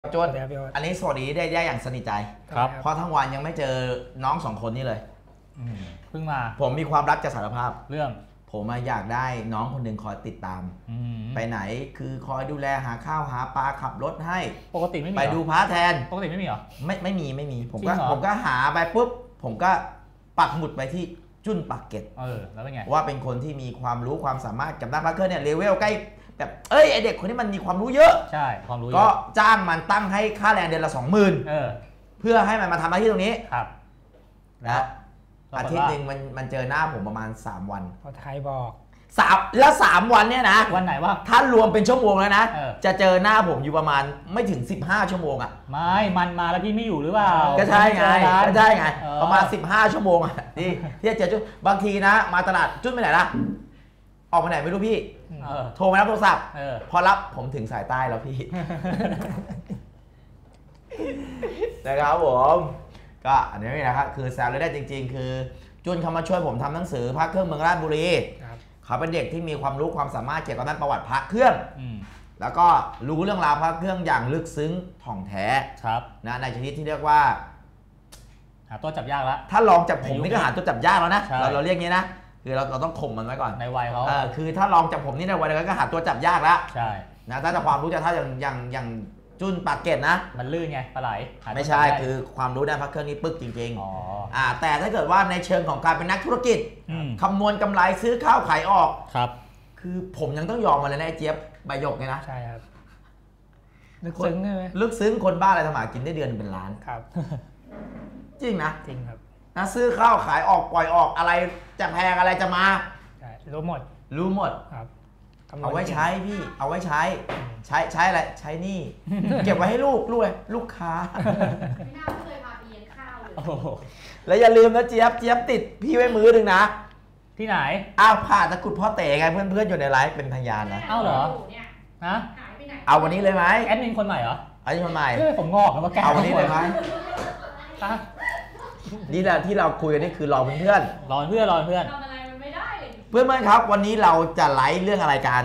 จนอันนี้สวัสดีได้อย่างสนิทใจครับเพราะทั้งวันยังไม่เจอน้อง2 คนนี้เลยเพิ่งมาผมมีความรักจะสารภาพเรื่องผมอยากได้น้องคนหนึ่งคอยติดตามไปไหนคือคอยดูแลหาข้าวหาปลาขับรถให้ปกติไม่มีไปดูพระแทนปกติไม่มีเหรอไม่มีผมก็หาไปปุ๊บผมก็ปักหมุดไปที่จุ้นปากเกร็ดแล้วเป็นไงว่าเป็นคนที่มีความรู้ความสามารถกับด้านพระเครื่องเนี่ยเลเวลใกล้แบบไอเด็กคนนี้มันมีความรู้เยอะใช่ความรู้ก็จ้างมันตั้งให้ค่าแรงเดือนละ 20,000เพื่อให้มันมาทำหน้าที่ตรงนี้ครับนะอาทิตย์หนึ่งมันเจอหน้าผมประมาณ3 วันพอไทยบอกแล้ว3 วันเนี่ยนะวันไหนวะถ้ารวมเป็นชั่วโมงแล้วนะจะเจอหน้าผมอยู่ประมาณไม่ถึง15 ชั่วโมงอ่ะไม่มันมาแล้วพี่ไม่อยู่หรือเปล่าก็ใช่ไงประมาณ15 ชั่วโมงอ่ะที่จะเจอจุ้นบางทีนะมาตลาดจุ้นไปไหนล่ะออกไปไหนไม่รู้พี่โทรมารับโทรศัพท์พอรับผมถึงสายใต้แล้วพี่นะครับผมก็อันนี้นะครับคือแซวเลยได้จริงๆคือจุนเขามาช่วยผมทำหนังสือพระเครื่องเมืองราชบุรีเขาเป็นเด็กที่มีความรู้ความสามารถเกี่ยวกับด้านประวัติพระเครื่องแล้วก็รู้เรื่องราวพระเครื่องอย่างลึกซึ้งถ่องแท้นะในชนิดที่เรียกว่าหาตัวจับยากแล้วถ้าลองจับผมนี่ก็หาตัวจับยากแล้วนะเราเรียกงี้นะคือเราต้องข่มมันไว้ก่อนในวัยเขาคือถ้าลองจับผมนี่ในวัยนั้นก็หาตัวจับยากแล้วใช่นะถ้าความรู้จะถ้าอย่างจุนปากเกร็ดนะมันลื่นไงปลาไหลไม่ใช่คือความรู้ด้านพระเครื่องนี้ปึ๊กจริงๆแต่ถ้าเกิดว่าในเชิงของการเป็นนักธุรกิจคำนวณกำไรซื้อข้าวขายออกครับคือผมยังต้องยอมมาเลยนะไอ้เจี๊ยบใบหยกไงนะใช่ครับลึกซึ้งใช่ไหมลึกซึ้งคนบ้าอะไรทำหากินได้เดือนเป็นล้านครับจริงนะจริงครับนะซื้อข้าวขายออกปล่อยออกอะไรจะแพงอะไรจะมาใช่รู้หมดครับเอาไว้ใช้พี่เอาไว้ใช้อะไรใช้นี่เก็บไว้ให้ลูกค้าไม่น่าเคยพาไปเลี้ยงข้าวเลยแล้วอย่าลืมนะเจี๊ยบติดพี่ไว้มือหนึ่งนะที่ไหนผ่าตะกุดพ่อเต๋ไงเพื่อนๆอยู่ในไลฟ์เป็นพยานนะเหรอฮะเอาวันนี้เลยไหมแอดมินคนใหม่เหรออันนี้คนใหม่ผมงอกแล้วมาแก้เอาวันนี้เลยไหมนี่แหละที่เราคุยกันนี่คือรอเพื่อนทำอะไรมันไม่ได้เพื่อนครับวันนี้เราจะไลฟ์เรื่องอะไรกัน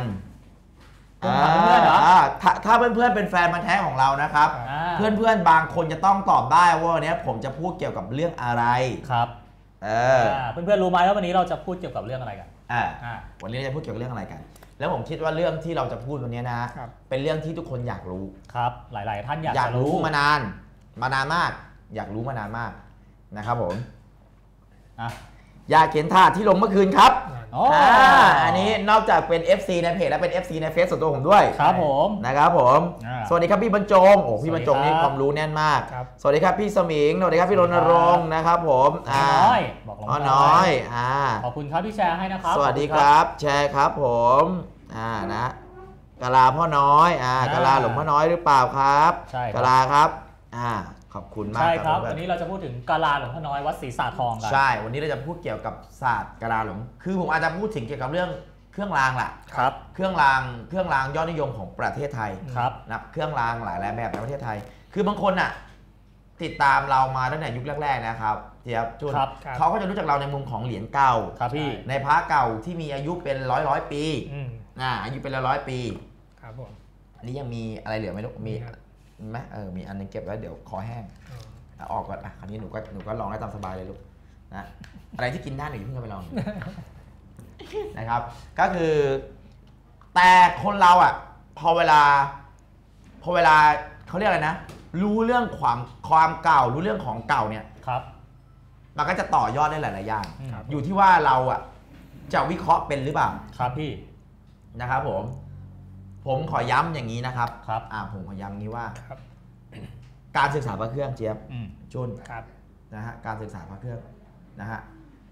ถ้าเพื่อนเป็นแฟนพันธุ์แท้ของเรานะครับเพื่อนบางคนจะต้องตอบได้ว่าวันนี้ผมจะพูดเกี่ยวกับเรื่องอะไรครับเพื่อนรู้ไหมว่าวันนี้เราจะพูดเกี่ยวกับเรื่องอะไรกันวันนี้เราจะพูดเกี่ยวกับเรื่องอะไรกันแล้วผมคิดว่าเรื่องที่เราจะพูดวันนี้นะเป็นเรื่องที่ทุกคนอยากรู้ครับหลายๆท่านอยากรู้มานานมากอยากรู้มานานมากนะครับผมอยากเห็นถาดที่ลงเมื่อคืนครับอันนี้นอกจากเป็น FC ในเพจและเป็น FC ในเฟซส่วนตัวผมด้วยครับผมนะครับผมสวัสดีครับพี่บรรจงพี่บรรจงนี่ความรู้แน่นมากสวัสดีครับพี่สมิงสวัสดีครับพี่รณรงค์นะครับผมน้อยบอกน้อยขอบคุณครับที่แชร์ให้นะครับสวัสดีครับแชร์ครับผมนะกะลาพ่อน้อยกะลาหลวงพ่อน้อยหรือเปล่าครับกะลาครับขอบคุณมากใช่ครับวันนี้เราจะพูดถึงกะลาหลวงพ่อน้อยวัดศรีสาทองกันใช่วันนี้เราจะพูดเกี่ยวกับศาสตร์กะลาหลวงคือผมอาจจะพูดถึงเกี่ยวกับเรื่องเครื่องรางแหละครับเครื่องรางยอดนิยมของประเทศไทยครับนะเครื่องรางหลายแบบในประเทศไทยคือบางคนติดตามเรามาตั้งแต่ยุคแรกๆนะครับเจี๊ยบจุนเขาก็จะรู้จักเราในมุมของเหรียญเก่าครับพี่ในพระเก่าที่มีอายุเป็นร้อยปีอายุเป็นร้อยปีครับผมอันนี้ยังมีอะไรเหลือไหมลูกมีไหมมีอันนึงเก็บไว้เดี๋ยวคอแห้งออกก่อนคราวนี้หนูก็ลองได้ตามสบายเลยลูกนะอะไรที่กินได้หนูเพิ่งไปลองนะครับก็คือแต่คนเราพอเวลาเขาเรียกอะไรนะรู้เรื่องความเก่ารู้เรื่องของเก่าเนี่ยครับมันก็จะต่อยอดได้หลายๆอย่างอยู่ที่ว่าเราจะวิเคราะห์เป็นหรือเปล่าครับพี่นะครับผมขอย้ำอย่างนี้นะครับครับผมขอย้ำนี้ว่าการศึกษาพระเครื่องเจี๊ยบจุนนะฮะการศึกษาพระเครื่องนะฮะ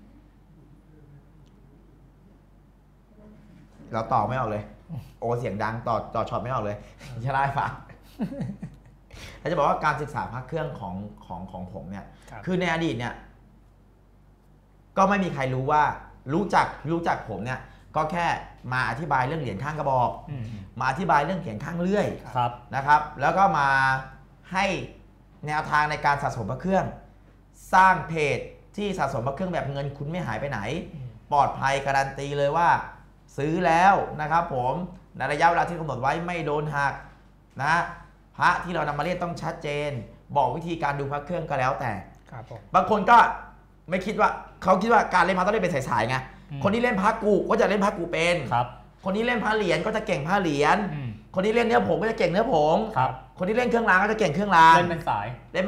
เราต่อไม่ออกเลยเสียงดังต่อช็อตไม่ออกเลยจะได้ฟังเราจะบอกว่าการศึกษาพระเครื่องของผมเนี่ยคือในอดีตเนี่ยก็ไม่มีใครรู้จักผมเนี่ยก็แค่มาอธิบายเรื่องเหรียญข้างกระบอกมาอธิบายเรื่องเหรียญข้างเลื่อยนะครับแล้วก็มาให้แนวทางในการสะสมพระเครื่องสร้างเพจที่สะสมพระเครื่องแบบเงินคุณไม่หายไปไหนปลอดภัยการันตีเลยว่าซื้อแล้วนะครับผมในระยะเวลาที่กำหนดไว้ไม่โดนหักนะพระที่เรานำมาเล่นต้องชัดเจน บอกวิธีการดูพระเครื่องก็แล้วแต่ครับผมบางคนก็ไม่คิดว่าเขาคิดว่าการเล่นพระต้องเล่นเป็นสายๆไงคนที่เล่นพระกูก็จะเล่นพระกูเป็นคนที่เล่นพระเหรียญก็จะเก่งพระเหรียญคนที่เล่นเนื้อผงก็จะเก่งเนื้อผงคนที่เล่นเครื่องรางก็จะเก่งเครื่องรางเล่นเป็นสาย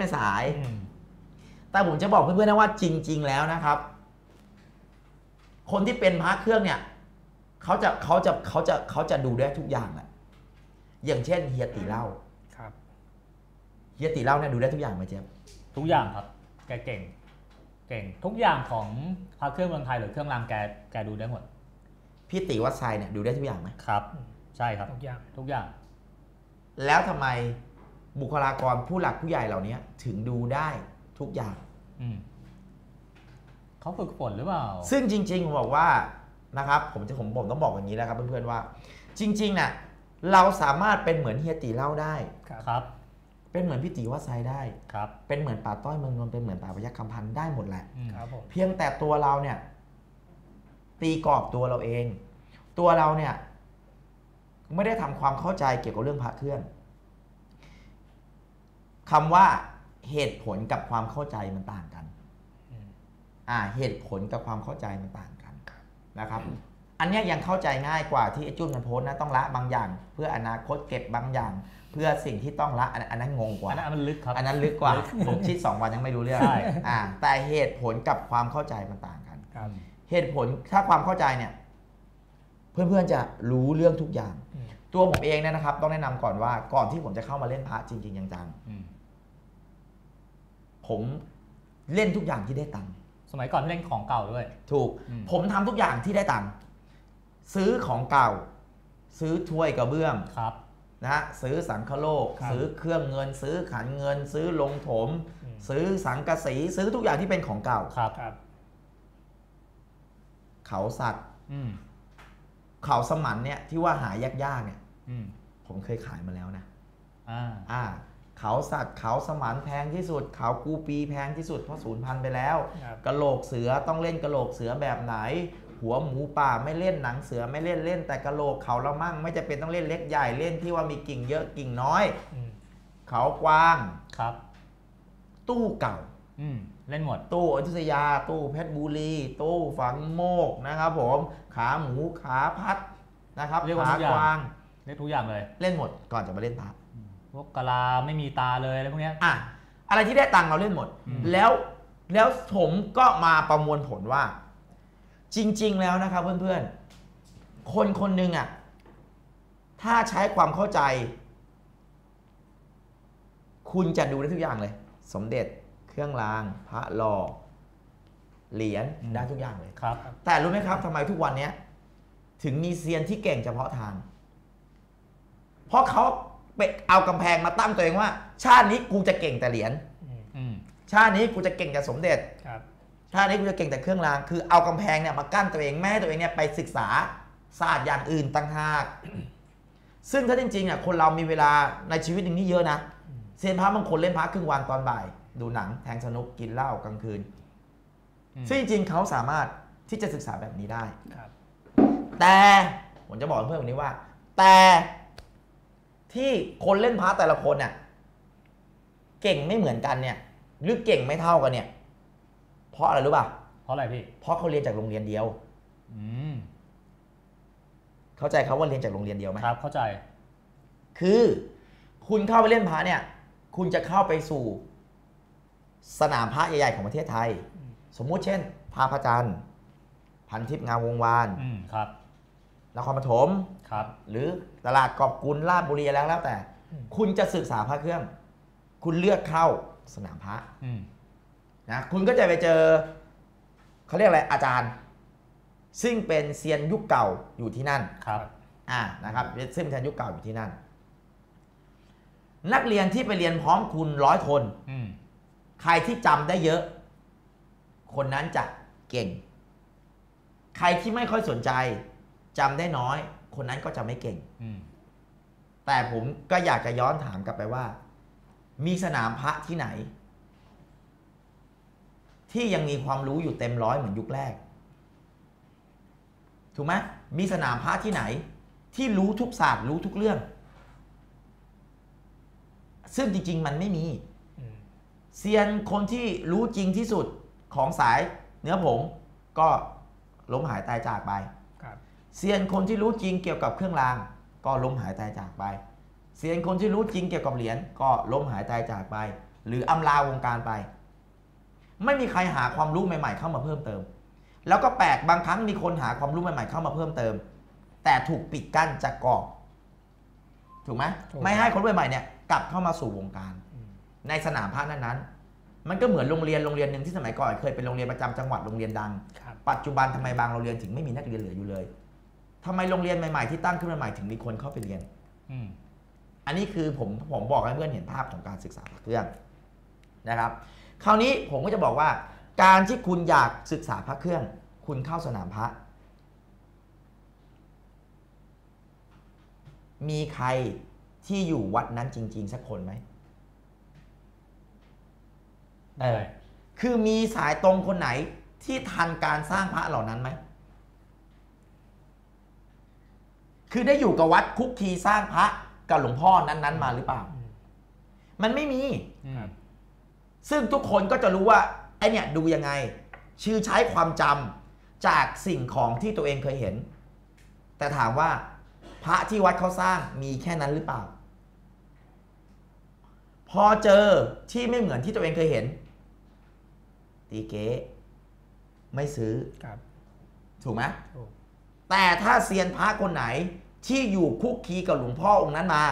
แต่ผมจะบอกเพื่อนๆนะว่าจริงๆแล้วนะครับคนที่เป็นพระเครื่องเนี่ยเขาจะดูได้ทุกอย่างแหละอย่างเช่นเฮียตีเล่าเฮียตีเล่าเนี่ยดูได้ทุกอย่างไหมเจมทุกอย่างครับแกเก่งทุกอย่างของพระเครื่องเมืองไทยหรือเครื่องรางแกดูได้หมดพี่ตีวัดไซเนี่ยดูได้ทุกอย่างไหมครับใช่ครับทุกอย่างแล้วทำไมบุคลากรผู้หลักผู้ใหญ่เหล่านี้ถึงดูได้ทุกอย่างเขาฝึกฝนหรือเปล่าซึ่งจริงๆผมบอกว่านะครับผมต้องบอกอย่างนี้แล้วครับเพื่อนๆว่าจริงๆน่ะเราสามารถเป็นเหมือนเฮียตีเล่าได้ครับเป็นเหมือนพี่ตีวัดไซได้ครับเป็นเหมือนป่าต้อยเมืองนนท์เป็นเหมือนป่าพยัคฆ์คำพันธ์ได้หมดแหละครับผมเพียงแต่ตัวเราเนี่ยตีกรอบตัวเราเองตัวเราเนี่ยไม่ได้ทำความเข้าใจเกี่ยวกับเรื่องพระเครื่องคำว่าเหตุผลกับความเข้าใจมันต่างกันเหตุผลกับความเข้าใจมันต่างกันนะครับอันนี้ยังเข้าใจง่ายกว่าที่ไอ้จุ้นมันโพสต์นะต้องละบางอย่างเพื่ออนาคตเก็บบางอย่างเพื่อสิ่งที่ต้องละอันนั้นงงกว่าอันนั้นมันลึกครับอันนั้นลึกกว่าผมคิด2 วันยังไม่รู้เรื่องแต่เหตุผลกับความเข้าใจมันต่างกันเหตุผลถ้าความเข้าใจเนี่ยเพื่อนๆจะรู้เรื่องทุกอย่างตัวผมเองเนี่ยนะครับต้องแนะนำก่อนว่าก่อนที่ผมจะเข้ามาเล่นพระจริงๆจังๆผมเล่นทุกอย่างที่ได้ตังค์สมัยก่อนเล่นของเก่าด้วยถูกผมทำทุกอย่างที่ได้ตังค์ซื้อของเก่าซื้อถ้วยกระเบื้องนะฮะซื้อสังคโลกซื้อเครื่องเงินซื้อขันเงินซื้อลงถมซื้อสังกะสีซื้อทุกอย่างที่เป็นของเก่าเขาสัตว์เขาสมันเนี่ยที่ว่าหายากๆเนี่ยผมเคยขายมาแล้วนะเขาสัตว์เขาสมันแพงที่สุดเขากูปีแพงที่สุดเพราะสูญพันธุ์ไปแล้วกะโหลกเสือต้องเล่นกะโหลกเสือแบบไหนหัวหมูป่าไม่เล่นหนังเสือไม่เล่นแต่กะโหลกเขาละมั่งไม่จะเป็นต้องเล่นเล็กใหญ่เล่นที่ว่ามีกิ่งเยอะกิ่งน้อยเขากว้างครับตู้เก่าเล่นหมดตู้อยุธยาตู้เพชรบุรีตู้ฝังโมกนะครับผมขาหมูขาพัดนะครับขากวางเล่นทุกอย่างเลยเล่นหมดก่อนจะมาเล่นพระพวกกะลาไม่มีตาเลยอะไรพวกนี้อะไรที่ได้ตังค์เราเล่นหมดแล้วผมก็มาประมวลผลว่าจริงๆแล้วนะครับเพื่อนๆคนหนึ่งถ้าใช้ความเข้าใจคุณจะดูได้ทุกอย่างเลยสมเด็จเครื่องรางพระหล่อเหรียญได้ทุกอย่างเลยครับแต่รู้ไหมครับทำไมทุกวันนี้ถึงมีเซียนที่เก่งเฉพาะทางเพราะเขาไปเอากำแพงมาตั้งตัวเองว่าชาตินี้กูจะเก่งแต่เหรียญชาตินี้กูจะเก่งแต่สมเด็จชาตินี้กูจะเก่งแต่เครื่องรางคือเอากำแพงเนี่ยมากั้นตัวเองแม่ให้ตัวเองเนี่ยไปศึกษาศาสตร์อย่างอื่นต่างหากซึ่งถ้าจริงๆคนเรามีเวลาในชีวิตหนึ่งนี่เยอะนะเซียนพระบางคนเล่นพระครึ่งวันตอนบ่ายดูหนังแทงสนุกกินเหล้ากลางคืนซึ่งจริงๆเขาสามารถที่จะศึกษาแบบนี้ได้แต่ผมจะบอกเพื่อนคนนี้ว่าแต่ที่คนเล่นพระแต่ละคนเนี่ยเก่งไม่เหมือนกันเนี่ยหรือเก่งไม่เท่ากันเนี่ยเพราะอะไรรู้ป่ะเพราะอะไรพี่เพราะเขาเรียนจากโรงเรียนเดียวเข้าใจเขาว่าเรียนจากโรงเรียนเดียวไหมครับเข้าใจคือคุณเข้าไปเล่นพระเนี่ยคุณจะเข้าไปสู่สนามพระใหญ่ๆของประเทศไทยสมมุติเช่นท่าพระจันทร์พันทิพย์งามวงวานครับนครปฐมครับหรือตลาดกอบกุลราชบุรีแล้วแต่คุณจะศึกษาพระเครื่องคุณเลือกเข้าสนามพระนะคุณก็จะไปเจอเขาเรียกอะไรอาจารย์ซึ่งเป็นเซียนยุคเก่าอยู่ที่นั่นครับนะครับซึ่งเป็นเซียนยุคเก่าอยู่ที่นั่นนักเรียนที่ไปเรียนพร้อมคุณ100 คนใครที่จำได้เยอะคนนั้นจะเก่งใครที่ไม่ค่อยสนใจจำได้น้อยคนนั้นก็จะไม่เก่งแต่ผมก็อยากจะย้อนถามกลับไปว่ามีสนามพระที่ไหนที่ยังมีความรู้อยู่เต็มร้อยเหมือนยุคแรกถูกไหมมีสนามพระที่ไหนที่รู้ทุกศาสตร์รู้ทุกเรื่องซึ่งจริงๆมันไม่มีเซียนคนที่รู้จริงที่สุดของสายเนื้อผงก็ล้มหายตายจากไปเซียนคนที่รู้จริงเกี่ยวกับเครื่องรางก็ล้มหายตายจากไปเซียนคนที่รู้จริงเกี่ยวกับเหรียญก็ล้มหายตายจากไปหรืออำลาวงการไปไม่มีใครหาความรู้ใหม่ๆเข้ามาเพิ่มเติมแล้วก็แปลกบางครั้งมีคนหาความรู้ใหม่ๆเข้ามาเพิ่มเติมแต่ถูกปิดกั้นจากกรอบถูกไหมไม่ให้คนรุ่นใหม่เนี่ยกลับเข้ามาสู่วงการในสนามพระนั้นๆมันก็เหมือนโรงเรียนหนึ่งที่สมัยก่อนเคยเป็นโรงเรียนประจำจังหวัดโรงเรียนดังปัจจุบันทำไมบางโรงเรียนถึงไม่มีนักเรียนเหลืออยู่เลยทำไมโรงเรียนใหม่ๆที่ตั้งขึ้นมาใหม่ถึงมีคนเข้าไปเรียนอันนี้คือผมบอกให้เพื่อนเห็นภาพของการศึกษาพระเครื่องนะครับคราวนี้ผมก็จะบอกว่าการที่คุณอยากศึกษาพระเครื่องคุณเข้าสนามพระมีใครที่อยู่วัดนั้นจริงๆสักคนไหมคือมีสายตรงคนไหนที่ทันการสร้างพระเหล่านั้นไหมคือได้อยู่กับวัดคุกคีสร้างพระกับหลวงพ่อนั้นๆมาหรือเปล่ามันไม่มีซึ่งทุกคนก็จะรู้ว่าไอเนี่ยดูยังไงชื่อใช้ความจำจากสิ่งของที่ตัวเองเคยเห็นแต่ถามว่าพระที่วัดเขาสร้างมีแค่นั้นหรือเปล่าพอเจอที่ไม่เหมือนที่ตัวเองเคยเห็นตีเก๊ไม่ซื้อถูกไหมแต่ถ้าเซียนพระคนไหนที่อยู่คุกคีกับหลวงพ่อองค์นั้นมา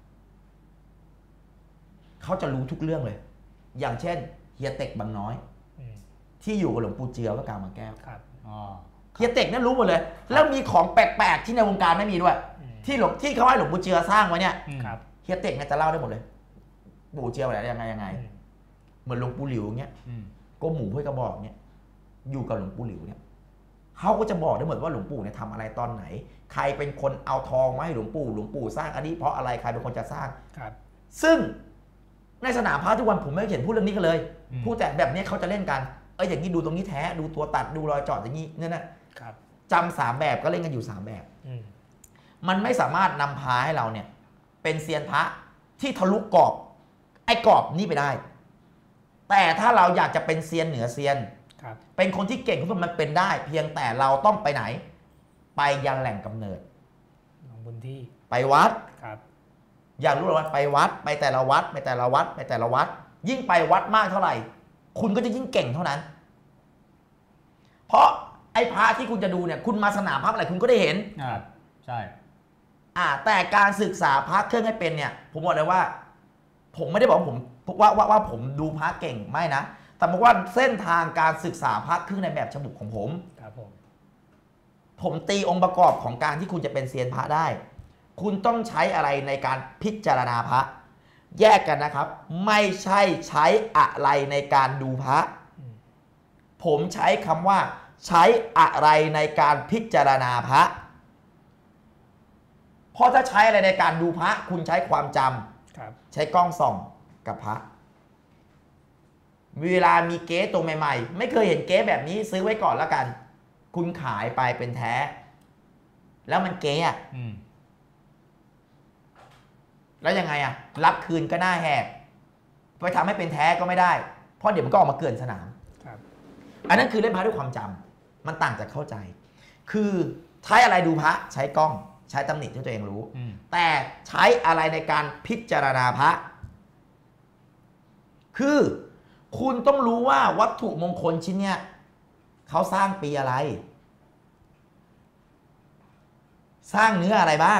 เขาจะรู้ทุกเรื่องเลยอย่างเช่นเฮียเต็กบางน้อยที่อยู่กับหลวงปู่เจือวัดกลางบางแก้วเฮียเต็กนั่นรู้หมดเลยแล้วมีของแปลกๆที่ในวงการไม่มีด้วยที่เขาให้หลวงปู่เจือสร้างไว้เนี่ยเฮียเต็กเนี่ยจะเล่าได้หมดเลยปู่เจืออะไรยังไงเหมือนหลวงปู่หลิวเงี้ยก้มหมูห้วยกระบอกเนี่ยอยู่กับหลวงปู่หลิวเนี่ยเขาก็จะบอกได้หมดว่าหลวงปู่เนี่ยทำอะไรตอนไหนใครเป็นคนเอาทองมาให้หลวงปู่สร้างอันนี้เพราะอะไรใครเป็นคนจะสร้างซึ่งในสนามพระทุกวันผมไม่เห็นพูดเรื่องนี้กันเลยพูดแต่แบบนี้เขาจะเล่นกันอย่างนี้ดูตรงนี้แท้ดูตัวตัดดูรอยเจาะอย่างนี้เนี่ยนะจำ3แบบก็เล่นกันอยู่3แบบมันไม่สามารถนำพาให้เราเนี่ยเป็นเซียนพระที่ทะลุกรอบไอ้กรอบนี้ไปได้แต่ถ้าเราอยากจะเป็นเซียนเหนือเซียนเป็นคนที่เก่งทุกมันเป็นได้เพียงแต่เราต้องไปไหนไปยังแหล่งกำเนิดบนที่ไปวัดอยากรู้ว่าไปวัดไปแต่ละวัดไปแต่ละวัดไปแต่ละวัดยิ่งไปวัดมากเท่าไหร่คุณก็จะยิ่งเก่งเท่านั้นเพราะไอ้พระที่คุณจะดูเนี่ยคุณมาสนามพระอะไรคุณก็ได้เห็นใช่แต่การศึกษาพระเครื่องให้เป็นเนี่ยผมบอกเลยว่าผมไม่ได้บอกผมว่าผมดูพระเก่งไม่นะแต่บอกว่าเส้นทางการศึกษาพระเครื่องในแบบฉบับของผมตีองค์ประกอบของการที่คุณจะเป็นเซียนพระได้คุณต้องใช้อะไรในการพิจารณาพระแยกกันนะครับไม่ใช่ใช้อะไรในการดูพระผมใช้คำว่าใช้อะไรในการพิจารณาพระเพราะถ้าใช้อะไรในการดูพระคุณใช้ความจำใช้กล้องส่องกับพระเวลามีเก๊ตัวใหม่ๆไม่เคยเห็นเก๊แบบนี้ซื้อไว้ก่อนแล้วกันคุณขายไปเป็นแท้แล้วมันเก๊แล้วยังไงรับคืนก็น่าแหกไปทำให้เป็นแท้ก็ไม่ได้เพราะเดี๋ยวมันก็ออกมาเกินสนามอันนั้นคือเล่นพระด้วยความจำมันต่างจากเข้าใจคือใช้อะไรดูพระใช้กล้องใช้ตำหนิที่ตัวเองรู้แต่ใช้อะไรในการพิจารณาพระคือคุณต้องรู้ว่าวัตถุมงคลชิ้นเนี้ยเขาสร้างปีอะไรสร้างเนื้ออะไรบ้าง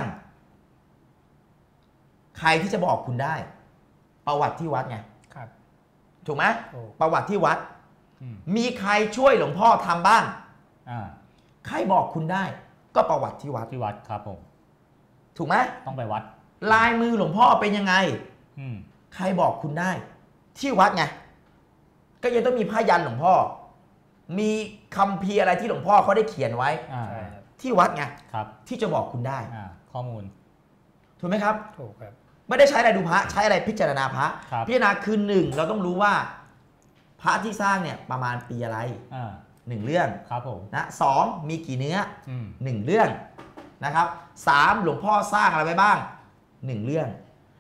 ใครที่จะบอกคุณได้ประวัติที่วัดไงถูกไหมประวัติที่วัดมีใครช่วยหลวงพ่อทำบ้างใครบอกคุณได้ก็ประวัติที่วัดครับผมถูกไหมต้องไปวัดลายมือหลวงพ่อเป็นยังไงใครบอกคุณได้ที่วัดไงก็ยังต้องมีผ้ายันหลวงพ่อมีคัมภีร์อะไรที่หลวงพ่อเขาได้เขียนไว้ที่วัดไงที่จะบอกคุณได้ข้อมูลถูกไหมครับถูกครับไม่ได้ใช้อะไรดูพระใช้อะไรพิจารณาพระพิจารณาคือ1เราต้องรู้ว่าพระที่สร้างเนี่ยประมาณปีอะไร1เรื่องครับผมนะ2มีกี่เนื้อ1เรื่องนะครับ3หลวงพ่อสร้างอะไรไว้บ้าง1เรื่อง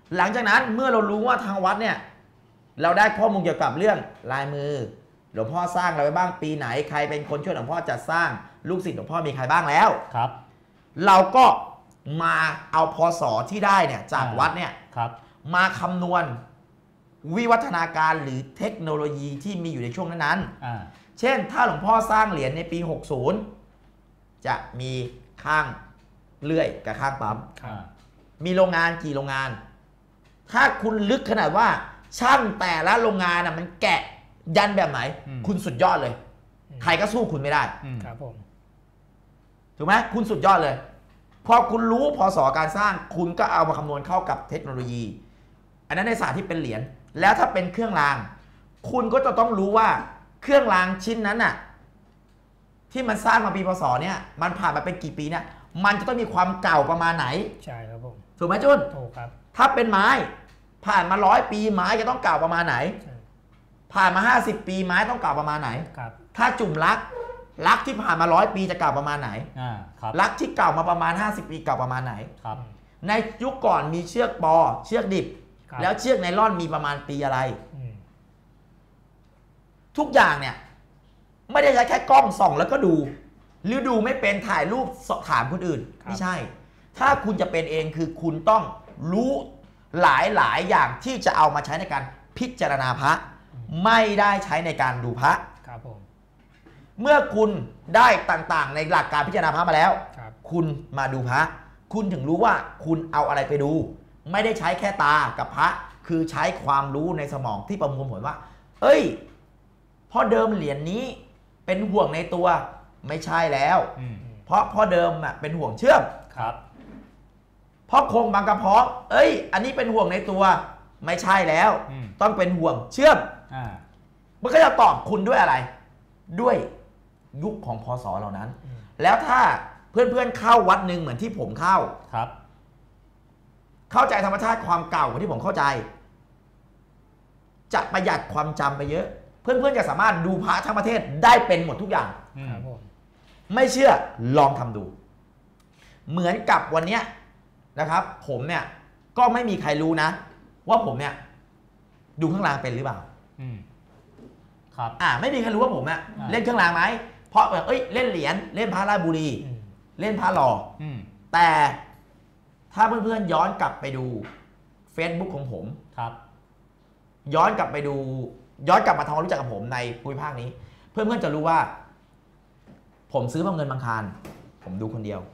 หลังจากนั้นเมื่อเรารู้ว่าทางวัดเนี่ยเราได้ข้อมูลเกี่ยวกับเรื่องลายมือหลวงพ่อสร้างอะไรไว้บ้างปีไหนใครเป็นคนช่วยหลวงพ่อจัดสร้างลูกศิษย์หลวงพ่อมีใครบ้างแล้วครับเราก็มาเอาพศที่ได้เนี่ยจากวัดเนี่ยมาคำนวณวิวัฒนาการหรือเทคโนโลยีที่มีอยู่ในช่วงนั้นๆเช่นถ้าหลวงพ่อสร้างเหรียญในปี60จะมีข้างเลื่อยกับข้างปั๊มมีโรงงานกี่โรงงานถ้าคุณลึกขนาดว่าช่างแต่ละโรงงานมันแกะยันแบบไหนคุณสุดยอดเลยใครก็สู้คุณไม่ได้ครับผมถูกไหมคุณสุดยอดเลยพอคุณรู้พศการสร้างคุณก็เอามาคำนวณเข้ากับเทคโนโลยีอันนั้นในศาสตร์ที่เป็นเหรียญแล้วถ้าเป็นเครื่องรางคุณก็จะต้องรู้ว่าเครื่องรางชิ้นนั้นน่ะที่มันสร้างมาปีพศเนี่ยมันผ่านมาเป็นกี่ปีเนี่ยมันจะต้องมีความเก่าประมาณไหนใช่ครับผมถูกไหมจุนถูกครับถ้าเป็นไม้ผ่านมา100 ปีไม้จะต้องเก่าประมาณไหนผ่านมา50 ปีไม้ต้องเก่าประมาณไหนครับถ้าจุ่มลักที่ผ่านมา100 ปีจะเก่าประมาณไหนลักที่เก่ามาประมาณ50 ปีเก่าประมาณไหนครับในยุคก่อนมีเชือกปอเชือกดิบแล้วเชือกไนล่อนมีประมาณปีอะไรทุกอย่างเนี่ยไม่ได้ใช้แค่กล้องส่องแล้วก็ดูหรือดูไม่เป็นถ่ายรูปสอบถามคนอื่นไม่ใช่ถ้าคุณจะเป็นเองคือคุณต้องรู้หลายอย่างที่จะเอามาใช้ในการพิจารณาพระไม่ได้ใช้ในการดูพระครับผมเมื่อคุณได้ต่างๆในหลักการพิจารณาพระมาแล้วคุณมาดูพระคุณถึงรู้ว่าคุณเอาอะไรไปดูไม่ได้ใช้แค่ตากับพระคือใช้ความรู้ในสมองที่ประมวลผลว่าเอ้ยพอเดิมเหรียญนี้เป็นห่วงในตัวไม่ใช่แล้วเพราะพอเดิมเป็นห่วงเชื่อมครับเพราะโครงบางกระเพาะเอ้ยอันนี้เป็นห่วงในตัวไม่ใช่แล้วต้องเป็นห่วงเชื่อมมันก็จะตอบคุณด้วยอะไรด้วยยุคของพศเหล่านั้นแล้วถ้าเพื่อนๆเข้าวัดหนึ่งเหมือนที่ผมเข้าครับเข้าใจธรรมชาติความเก่าเหมือนที่ผมเข้าใจจะประหยัดความจำไปเยอะเพื่อนๆจะสามารถดูพระทั้งประเทศได้เป็นหมดทุกอย่างไม่เชื่อลองทำดูเหมือนกับวันนี้นะครับผมเนี่ยก็ไม่มีใครรู้นะว่าผมเนี่ยดูเครื่องรางเป็นหรือเปล่าครับไม่มีใครรู้ว่าผมเนี่ยเล่นเครื่องรางไหมเพราะเล่นเหรียญเล่นพระราชบุรีเล่นพระหล่อแต่ถ้าเพื่อนๆย้อนกลับไปดู Facebook ของผมครับย้อนกลับมาทำความรู้จักกับผมในภูมิภาคนี้เพื่อนๆจะรู้ว่าผมซื้อบางเงินบางคารผมดูคนเดียว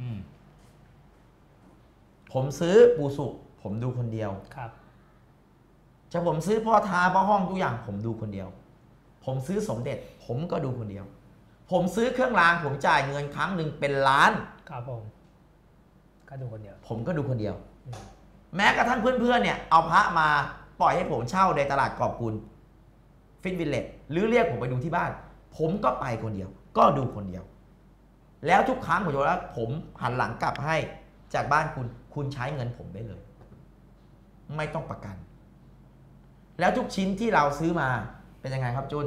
ผมซื้อปูสุผมดูคนเดียวครับจะผมซื้อพ่อท้าพ่อห้องทุกอย่างผมดูคนเดียวผมซื้อสมเด็จผมก็ดูคนเดียวผมซื้อเครื่องรางผมจ่ายเงินครั้งหนึ่งเป็นล้านครับผมก็ดูคนเดียวผมก็ดูคนเดียวแม้กระทั่งเพื่อนๆเนี่ยเอาพระมาปล่อยให้ผมเช่าในตลาดกอบกุลฟิตวิลเลจหรือเรียกผมไปดูที่บ้านผมก็ไปคนเดียวก็ดูคนเดียวแล้วทุกครั้งผมจะว่าผมหันหลังกลับให้จากบ้านคุณใช้เงินผมได้เลยไม่ต้องประกันแล้วทุกชิ้นที่เราซื้อมาเป็นยังไงครับจุน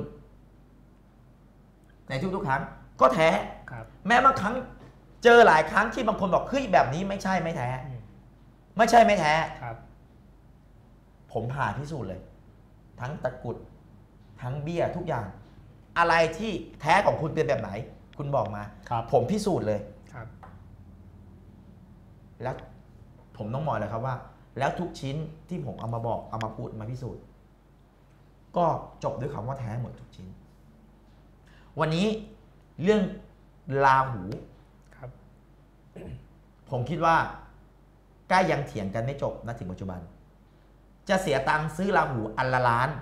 ในทุกครั้งก็แท้แม้บางครั้งเจอหลายครั้งที่บางคนบอกเฮ้ยแบบนี้ไม่ใช่ไม่แท้ไม่ใช่ไม่แท้ผมผ่าพิสูจน์เลยทั้งตะกุดทั้งเบี้ยทุกอย่างอะไรที่แท้ของคุณเป็นแบบไหนคุณบอกมาผมพิสูจน์เลยแล้วผมต้องบอกเลยครับว่าแล้วทุกชิ้นที่ผมเอามาบอกเอามาพูดมาพิสูจน์ก็จบด้วยคำว่าแท้หมดทุกชิ้นวันนี้เรื่องราหูครับผมคิดว่าใกล้ยังเถียงกันไม่จบณถึงปัจจุบันจะเสียตังค์ซื้อราหูอันละล้าน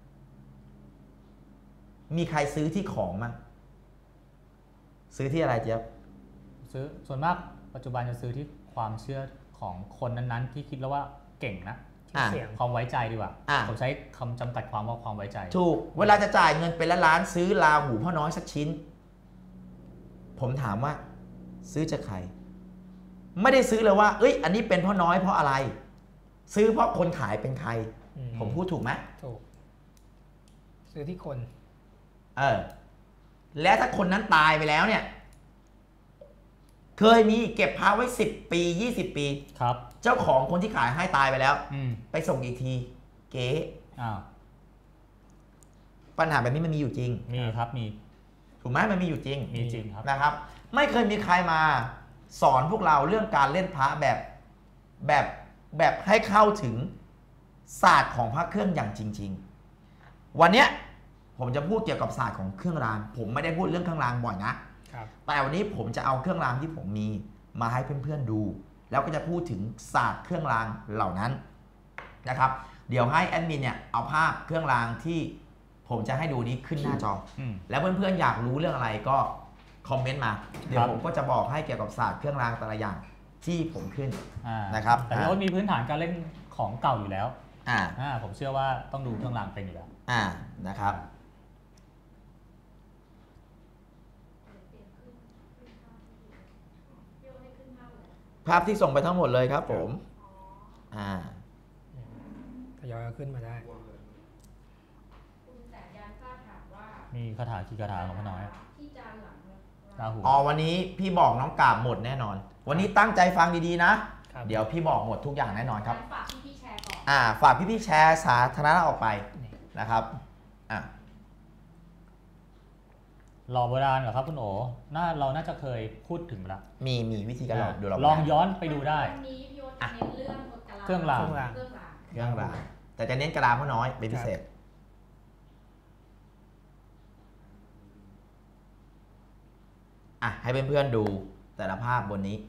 มีใครซื้อที่ของมั้งซื้อที่อะไรเจี๊ยบซื้อส่วนมากปัจจุบันจะซื้อที่ความเชื่อของคนนั้นๆที่คิดแล้วว่าเก่งนะเสียงความไว้ใจดีกว่าผมใช้คำจำกัดความว่าความไว้ใจถูกเวลาจะจ่ายเงินเป็นล้านซื้อราหูพ่อน้อยสักชิ้นผมถามว่าซื้อจากใครไม่ได้ซื้อเลยว่าเอ้ยอันนี้เป็นพ่อน้อยเพราะอะไรซื้อเพราะคนขายเป็นใครผมพูดถูกไหมถูกซื้อที่คนและถ้าคนนั้นตายไปแล้วเนี่ยเคยมีเก็บพระไว้10 ปี20 ปีครับเจ้าของคนที่ขายให้ตายไปแล้ว ไปส่งอีกทีเก๊อ้าวปัญหาแบบนี้มันมีอยู่จริงมีครับมีถูกไหมมันมีอยู่จริงมีจริงครับนะครับ ไม่เคยมีใครมาสอนพวกเราเรื่องการเล่นพระแบบให้เข้าถึงศาสตร์ของพระเครื่องอย่างจริง ๆ วันเนี้ยผมจะพูดเกี่ยวกับศาสตร์ของเครื่องรางผมไม่ได้พูดเรื่องเครื่องรางบ่อยนะครับ แต่วันนี้ผมจะเอาเครื่องรางที่ผมมีมาให้เพื่อนๆดู แล้วก็จะพูดถึงศาสตร์เครื่องรางเหล่านั้นนะครับ เดี๋ยวให้แอดมินเนี่ยเอาภาพเครื่องรางที่ผมจะให้ดูนี้ขึ้นหน้าจอ แล้วเพื่อนๆอยากรู้เรื่องอะไรก็คอมเมนต์มา เดี๋ยวผมก็จะบอกให้เกี่ยวกับศาสตร์เครื่องรางแต่ละอย่างที่ผมขึ้นนะครับแต่พี่โอ๊ตมีพื้นฐานการเล่นของเก่าอยู่แล้วอ่าผมเชื่อว่าต้องดูเครื่องรางเป็นอยู่แล้วนะครับภาพที่ส่งไปทั้งหมดเลยครับผมทยอยเอาขึ้นมาได้คุณแต่ยานทราบถามว่ามีคาถากี่คาถาของพ่อน้อยที่จานหลังราหูวันนี้พี่บอกน้องกาบหมดแน่นอน วันนี้ตั้งใจฟังดีๆนะ เดี๋ยวพี่บอกหมดทุกอย่างแน่นอนครับฝากพี่แชร์ก่อนฝากพี่ๆแชร์สาธารณะออกไปนะครับหล่อโบราณเหรอครับคุณโอ๋เราน่าจะเคยพูดถึงแล้วมีวิธีการดูลองย้อนไปดูได้วันนี้พี่โอ๊ตจะเน้นเรื่องเครื่องรางเครื่องรางแต่จะเน้นกระดาษเพราะน้อยเป็นพิเศษให้เพื่อนๆดูแต่ละภาพบนนี้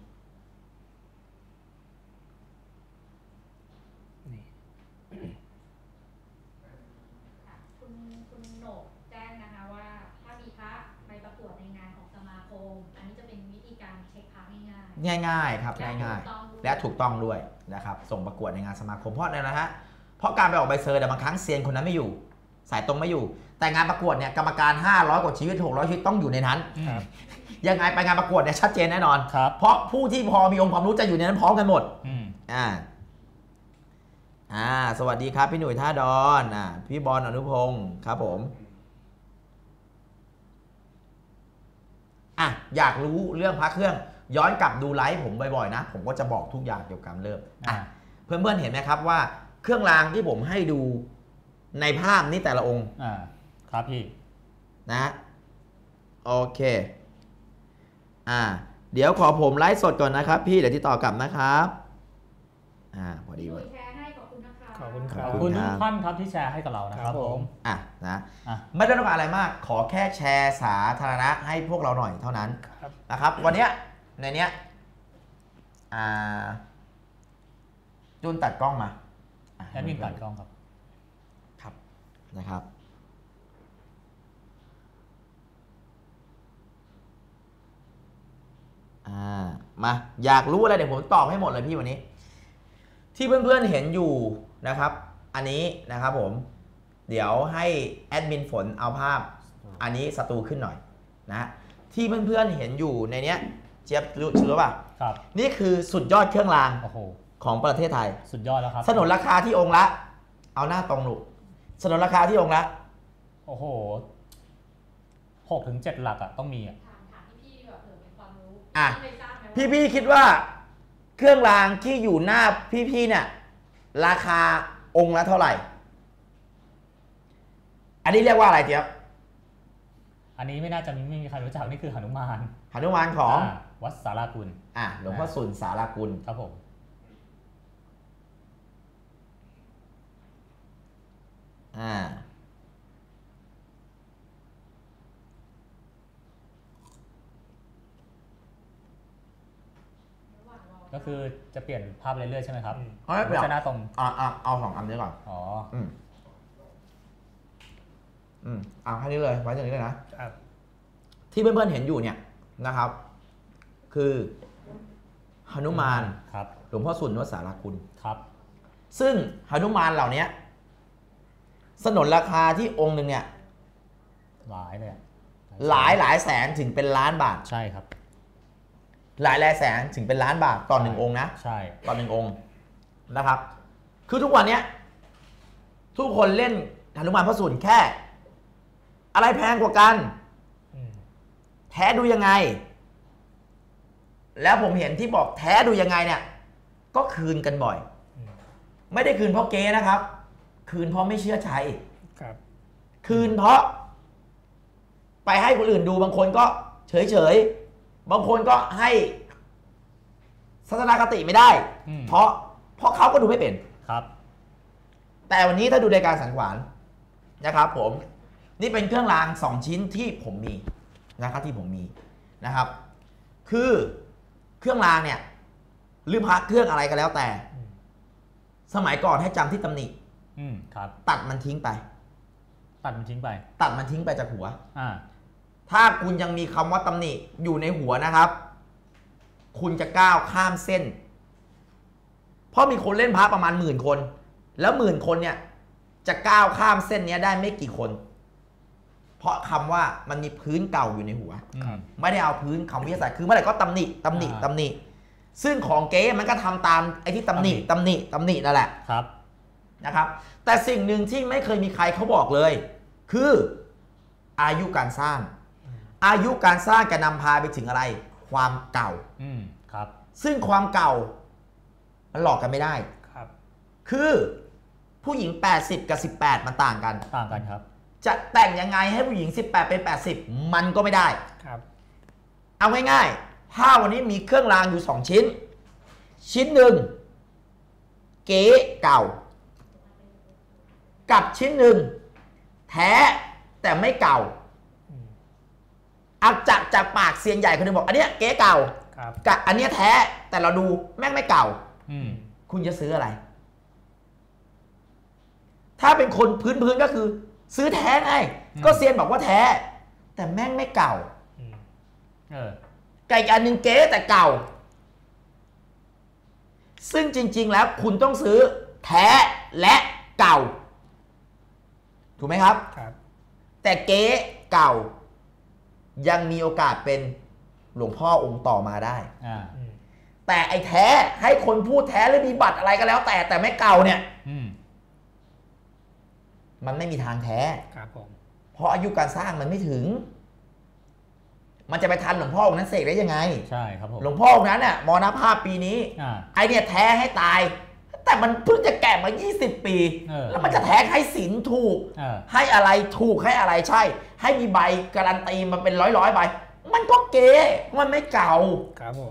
คุณโหนกแจ้งนะคะว่าถ้ามีพระไปประกวดในงานของสมาคมอันนี้จะเป็นวิธีการเช็คพระง่ายๆครับง่ายๆและถูกต้องด้วยนะครับส่งประกวดในงานสมาคมเพราะอะไรนะฮะเพราะการไปออกใบเซอร์บางครั้งเซียนคนนั้นไม่อยู่สายตรงไม่อยู่แต่งานประกวดเนี่ยกรรมการ500กว่าชีวิต600ชีวิตต้องอยู่ในนั้นยังไงไปงานประกวดเนี่ยชัดเจนแน่นอนเพราะผู้ที่พอมีองค์ความรู้จะอยู่ในนั้นพร้อมกันหมดสวัสดีครับพี่หนุ่ยท่าดอนพี่บอลอนุพงศ์ครับผมอยากรู้เรื่องพระเครื่องย้อนกลับดูไลฟ์ผมบ่อยๆนะผมก็จะบอกทุกอย่างเกี่ยวกับเริ่มเพื่อนๆเห็นไหมครับว่าเครื่องรางที่ผมให้ดูในภาพนี้แต่ละองค์ครับพี่นะโอเคเดี๋ยวขอผมไลฟ์สดก่อนนะครับพี่เดี๋ยวติดต่อกลับนะครับพอดีว่าแชร์ให้ขอบคุณนะคะขอบคุณครับขอบคุณทุกท่านครับที่แชร์ให้กับเรานะครับผมไม่ต้องการอะไรมากขอแค่แชร์สาธารณะให้พวกเราหน่อยเท่านั้นนะครับวันนี้ในเนี้ยจุนตัดกล้องมาแอดมินตัดกล้องครับนะครับมาอยากรู้อะไรเดี๋ยวผมตอบให้หมดเลยพี่วันนี้ที่เพื่อนๆเห็นอยู่นะครับอันนี้นะครับผมเดี๋ยวให้แอดมินฝนเอาภาพอันนี้สตูขึ้นหน่อยนะที่เพื่อนๆเห็นอยู่ในเนี้ยเจี๊ยบรู้ป่ะครับนี่คือสุดยอดเครื่องรางของประเทศไทยสุดยอดแล้วครับสนนราคาที่องค์ละเอาหน้าตรงลูกสนนราคาที่องค์ละโอ้โห6 ถึง 7 หลักต้องมีถามพี่ๆแบบเผื่อเป็นความรู้พี่คิดว่าเครื่องรางที่อยู่หน้าพี่เนี่ยราคาองค์ละเท่าไหร่อันนี้เรียกว่าอะไรเจี๊ยบอันนี้ไม่น่าจะไม่มีใครรู้จักนี่คือหนุมานของวัดสารากุลหลวงพ่อสุนสารากุลครับผมก็คือจะเปลี่ยนภาพเรื่อยๆใช่ไหมครับไม่จะหน้าตรงเอา2 อันนี้ก่อนเอาแค่นี้เลยไว้ตรงนี้เลยนะที่เพื่อนๆเห็นอยู่เนี่ยนะครับคือหนุมานหลวงพ่อสุนวัดสารากุลครับซึ่งหนุมานเหล่านี้สนนราคาที่องค์หนึ่งเนี่ยหลายเลยหลายแสนถึงเป็นล้านบาทใช่ครับหลายแสนถึงเป็นล้านบาทต่อ1 องค์นะใช่ต่อ1 องค์นะครับคือทุกวันนี้ทุกคนเล่นหนุมานพระสุนแค่อะไรแพงกว่ากันแท้ดูยังไงแล้วผมเห็นที่บอกแท้ดูยังไงเนี่ยก็ก็คืนกันบ่อย ไม่ได้คืนเพราะเก๊นะครับ คืนเพราะไม่เชื่อใจครับคืนเพราะไปให้คนอื่นดูบางคนก็เฉยๆบางคนก็ให้ทัศนคติไม่ได้ เพราะเขาก็ดูไม่เป็นครับแต่วันนี้ถ้าดูรายการสันขวานนะครับผมนี่เป็นเครื่องราง2ชิ้นที่ผมมีนะครับที่ผมมีนะครับ คือเครื่องรางเนี่ยหรือพระเครื่องอะไรก็แล้วแต่สมัยก่อนให้จำที่ตำหนิครับตัดมันทิ้งไปตัดมันทิ้งไปตัดมันทิ้งไปจากหัวอ่าถ้าคุณยังมีคำว่าตำหนิอยู่ในหัวนะครับ คุณจะก้าวข้ามเส้น เพราะมีคนเล่นพระประมาณ10,000 คน แล้ว10,000 คนเนี่ยจะก้าวข้ามเส้นนี้ได้ไม่กี่คน เพราะคำว่ามันมีพื้นเก่าอยู่ในหัว ไม่ได้เอาพื้นคำวิทยาศาสตร์คือเมื่อไหร่ก็ตำหนิซึ่งของเก๊มันก็ทำตามไอ้ที่ตำหนินั่นแหละครับนะครับ แต่สิ่งหนึ่งที่ไม่เคยมีใครเขาบอกเลย คืออายุการสร้าง อายุการสร้างจะนำพาไปถึงอะไร ความเก่าครับซึ่งความเก่ามันหลอกกันไม่ได้ครับคือผู้หญิง80กับ18มันต่างกันต่างกันครับจะแต่งยังไงให้ผู้หญิง18เป็น80มันก็ไม่ได้ครับเอาง่ายๆถ้าวันนี้มีเครื่องรางอยู่2ชิ้นชิ้นหนึ่งเก๋เก่ากับชิ้นหนึ่งแท้แต่ไม่เก่าเอาจากปากเซียนใหญ่คนหนึงบอกอันเนี้ยเก๋เก่าครับกับอันเนี้ยแท้แต่เราดูแม่งไม่เก่ามคุณจะซื้ออะไร ถ้าเป็นคนพื้นก็คือ ซื้อแท้ไงก็เซียนบอกว่าแท้ แต่แม่งไม่เก่า ไก่อันหนึ่งเก๋แต่เก่า ซึ่งจริงๆแล้วคุณต้องซื้อแท้และเก่า ถูกไหมครับครับแต่เก๋เก่า ยังมีโอกาสเป็นหลวงพ่อองค์ต่อมาได้ แต่ไอ้แท้ให้คนพูดแท้หรือมีบัตรอะไรก็แล้ว แต่ไม่เก่าเนี่ยมันไม่มีทางแท้ครับผมเพราะอายุการสร้างมันไม่ถึง มันจะไปทันหลวงพ่อองค์นั้นเสกได้ยังไงใช่ครับผมหลวงพ่อองค์นั้นน่ะมรณภาพปีนี้ไอเนี่ยแท้ให้ตาย แต่มันเพิ่งจะแก่มา20 ปี แล้วมันจะแท้ให้ศีลถูก ให้อะไรถูกให้อะไรใช่ ให้มีใบการันตีมันเป็นร้อยใบ มันก็เก๋มันไม่เก่าครับผม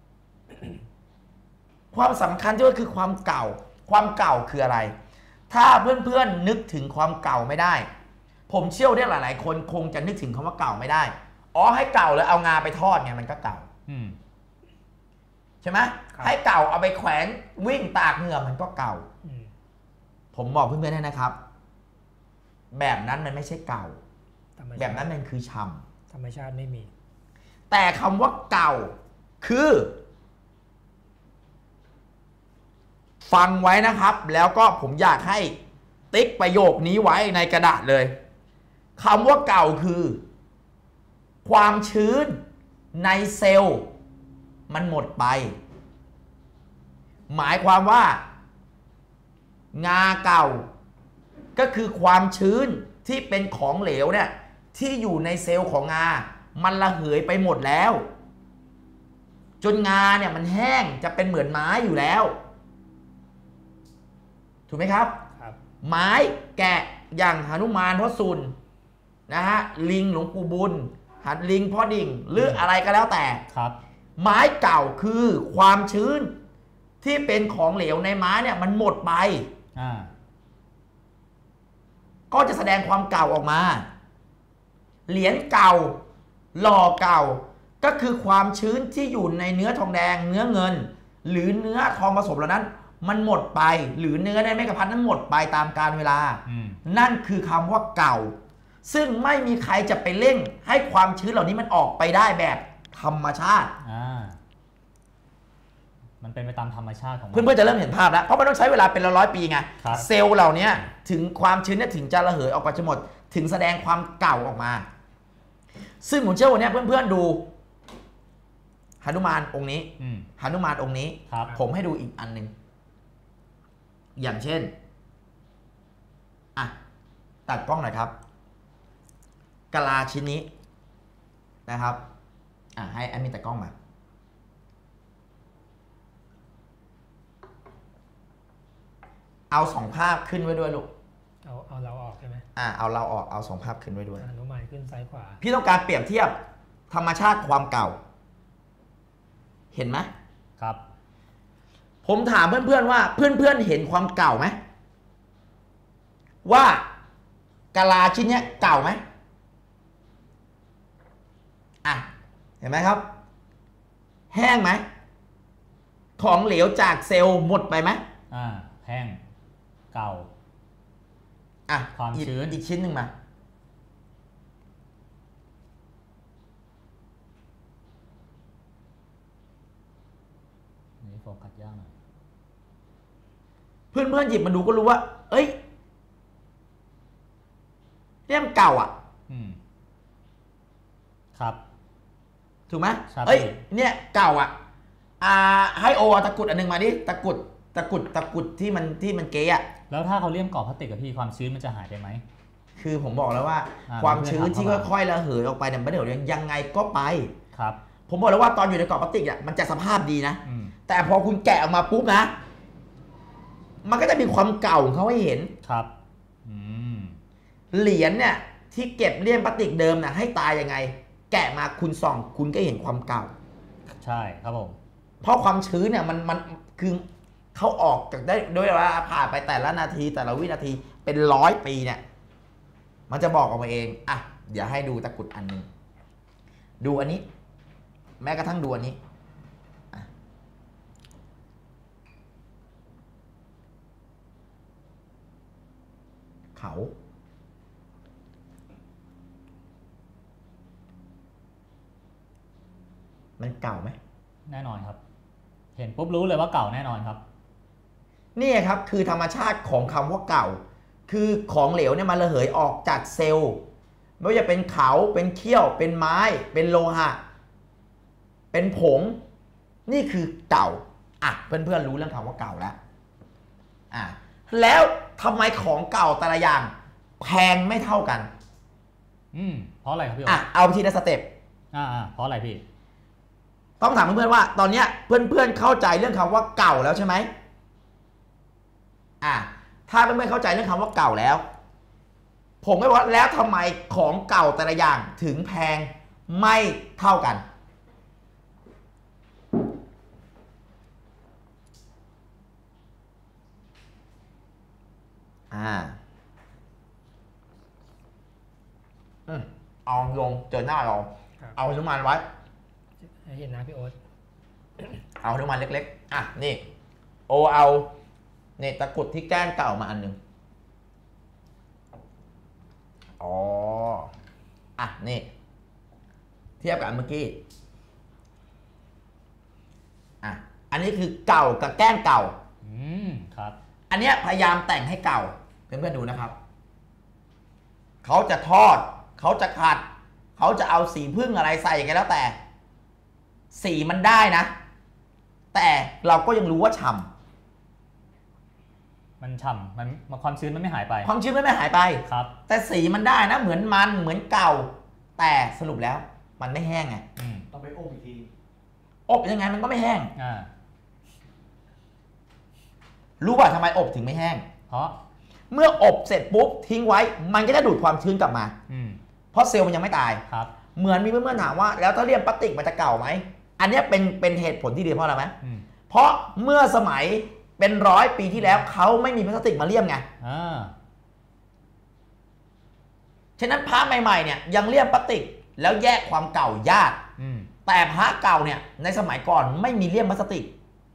ความสำคัญที่ว่าคือความเก่า ความเก่าคืออะไร ถ้าเพื่อนๆนึกถึงความเก่าไม่ได้ ผมเชื่อว่าหลายๆคนคงจะนึกถึงคำว่าเก่าไม่ได้อ๋อให้เก่าแล้วเอางาไปทอดไงมันก็เก่าใช่ไหมให้เก่าเอาไปแขวนวิ่งตากเหงื่อมันก็เก่าผมบอกเพื่อนๆให้นะครับ แบบนั้นมันไม่ใช่เก่า แบบนั้นมันคือชำธรรมชาติไม่มีแต่คำว่าเก่าคือฟังไว้นะครับ แล้วก็ผมอยากให้ติ๊กประโยคนี้ไว้ในกระดาษเลยคำว่าเก่าคือความชื้นในเซลล์มันหมดไปหมายความว่างาเก่าก็คือความชื้นที่เป็นของเหลวเนี่ยที่อยู่ในเซลล์ของงามันระเหยไปหมดแล้วจนงาเนี่ยมันแห้งจะเป็นเหมือนไม้อยู่แล้วถูกไหมครับครับไม้แกะอย่างหนุมานพ่อซุนนะฮะลิงหลวงปู่บุญหัดลิงพ่อดิ่งหรืออะไรก็แล้วแต่ครับไม้เก่าคือความชื้นที่เป็นของเหลวในไม้เนี่ยมันหมดไปก็จะแสดงความเก่าออกมาเหรียญเก่าหล่อเก่าก็คือความชื้นที่อยู่ในเนื้อทองแดงเนื้อเงินหรือเนื้อทองผสมเหล่านั้นมันหมดไปหรือเนื้อในเมฆพันธุ์นั้นหมดไปตามกาลเวลานั่นคือคำว่าเก่าซึ่งไม่มีใครจะไปเร่งให้ความชื้นเหล่านี้มันออกไปได้แบบธรรมชาติมันเป็นไปตามธรรมชาติของมันเพื่อนๆจะเริ่มเห็นภาพแล้วเพราะมันต้องใช้เวลาเป็นร้อยปีไงเซลล์เหล่านี้ถึงความชื้นเนี่ยถึงจะระเหยออกไปจะหมดถึงแสดงความเก่าออกมาซึ่งผมเชื่อวันนี้เพื่อนๆดูหนุมานองค์นี้หนุมานองค์นี้ผมให้ดูอีกอันหนึ่งอย่างเช่นตัดกล้องหน่อยครับกะลาชิ้นนี้นะครับให้แอดมินตัดกล้องมาเอา2 ภาพขึ้นไว้ด้วยลูกเอาเราออกใช่ไหมเอาเราออกเอา2 ภาพขึ้นไว้ด้วยหนุมานขึ้นซ้ายขวาพี่ต้องการเปรียบเทียบธรรมชาติความเก่า เห็นไหมครับผมถามเพื่อนๆว่าเพื่อนๆเห็นความเก่าไหมว่ากะลาชิ้นนี้เก่าไหมเห็นไหมครับ แห้งไหมของเหลวจากเซลล์หมดไปไหมแห้งเก่าความชื้นอีกชิ้นหนึ่งมานี่โฟกัสยากหน่อยเพื่อนๆหยิบมาดูก็รู้ว่าเอ้ยเล่มเก่าครับถูกไหมเอ้ยเนี่ยเก่าให้โอตะกุดอันนึงมาดิตะกุดที่มันเกะแล้วถ้าเขาเลี่ยมกรอบพลาสติกกับพี่ความชื้นมันจะหายไปไหมคือผมบอกแล้วว่าความชื้นที่ค่อยๆระเหยออกไปเนี่ยไม่ได้เดี๋ยวยังไงก็ไปครับผมบอกแล้วว่าตอนอยู่ในกรอบพลาสติกมันจะสภาพดีนะแต่พอคุณแกะออกมาปุ๊บนะมันก็จะมีความเก่าของเขาให้เห็นครับเหรียญเนี่ยที่เก็บเลี่ยมพลาสติกเดิมนะให้ตายยังไงแกะมาคุณส่องคุณก็เห็นความเก่าใช่ครับผมเพราะความชื้นเนี่ยมันคือเขาออกจากได้โดยว่าผ่านไปแต่ละนาทีแต่ละวินาทีเป็น100 ปีเนี่ยมันจะบอกออกมาเองเดี๋ยวให้ดูตะกุดอันนึงดูอันนี้แม้กระทั่งดูอันนี้เขามันเก่าไหมแน่นอนครับเห็นปุ๊บรู้เลยว่าเก่าแน่นอนครับนี่ครับคือธรรมชาติของคำว่าเก่าคือของเหลวเนี่ยมันระเหยออกจากเซลล์ไม่ว่าจะเป็นเขาเป็นเขี้ยวเป็นไม้เป็นโลหะเป็นผงนี่คือเก่าเพื่อนๆรู้เรื่องคำว่าเก่าแล้วแล้วทำไมของเก่าแต่ละอย่างแพงไม่เท่ากันเพราะอะไรครับพี่เอาทีละสเต็ปเพราะอะไรพี่ต้องถามเพื่อนๆว่าตอนนี้เพื่อนๆเข้าใจเรื่องคำว่าเก่าแล้วใช่ไหมถ้าเพื่อนๆเข้าใจเรื่องคำว่าเก่าแล้วผมก็ว่าแล้วทำไมของเก่าแต่ละอย่างถึงแพงไม่เท่ากันเอาลงเจอหน้าเราเอาน้ำมันไว้เห็นนะพี่โอ๊ตเอาน้ำมันเล็กๆนี่โอเอาเนี่ยตะกุดที่แก้งเก่ามาอันหนึ่งนี่เทียบกับเมื่อกี้อันนี้คือเก่ากับแก้งเก่าครับอันนี้พยายามแต่งให้เก่าเพื่อนๆดูนะครับเขาจะทอดเขาจะขัดเขาจะเอาสีพึ่งอะไรใส่กันแล้วแต่สีมันได้นะแต่เราก็ยังรู้ว่าฉ่ำมันฉ่ำมันความชื้นมันไม่หายไปความชื้นไม่หายไปครับแต่สีมันได้นะเหมือนเก่าแต่สรุปแล้วมันไม่แห้งไงต้องไปอบอีกทีอบยังไงมันก็ไม่แห้งรู้ป่ะทำไมอบถึงไม่แห้งเพราะเมื่ออบเสร็จปุ๊บทิ้งไว้มันก็จะดูดความชื้นกลับมาเพราะเซลล์มันยังไม่ตายครับเหมือนมีเพื่อนๆถามว่าแล้วถ้าเลี่ยมพลาสติกมันจะเก่าไหมอันนี้เป็นเหตุผลที่ดีเพราะอะไรไหมเพราะเมื่อสมัยเป็น100 ปีที่แล้วเขาไม่มีพลาสติกมาเลี่ยมไงฉะนั้นพระใหม่ๆเนี่ยยังเลี่ยมพลาสติกแล้วแยกความเก่ายากแต่พระเก่าเนี่ยในสมัยก่อนไม่มีเลี่ยมพลาสติก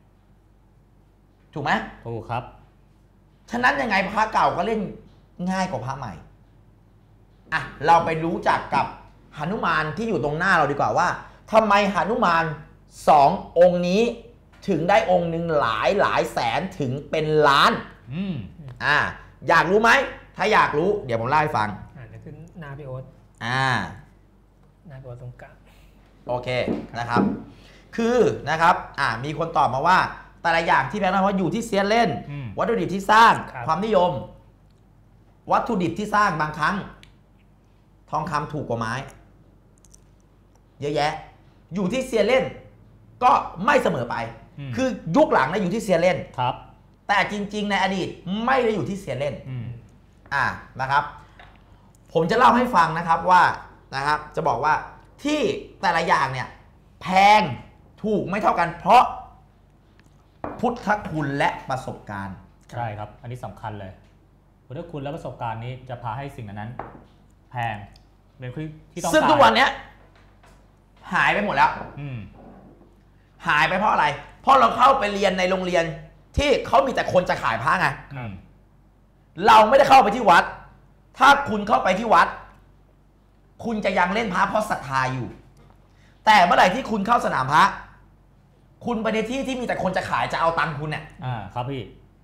ถูกไหมถูกครับฉะนั้นยังไงพระเก่าก็เล่นง่ายกว่าพระใหม่เราไปรู้จักกับหนุมานที่อยู่ตรงหน้าเราดีกว่าว่าทำไมหนุมาน2 องค์นี้ถึงได้องค์หนึ่งหลายแสนถึงเป็นล้านอยากรู้ไหมถ้าอยากรู้เดี๋ยวผมเล่าให้ฟังจะขึ้นหน้าพี่โอ๊ตหน้าพี่โอ๊ตตรงกลางโอเคนะครับคือนะครับมีคนตอบมาว่าแต่ละอย่างที่แปลว่าอยู่ที่เซียนเล่นวัตถุดิบที่สร้างความนิยมวัตถุดิบที่สร้างบางครั้งทองคำถูกกว่าไม้เยอะแยะอยู่ที่เซียนเล่นก็ไม่เสมอไปคือยุคหลังนะอยู่ที่เซียนเล่นครับแต่จริงๆในอดีตไม่ได้อยู่ที่เซียนเล่นนะครับผมจะเล่าให้ฟังนะครับว่านะครับจะบอกว่าที่แต่ละอย่างเนี่ยแพงถูกไม่เท่ากันเพราะพุทธคุณและประสบการณ์ใช่ครับอันนี้สำคัญเลยพุทธคุณและประสบการณ์นี้จะพาให้สิ่งนั้นแพงเป็นที่ต้องการซึ่งทุกวันนี้หายไปหมดแล้วหายไปเพราะอะไรเพราะเราเข้าไปเรียนในโรงเรียนที่เขามีแต่คนจะขายพระไงเราไม่ได้เข้าไปที่วัดถ้าคุณเข้าไปที่วัดคุณจะยังเล่นพระเพราะศรัทธาอยู่แต่เมื่อไหร่ที่คุณเข้าสนามพระคุณไปในที่ที่มีแต่คนจะขายจะเอาตังค์คุณเนี่ยครับพี่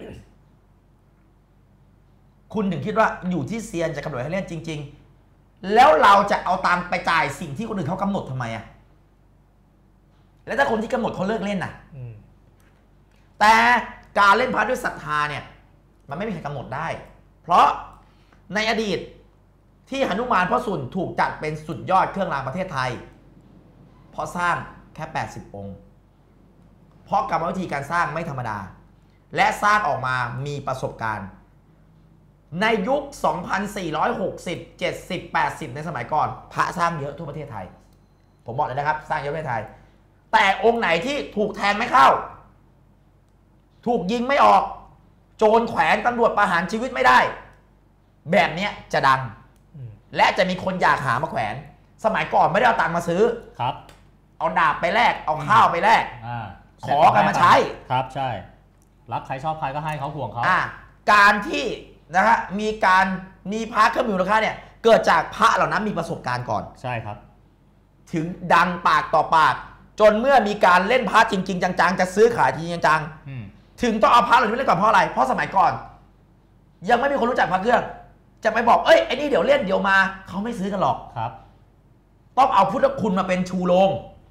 คุณถึงคิดว่าอยู่ที่เซียนจะกำหนดให้เล่นจริงๆแล้วเราจะเอาตังค์ไปจ่ายสิ่งที่คนอื่นเขากำหนดทำไมอะแล้วถ้าคนที่กำหนดเขาเลิกเล่นน่ะแต่การเล่นพระด้วยศรัทธาเนี่ยมันไม่มีใครกำหนดได้เพราะในอดีตที่หนุมานพ่อสุนถูกจัดเป็นสุดยอดเครื่องรางประเทศไทยเพราะสร้างแค่80องค์เพราะกรรมวิธีการสร้างไม่ธรรมดาและสร้างออกมามีประสบการณ์ในยุค 2460 70 80 ในสมัยก่อนพระสร้างเยอะทั่วประเทศไทยผมบอกเลยนะครับสร้างเยอะทั่วประเทศไทยแต่องค์ไหนที่ถูกแทงไม่เข้าถูกยิงไม่ออกโจรแขวนตำรวจประหารชีวิตไม่ได้แบบนี้จะดังและจะมีคนอยากหามาแขวนสมัยก่อนไม่ได้เอาตังค์มาซื้อครับเอาดาบไปแลกเอาข้าวไปแลกขอกันมาใช้ครับใช่รักใครชอบใครก็ให้เขาห่วงเขาการที่นะฮะมีพระเครื่องมีมูลค่าเนี่ยเกิดจากพระเหล่านั้นมีประสบการณ์ก่อนใช่ครับถึงดังปากต่อปากจนเมื่อมีการเล่นพระจริงๆจังๆจะซื้อขายจริงๆจังๆถึงต้องเอาพระเหล่านี้เล่นก่อนเพราะอะไรเพราะสมัยก่อนยังไม่มีคนรู้จักพระเครื่องจะไปบอกเอ้ยไอ้นี่เดี๋ยวเล่นเดี๋ยวมาเขาไม่ซื้อกันหรอกครับต้องเอาพุทธคุณมาเป็นชูโรง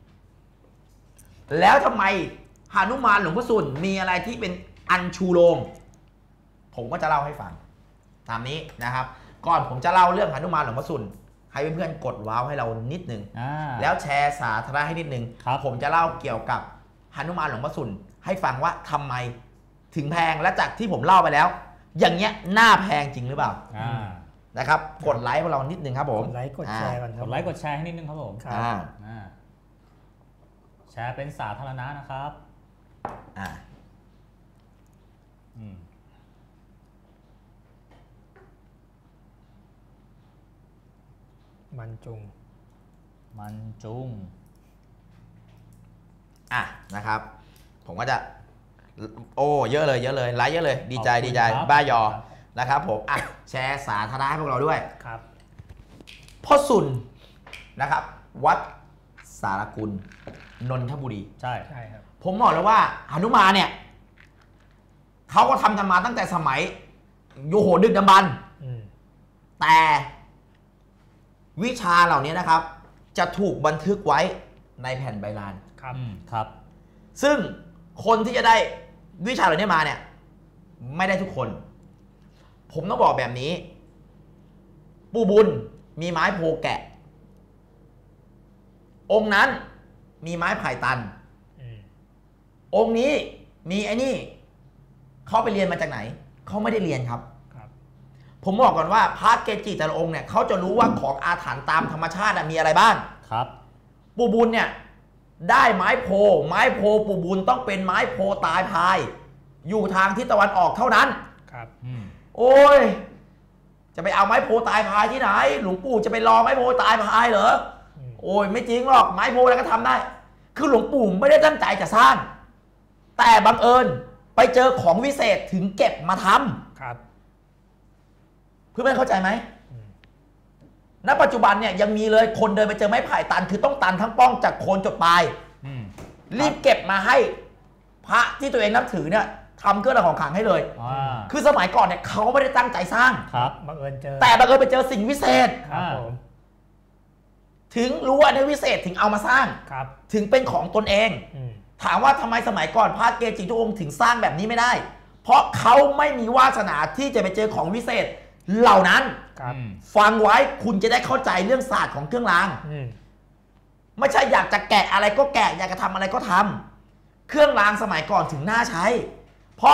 แล้วทำไมหนุมานหลวงพ่อสุนมีอะไรที่เป็นอันชูโรงผมก็จะเล่าให้ฟังตามนี้นะครับก่อนผมจะเล่าเรื่องหนุมานหลวงพ่อสุนให้เพื่อนๆกดว้าวให้เรานิดนึงแล้วแชร์สาธารณะให้นิดนึงผมจะเล่าเกี่ยวกับหนุมานหลวงพ่อสุนให้ฟังว่าทำไมถึงแพงและจากที่ผมเล่าไปแล้วอย่างเงี้ยหน้าแพงจริงหรือเปล่านะครับกดไลค์พวกเรานิดนึงครับผมกดไลค์กดแชร์กดไลค์กดแชร์ให้นิดนึงครับผมแชร์เป็นสาธารณะนะครับมันจุงนะครับผมก็จะโอ้เยอะเลยไลค์เยอะเลยดีใจบ้ายอนะครับผมแชร์สาธารณะให้พวกเราด้วยครับพ่อสุนนะครับวัดสารกุลนนทบุรีใช่ครับผมบอกเลยว่าหนุมานเนี่ยเขาก็ทำกันมาตั้งแต่สมัยโยโหดึกดำบรรพ์แต่วิชาเหล่านี้นะครับจะถูกบันทึกไว้ในแผ่นใบลานครับซึ่งคนที่จะได้วิชาเหล่านี้มาเนี่ยไม่ได้ทุกคนผมต้องบอกแบบนี้ปู่บุญมีไม้โพแกะองค์นั้นมีไม้ไผ่ตันองค์นี้มีไอ้นี่เขาไปเรียนมาจากไหนเขาไม่ได้เรียนครับผมบอกก่อนว่าพระเกจิแต่ละองค์เนี่ยเขาจะรู้ว่าของอาถรรพ์ตามธรรมชาติมีอะไรบ้างครับปู่บุญเนี่ยได้ไม้โพปู่บุญต้องเป็นไม้โพตายพายอยู่ทางทิศตะวันออกเท่านั้นครับโอ้ยจะไปเอาไม้โพตายพายที่ไหนหลวงปู่จะไปรอไม้โพตายพายเหรอโอ้ยไม่จริงหรอกไม้โพอะไรก็ทำได้คือหลวงปู่ไม่ได้ตั้งใจจะสร้างแต่บังเอิญไปเจอของวิเศษถึงเก็บมาทำครับเพื่อนๆเข้าใจไหมณปัจจุบันเนี่ยยังมีเลยคนเดินไปเจอไม้ไผ่ตันคือต้องตันทั้งป้องจากโคนจดปลายรีบเก็บมาให้พระที่ตัวเองนับถือเนี่ยทำเครื่องรางของขลังให้เลยคือสมัยก่อนเนี่ยเขาไม่ได้ตั้งใจสร้างครับบังเอิญเจอแต่บังเอิญไปเจอสิ่งวิเศษครับผมถึงรู้ว่าในวิเศษถึงเอามาสร้างครับถึงเป็นของตนเองถามว่าทำไมสมัยก่อนพระเกจิทุกองค์ถึงสร้างแบบนี้ไม่ได้เพราะเขาไม่มีวาสนาที่จะไปเจอของวิเศษเหล่านั้นฟังไว้คุณจะได้เข้าใจเรื่องศาสตร์ของเครื่องรางไม่ใช่อยากจะแกะอะไรก็แกะอยากจะทำอะไรก็ทำเครื่องรางสมัยก่อนถึงน่าใช้เพราะ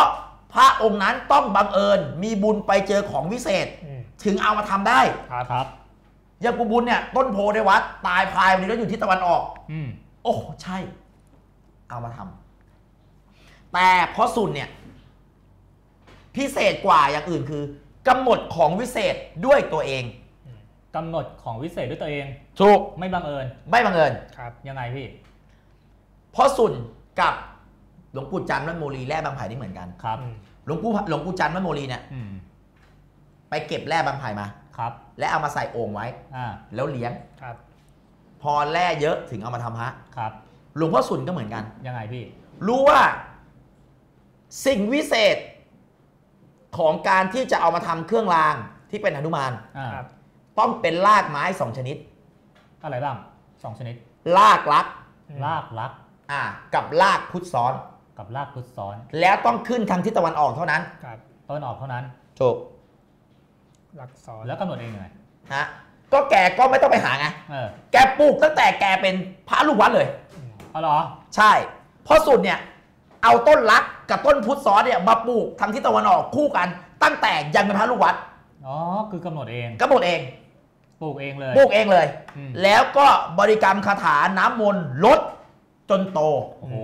พระองค์นั้นต้องบังเอิญมีบุญไปเจอของวิเศษถึงเอามาทำได้ครับอย่างกูบุญเนี่ยต้นโพในวัดตายพายวันนี้แล้วอยู่ที่ตะวันออกโอ้ใช่เอามาทำแต่เพราะสุนเนี่ยพิเศษกว่าอย่างอื่นคือกำหนดของวิเศษด้วยตัวเองกำหนดของวิเศษด้วยตัวเองถูกไม่บังเอิญไม่บังเอิญครับยังไงพี่เพราะสุนกับหลวงปู่จันทร์วัดโมลีแร่บางไผ่นี่เหมือนกันครับหลวงปู่จันทร์วัดโมลีเนี่ยไปเก็บแร่บางไผ่มาครับและเอามาใส่โอ่งไว้แล้วเลี้ยงครับพอแร่เยอะถึงเอามาทำพระครับหลวงพ่อสุนก็เหมือนกันยังไงพี่รู้ว่าสิ่งวิเศษของการที่จะเอามาทำเครื่องรางที่เป็นหนุมานต้องเป็นรากไม้2ชนิดอะไรบ้าง2ชนิดรากลักกับรากพุทธซ้อนแล้วต้องขึ้นทางทิศตะวันออกเท่านั้นตะวันออกเท่านั้นถูกรากซ้อนแล้วกำหนดเองไงฮะก็แกก็ไม่ต้องไปหาไงแกปลูกตั้งแต่แกเป็นพระลูกวัดเลยอ๋อเหรอใช่เพราะสุดเนี่ยเอาต้นลักกับต้นพุทธซ้อนเนี่ยมาปลูกทางทิศตะวันออกคู่กันตั้งแต่ยังเป็นพระลูกวัดอ๋อคือกำหนดเองปลูกเองเลยแล้วก็บริกรรมคาถาน้ำมนต์ลดจนโตโอ้โห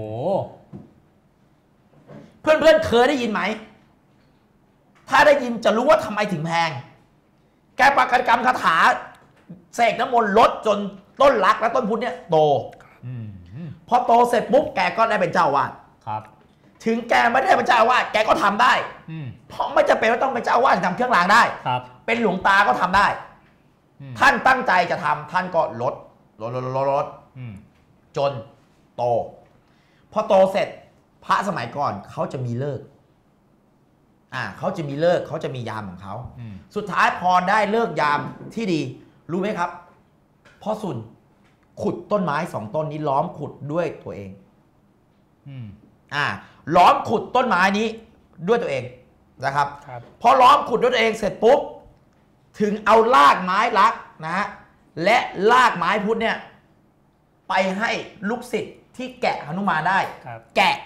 เพื่อนๆเคยได้ยินไหมถ้าได้ยินจะรู้ว่าทำไมถึงแพงแกบริกรรมคาถาเสกน้ำมนต์ลดจนต้นลักและต้นพุทธเนี่ยโตพอโตเสร็จปุ๊บแกก็ได้เป็นเจ้าวาดครับถึงแกไม่ได้เป็นเจ้าวาดแกก็ทำได้เพราะไม่จำเป็นว่าต้องเป็นเจ้าวาดทำเครื่องรางได้เป็นหลวงตาก็ทำได้ท่านตั้งใจจะทำท่านก็ลดจนโตพอโตเสร็จพระสมัยก่อนเขาจะมีเลิกเขาจะมีเลิกเขาจะมียามของเขาสุดท้ายพอได้เลิกยามที่ดีรู้ไหมครับพ่อสุนขุดต้นไม้2ต้นนี้ล้อมขุดด้วยตัวเองล้อมขุดต้นไม้นี้ด้วยตัวเองนะครับพอล้อมขุดด้วยตัวเองเสร็จปุ๊บถึงเอารากไม้ลักนะฮะและรากไม้พุทธเนี่ยไปให้ลูกศิษย์ที่แกะหนุมานได้แกะ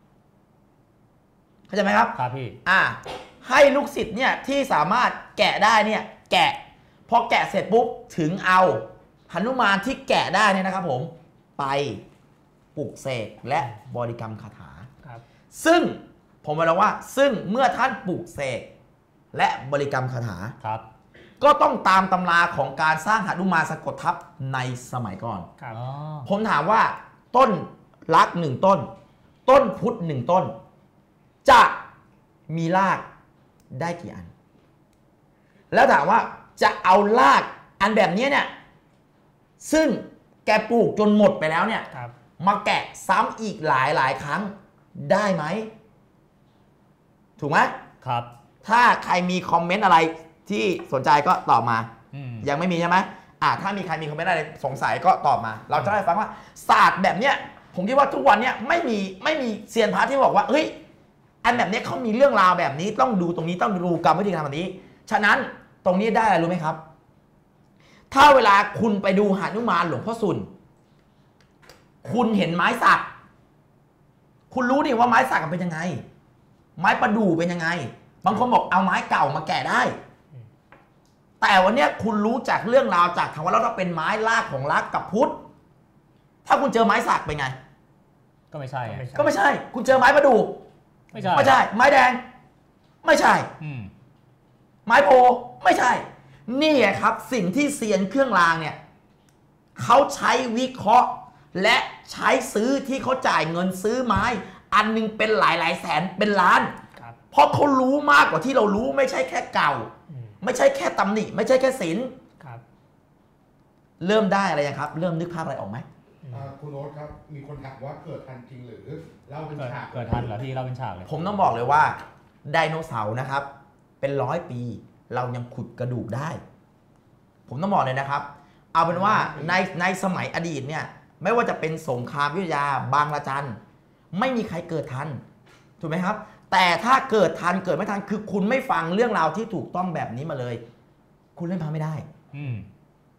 เข้าใจไหมครับครับพี่ให้ลูกศิษย์เนี่ยที่สามารถแกะได้เนี่ยแกะพอแกะเสร็จปุ๊บถึงเอาหนุมานที่แกะได้เนี่ยนะครับผมไปปลุกเสกและบริกรรมคาถาซึ่งผมบอกแล้วว่าซึ่งเมื่อท่านปลุกเสกและบริกรรมคาถาก็ต้องตามตำราของการสร้างหนุมานสะกดทับในสมัยก่อนผมถามว่าต้นลัก1ต้นต้นพุทธ1ต้นจะมีรากได้กี่อันแล้วถามว่าจะเอารากอันแบบนี้เนี่ยซึ่งแกปลูกจนหมดไปแล้วเนี่ยมาแกะซ้ำอีกหลายครั้งได้ไหมถูกไหมครับถ้าใครมีคอมเมนต์อะไรที่สนใจก็ตอบมายังไม่มีใช่ไหมถ้ามีใครมีคอมเมนต์อะไรสงสัยก็ตอบมาเราจะได้ฟังว่าศาสตร์แบบเนี้ยผมคิดว่าทุกวันเนี้ยไม่มีเซียนพระที่บอกว่าเฮ้ยอันแบบนี้เขามีเรื่องราวแบบนี้ต้องดูตรงนี้ต้องดูกรรมวิธีการแบบนี้ฉะนั้นตรงนี้ได้อะไรรู้ไหมครับถ้าเวลาคุณไปดูหนุมานหลวงพ่อสุนคุณเห็นไม้สักคุณรู้ดิว่าไม้สักเป็นยังไงไม้ประดู่เป็นยังไงบางคนบอกเอาไม้เก่ามาแกะได้แต่วันนี้คุณรู้จากเรื่องราวจากทางวัดแล้วเป็นไม้รากของลักกับพุทธถ้าคุณเจอไม้สักเป็นไงก็ไม่ใช่คุณเจอไม้ประดู่ไม่ใช่ไม้แดงไม่ใช่ไม้โพไม่ใช่นี่ครับสิ่งที่เซียนเครื่องรางเนี่ยเขาใช้วิเคราะห์และใช้ซื้อที่เขาจ่ายเงินซื้อไม้อันนึงเป็นหลายแสนเป็นล้านเพราะเขารู้มากกว่าที่เรารู้ไม่ใช่แค่เก่าไม่ใช่แค่ตำหนิไม่ใช่แค่ศิลป์เริ่มได้อะไรยังครับเริ่มนึกภาพอะไรออกไหมคุณโอ๊ตครับมีคนถามว่าเกิดทันจริงหรือเล่าเป็นฉากเกิดทันเหรอพี่เล่าเป็นฉากเลยผมต้องบอกเลยว่าไดโนเสาร์นะครับเป็น100 ปีเรายังขุดกระดูกได้ผมต้องบอกเลยนะครับเอาเป็นว่าในสมัยอดีตเนี่ยไม่ว่าจะเป็นสงครามวิทยาบางระจันไม่มีใครเกิดทันถูกไหมครับแต่ถ้าเกิดทันเกิดไม่ทันคือคุณไม่ฟังเรื่องราวที่ถูกต้องแบบนี้มาเลยคุณเล่นพระไม่ได้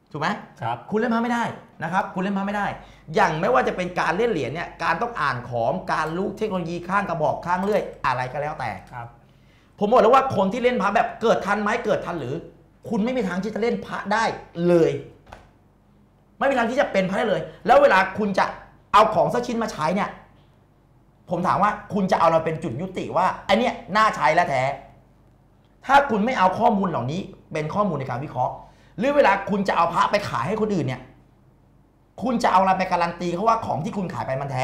ถูกไหมครับคุณเล่นพระไม่ได้นะครับคุณเล่นพระไม่ได้อย่างไม่ว่าจะเป็นการเล่นเหรียญเนี่ยการต้องอ่านของการรู้เทคโนโลยีข้างกระบอกข้างเลื่อยอะไรก็แล้วแต่ครับผมบอกแล้วว่าคนที่เล่นพระแบบเกิดทันไหมเกิดทันหรือ คุณไม่มีทางที่จะเล่นพระได้เลย ไม่มีทางที่จะเป็นพระได้เลย แล้วเวลาคุณจะเอาของสักชิ้นมาใช้เนี่ยผมถามว่าคุณจะเอาเราเป็นจุดยุติว่าไอเนี้ยน่าใช้และแท้ถ้าคุณไม่เอาข้อมูลเหล่านี้เป็นข้อมูลในการวิเคราะห์หรือเวลาคุณจะเอาพระไปขายให้คนอื่นเนี่ยคุณจะเอาอะไรไปการันตีเขาว่าของที่คุณขายไปมันแท้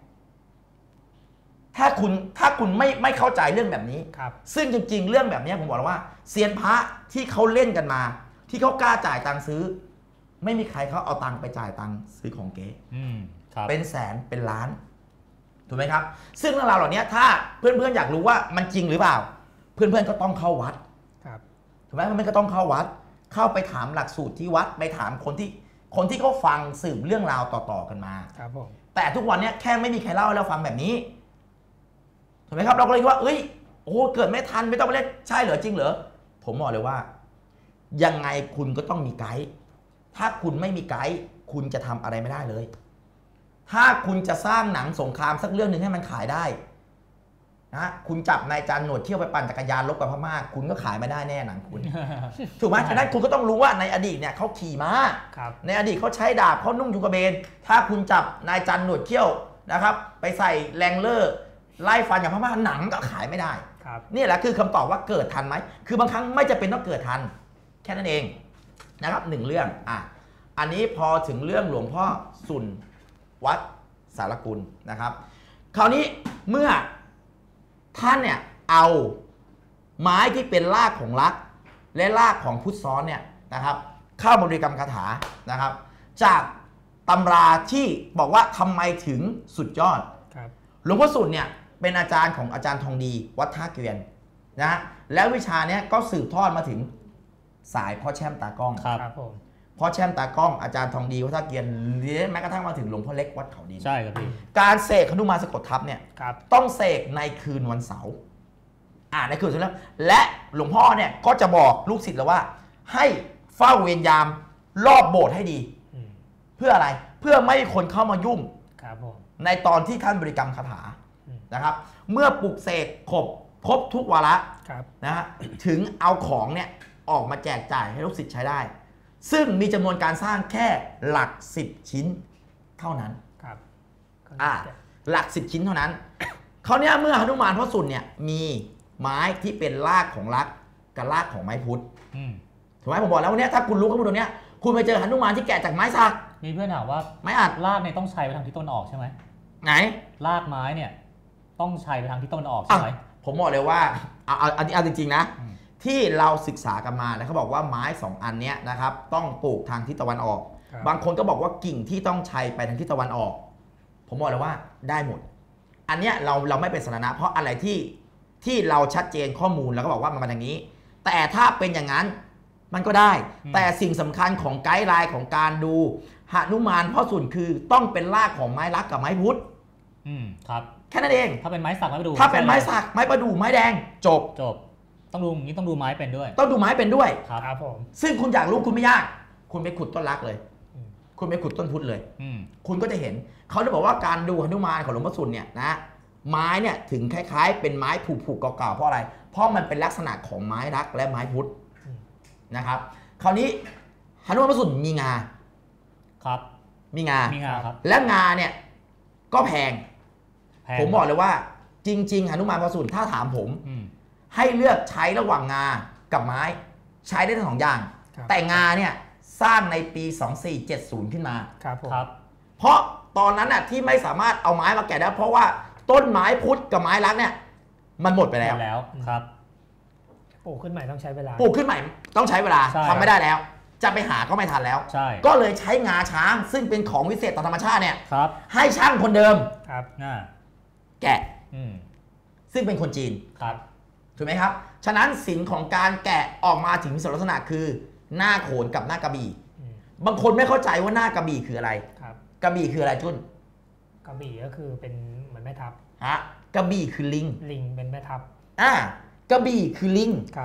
ถ้าคุณไม่เข้าใจเรื่องแบบนี้ครับซึ่งจริงๆเรื่องแบบนี้ผมบอกแล้วว่าเซียนพระที่เขาเล่นกันมา ที่เขากล้าจ่ายตังค์ซื้อ ไม่มีใครเขาเอาตังค์ไปจ่ายตังค์ซื้อของเก๊ครับเป็นแสนเป็นล้านถูกไหมครับซึ่งเรื่องราวเหล่านี้ถ้าเพื่อนๆอยากรู้ว่ามันจริงหรือเปล่า เพื่อนๆก็ต้องเข้าวัดครับถูกไหมมันก็ต้องเข้าวัด เข้าไปถามหลักสูตรที่วัดไปถามคนที่เขาฟังสืบเรื่องราวต่อๆกันมาครับผมแต่ทุกวันนี้แค่ไม่มีใครเล่าให้เราฟังแบบนี้ถูกไหมครับเราก็เลยคิดว่าเอ้ยโอ้เกิดไม่ทันไม่ต้องไปเล่นใช่เหรอจริงเหรอผมบอกเลยว่ายังไงคุณก็ต้องมีไกด์ถ้าคุณไม่มีไกด์คุณจะทำอะไรไม่ได้เลย ถ้าคุณจะสร้างหนังสงครามสักเรื่องหนึ่งให้มันขายได้นะคุณจับนายจันหนวดเที่ยวไปปั่นจักรยานลบกับพม่าคุณก็ขายไม่ได้แน่หนังคุณ ถูกไหมฉะนั้นคุณก็ต้องรู้ว่าในอดีตเนี่ยเขาขี่ม้าครับในอดีตเขาใช้ดาบเขานุ่งจุกระเบนถ้าคุณจับนายจันหนวดเขี้ยวนะครับไปใส่แรงเลอร์ไล่ฟันอย่างพม่าหนังก็ขายไม่ได้ครับนี่แหละคือคำตอบว่าเกิดทันไหมคือบางครั้งไม่จะเป็นต้องเกิดทันแค่นั้นเองนะครับหนึ่งเรื่องอันนี้พอถึงเรื่องหลวงพ่อสุนวัดสารกุลนะครับคราวนี้เมื่อท่านเนี่ยเอาไม้ที่เป็นรากของลักษณ์และรากของพุทธซ้อนเนี่ยนะครับเข้าบริกรรมคาถานะครับจากตำราที่บอกว่าทำไมถึงสุดยอดครับหลวงพ่อสุนเนี่ยเป็นอาจารย์ของอาจารย์ทองดีวัดท่าเกวียนนะฮะแล้ววิชาเนี้ยก็สืบทอดมาถึงสายพ่อแช่มตากล้องครับครับผมพ่อแช่มตากล้องอาจารย์ทองดีวัดท่าเกวียนหรือแม้กระทั่งมาถึงหลวงพ่อเล็กวัดเขาดินใช่ครับพี่การเสกหนุมานสะกดทับเนี่ยครับต้องเสกในคืนวันเสาร์ในคืนวันเสาร์และหลวงพ่อเนี่ยก็จะบอกลูกศิษย์เลยว่า ให้เฝ้าเวรยามรอบโบสถ์ให้ดีอืมเพื่ออะไรเพื่อไม่ให้คนเข้ามายุ่งครับผมในตอนที่ท่านบริกรรมคาถาอืมนะครับเมื่อปลุกเสกครบทุกวาระครับนะฮะถึงเอาของเนี่ยออกมาแจกจ่ายให้ลูกศิษย์ใช้ได้ ซึ่งมีจำนวนการสร้างแค่หลัก10ชิ้นเท่านั้นครับหลัก10ชิ้นเท่านั้นคราวนี้เมื่อหนุมานพ่อสุนเนี่ยมีไม้ที่เป็นรากของลักษณ์กับรากของไม้พุทธอืมถูกไหมผมบอกแล้ววันนี้ถ้าคุณรู้ข้อมูลตรงนี้คุณไปเจอหนุมานที่แกะจากไม้สักมีเพื่อนถามว่าไม้อัดรากเนี่ยต้องใช้ไปทางทิศตะวันออกใช่ไหมไหนรากไม้เนี่ยต้องใช้ไปทางทิศตะวันออกใช่ไหมผมบอกเลยว่าเอาจริงๆนะอืมที่เราศึกษากันมานะเขาบอกว่าไม้2อันเนี้ยนะครับต้องปลูกทางทิศตะวันออกครับบางคนก็บอกว่ากิ่งที่ต้องใช้ไปทางทิศตะวันออก ผมบอกเลยว่าได้หมด อันเนี้ยเราไม่เป็นสาระเพราะอะไรที่เราชัดเจนข้อมูลแล้วก็บอกว่ามันเป็นอย่างนี้ แต่ถ้าเป็นอย่างนั้นมันก็ได้ แต่สิ่งสำคัญของไกด์ไลน์ของการดูหนุมานพ่อสุนคือต้องเป็นรากของไม้ลักกับไม้พุทธครับแค่นั้นเองถ้าเป็นไม้สักไม้ประดู่ถ้าเป็นไม้สักไม้ประดู่ไม้แดงจบจบต้องดูนี้ต้องดูไม้เป็นด้วยต้องดูไม้เป็นด้วยครับครับผมซึ่งคุณอยากรู้คุณไม่ยาก คุณไปขุดต้นรักเลยอืมคุณไปขุดต้นพุทธเลยอืมคุณก็จะเห็น เขาจะบอกว่าการดูหนุมานของหลวงพ่อสุนเนี่ยนะไม้เนี่ยถึงคล้ายๆ เป็นไม้ผุๆเก่าๆเพราะอะไร เพราะมันเป็นลักษณะของไม้รักและไม้พุทธอืมนะครับ คราวนี้หนุมานพ่อสุนมีงาครับมีงามีงาครับและงาเนี่ยก็แพงแพงผมบอกเลยว่าจริงๆหนุมานพ่อสุนถ้าถามผมอืมให้เลือกใช้ระหว่างงากับไม้ ใช้ได้ทั้งสองอย่างครับแต่งาเนี่ยสร้างในปี 2470 ขึ้นมาครับผมครับเพราะตอนนั้นน่ะที่ไม่สามารถเอาไม้มาแกะได้เพราะว่าต้นไม้พุทธกับไม้รักเนี่ยมันหมดไปหแล้วมดแล้วครับปลูกขึ้นใหม่ต้องใช้เวลาปลูกขึ้นใหม่ต้องใช้เวลาใช่ทำไม่ได้แล้ว จะไปหาก็ไม่ทันแล้วใช่ก็เลยใช้งาช้างซึ่งเป็นของวิเศษต่อธรรมชาติเนี่ยครับให้ช่างคนเดิมครับแกะอืมซึ่งเป็นคนจีนครับถูกไหมครับฉะนั้นศิลป์ของการแกะออกมาถึงมีลักษณะคือหน้าโขนกับหน้ากระบี่อืมบางคนไม่เข้าใจว่าหน้ากระบี่คืออะไรครับกระบี่คืออะไรจุนกระบี่ก็คือเป็นเหมือนแม่ทัพฮะกระบี่คือลิงลิงเป็นแม่ทัพกระบี่คือลิงครับ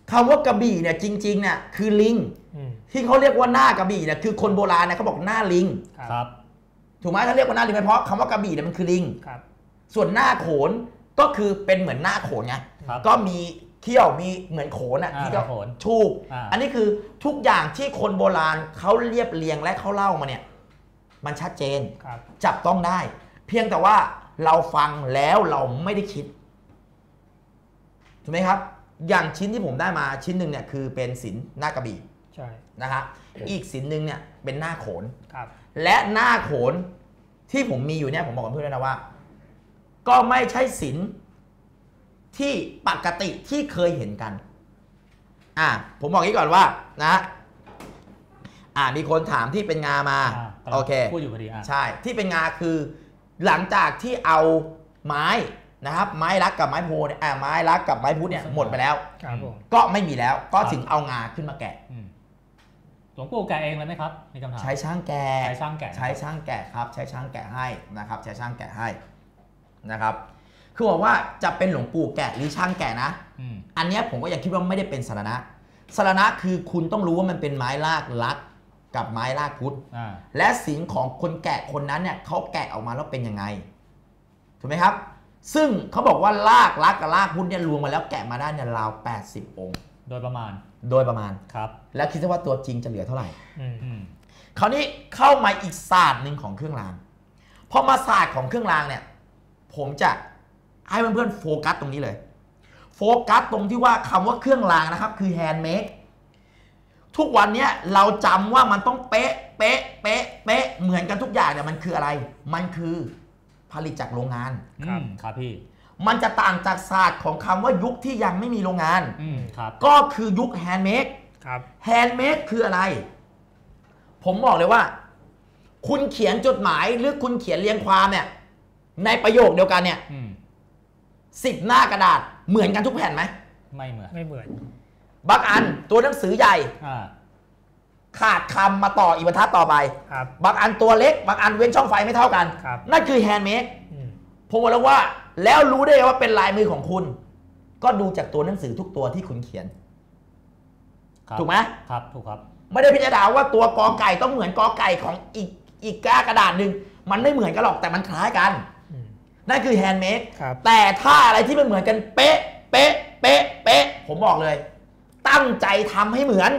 คำว่ากระบี่เนี่ยจริงๆเนี่ยคือลิงที่เขาเรียกว่าหน้ากระบี่เนี่ยคือคนโบราณเนี่ยเขาบอกหน้าลิงครับถูกไหมเขาเรียกว่าหน้าลิงเพราะคำว่ากระบี่เนี่ยมันคือลิงครับส่วนหน้าโขนก็คือเป็นเหมือนหน้าโขนไงครับก็มีเขี้ยวมีเหมือนโขนอ่ะที่เขาโขนถูกอ่าอันนี้คือทุกอย่างที่คนโบราณเขาเรียบเรียงและเขาเล่ามาเนี่ยมันชัดเจนครับจับต้องได้ เพียงแต่ว่าเราฟังแล้วเราไม่ได้คิดถูกไหมครับอย่างชิ้นที่ผมได้มาชิ้นหนึ่งเนี่ยคือเป็นศิลป์หน้ากระบี่ใช่นะครับอีกศิลป์หนึ่งเนี่ยเป็นหน้าโขนครับและหน้าโขนที่ผมมีอยู่เนี่ยผมบอกกับเพื่อนนะว่า ก็ไม่ใช่ศิลป์ที่ปกติที่เคยเห็นกันผมบอกงี้ก่อนว่านะมีคนถามที่เป็นงามาโอเคพูดอยู่พอดีใช่ที่เป็นงาคือหลังจากที่เอาไม้นะครับไม้รักกับไม้โพเนี่ยไม้รักกับไม้พุทธเนี่ยหมดไปแล้วครับผมก็ไม่มีแล้วก็ถึงเอางาขึ้นมาแกะหลวงปู่แกะเองเลยไหมครับมีคำถามใช้ช่างแกะใช้ช่างแกะใช้ช่างแกะครับใช้ช่างแกะให้นะครับใช้ช่างแกะให้นะครับคือบอกว่าจะเป็นหลวงปู่แกะหรือช่างแกะนะอันนี้ผมก็ยังคิดว่าไม่ได้เป็นสารณะสารณะคือคุณต้องรู้ว่ามันเป็นไม้รากลักกับไม้รากพุทธและศิลป์ของคนแกะคนนั้นเนี่ยเขาแกะออกมาแล้วเป็นยังไงถูกไหมครับซึ่งเขาบอกว่าลากลักกับลากพุทธเนี่ยรวมมาแล้วแกะมาได้เนี่ยราว80 องค์โดยประมาณครับแล้วคิดว่าตัวจริงจะเหลือเท่าไหร่คราวนี้เข้ามาอีกศาสตร์หนึ่งของเครื่องรางพอมาศาสตร์ของเครื่องรางเนี่ยผมจะให้เพื่อนๆโฟกัสตรงนี้เลยโฟกัสตรงที่ว่าคำว่าเครื่องรางนะครับคือแฮนด์เมดทุกวันนี้เราจำว่ามันต้องเป๊ะเป๊ะเป๊ะเป๊ะเหมือนกันทุกอย่างเนี่ยมันคืออะไรมันคือผลิตจากโรงงานครับพี่มันจะต่างจากศาสตร์ของคำว่ายุคที่ยังไม่มีโรงงานครับก็คือยุคแฮนด์เมดแฮนด์เมดคืออะไรผมบอกเลยว่าคุณเขียนจดหมายหรือคุณเขียนเรียงความเนี่ยในประโยคเดียวกันเนี่ย10 หน้ากระดาษเหมือนกันทุกแผ่นไหมไม่เหมือนบางอันตัวหนังสือใหญ่ขาดคำมาต่ออีกบรรทัดต่อไปบางอันตัวเล็กบางอันเว้นช่องไฟไม่เท่ากันนั่นคือแฮนด์เมดผมบอกแล้วว่าแล้วรู้ได้ว่าเป็นลายมือของคุณก็ดูจากตัวหนังสือทุกตัวที่คุณเขียนถูกไหมครับถูกครับไม่ได้พิจารณาว่าตัวกอไก่ต้องเหมือนกอไก่ของอีกกระดาษหนึ่งมันไม่เหมือนกันหรอกแต่มันคล้ายกันนั่นคือแฮนด์เมดแต่ถ้าอะไรที่มันเหมือนกันเป๊ะเป๊ะเป๊ะเป๊ะผมบอกเลยตั้งใจทำให้เหมือน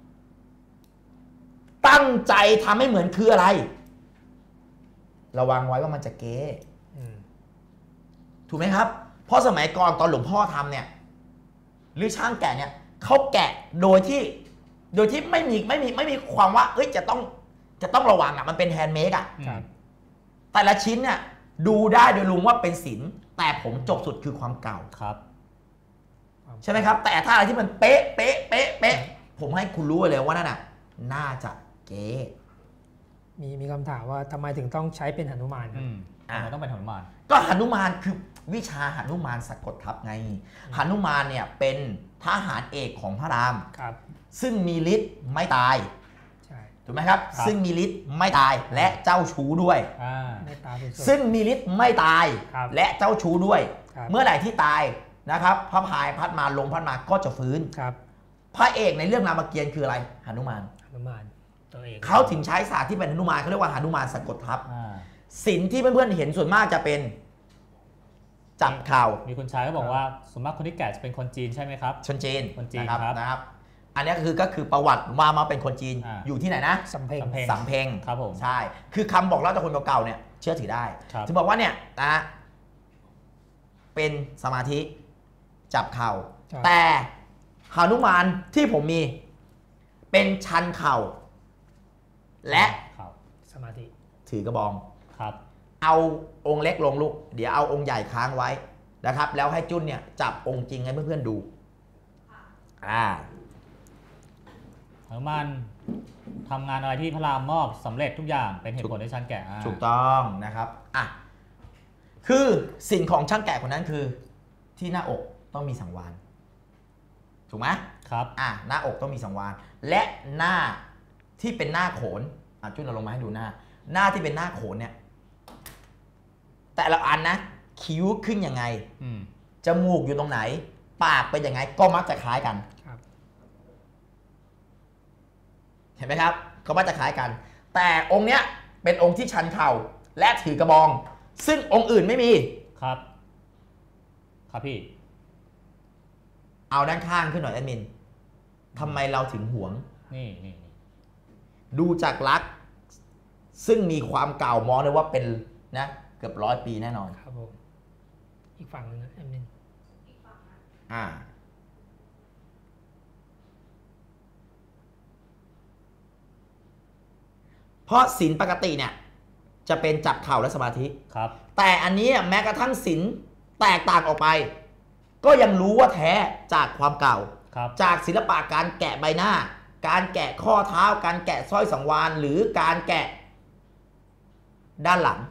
ตั้งใจทำให้เหมือนคืออะไรระวังไว้ว่ามันจะเก๊ถูกไหมครับเพราะสมัยก่อนตอนหลวงพ่อทำเนี่ยหรือช่างแกะเนี่ยเขาแกะโดยที่ไม่มีความว่าเอ้ยจะต้องระวังมันเป็นแฮนด์เมดแต่ละชิ้นเนี่ยดูได้โดยรวมว่าเป็นศิลป์แต่ผมจบสุดคือความเก่าครับใช่ไหมครับแต่ถ้าอะไรที่มันเป๊ะเป๊ะเป๊ะเป๊ะผมให้คุณรู้เลยว่านั่นน่ะน่าจะเก๋มีคำถามว่าทำไมถึงต้องใช้เป็นหนุมานทำไมต้องเป็นหนุมานก็หนุมานคือวิชาหนุมานสะกดทับไงหนุมานเนี่ยเป็นทหารเอกของพระรามซึ่งมีฤทธิ์ไม่ตายถูกไหมครับซึ่งมีฤทธิ์ไม่ตายและเจ้าชู้ด้วยซึ่งมีฤทธิ์ไม่ตายและเจ้าชู้ด้วยเมื่อไหร่ที่ตายนะครับพระพายพัดมาลงพัดมาก็จะฟื้นพระเอกในเรื่องรามเกียรติ์คืออะไรหนุมานตัวเอกเขาถึงใช้ศาสตร์ที่เป็นหนุมานเขาเรียกว่าหนุมานสะกดทับศิลป์ที่เพื่อนๆเห็นส่วนมากจะเป็นจับเข่ามีคนชายก็บอกว่าส่วนมากคนที่แก่จะเป็นคนจีนใช่ไหมครับคนจีนนะครับอันนี้ก็คือประวัติมาเป็นคนจีนอยู่ที่ไหนนะสำเพ็งครับผมใช่คือคำบอกเล่าจากคนเก่าๆเนี่ยเชื่อถือได้ถึงบอกว่าเนี่ยนะเป็นสมาธิจับเข่าแต่หนุมานที่ผมมีเป็นชันเข่าและสมาธิถือกระบองครับเอาองค์เล็กลงลูกเดี๋ยวเอาองค์ใหญ่ค้างไว้นะครับแล้วให้จุ้นเนี่ยจับองค์จริงให้เพื่อนๆดูหนุมานทำงานอะไรที่พระรามมอบสำเร็จทุกอย่างเป็นเหตุผลในช่างแกะถูกต้องนะครับคือสิ่งของช่างแกะคนนั้นคือที่หน้าอกต้องมีสังวาลถูกไหมครับหน้าอกต้องมีสังวาลและหน้าที่เป็นหน้าโขนจุ้นเราลงมาให้ดูหน้าที่เป็นหน้าโขนเนี่ยแต่ละอันนะคิ้วขึ้นยังไงจมูกอยู่ตรงไหนปากเป็นยังไงก็มักจะคล้ายกันห็นไหมครับเขาว่าจะคล้ายกัน แต่องค์เนี้ยเป็นองค์ที่ชันเข่าและถือกระบอง ซึ่งองค์อื่นไม่มีครับครับพี่เอาด้านข้างขึ้นหน่อยแอดมินทำไมเราถึงหวงนี่ดูจากลักษณ์ซึ่งมีความเก่ามองเลยว่าเป็นนะเกือบ100 ปีแน่นอนครับผมอีกฝั่งนึงแอดมินเพราะศีลปกติเนี่ยจะเป็นจับเข่าและสมาธิครับแต่อันนี้แม้กระทั่งศีลแตกต่างออกไปก็ยังรู้ว่าแท้จากความเก่าจากศิลปะการแกะใบหน้าการแกะข้อเท้าการแกะสร้อยสังวาลหรือการแกะด้านหลัง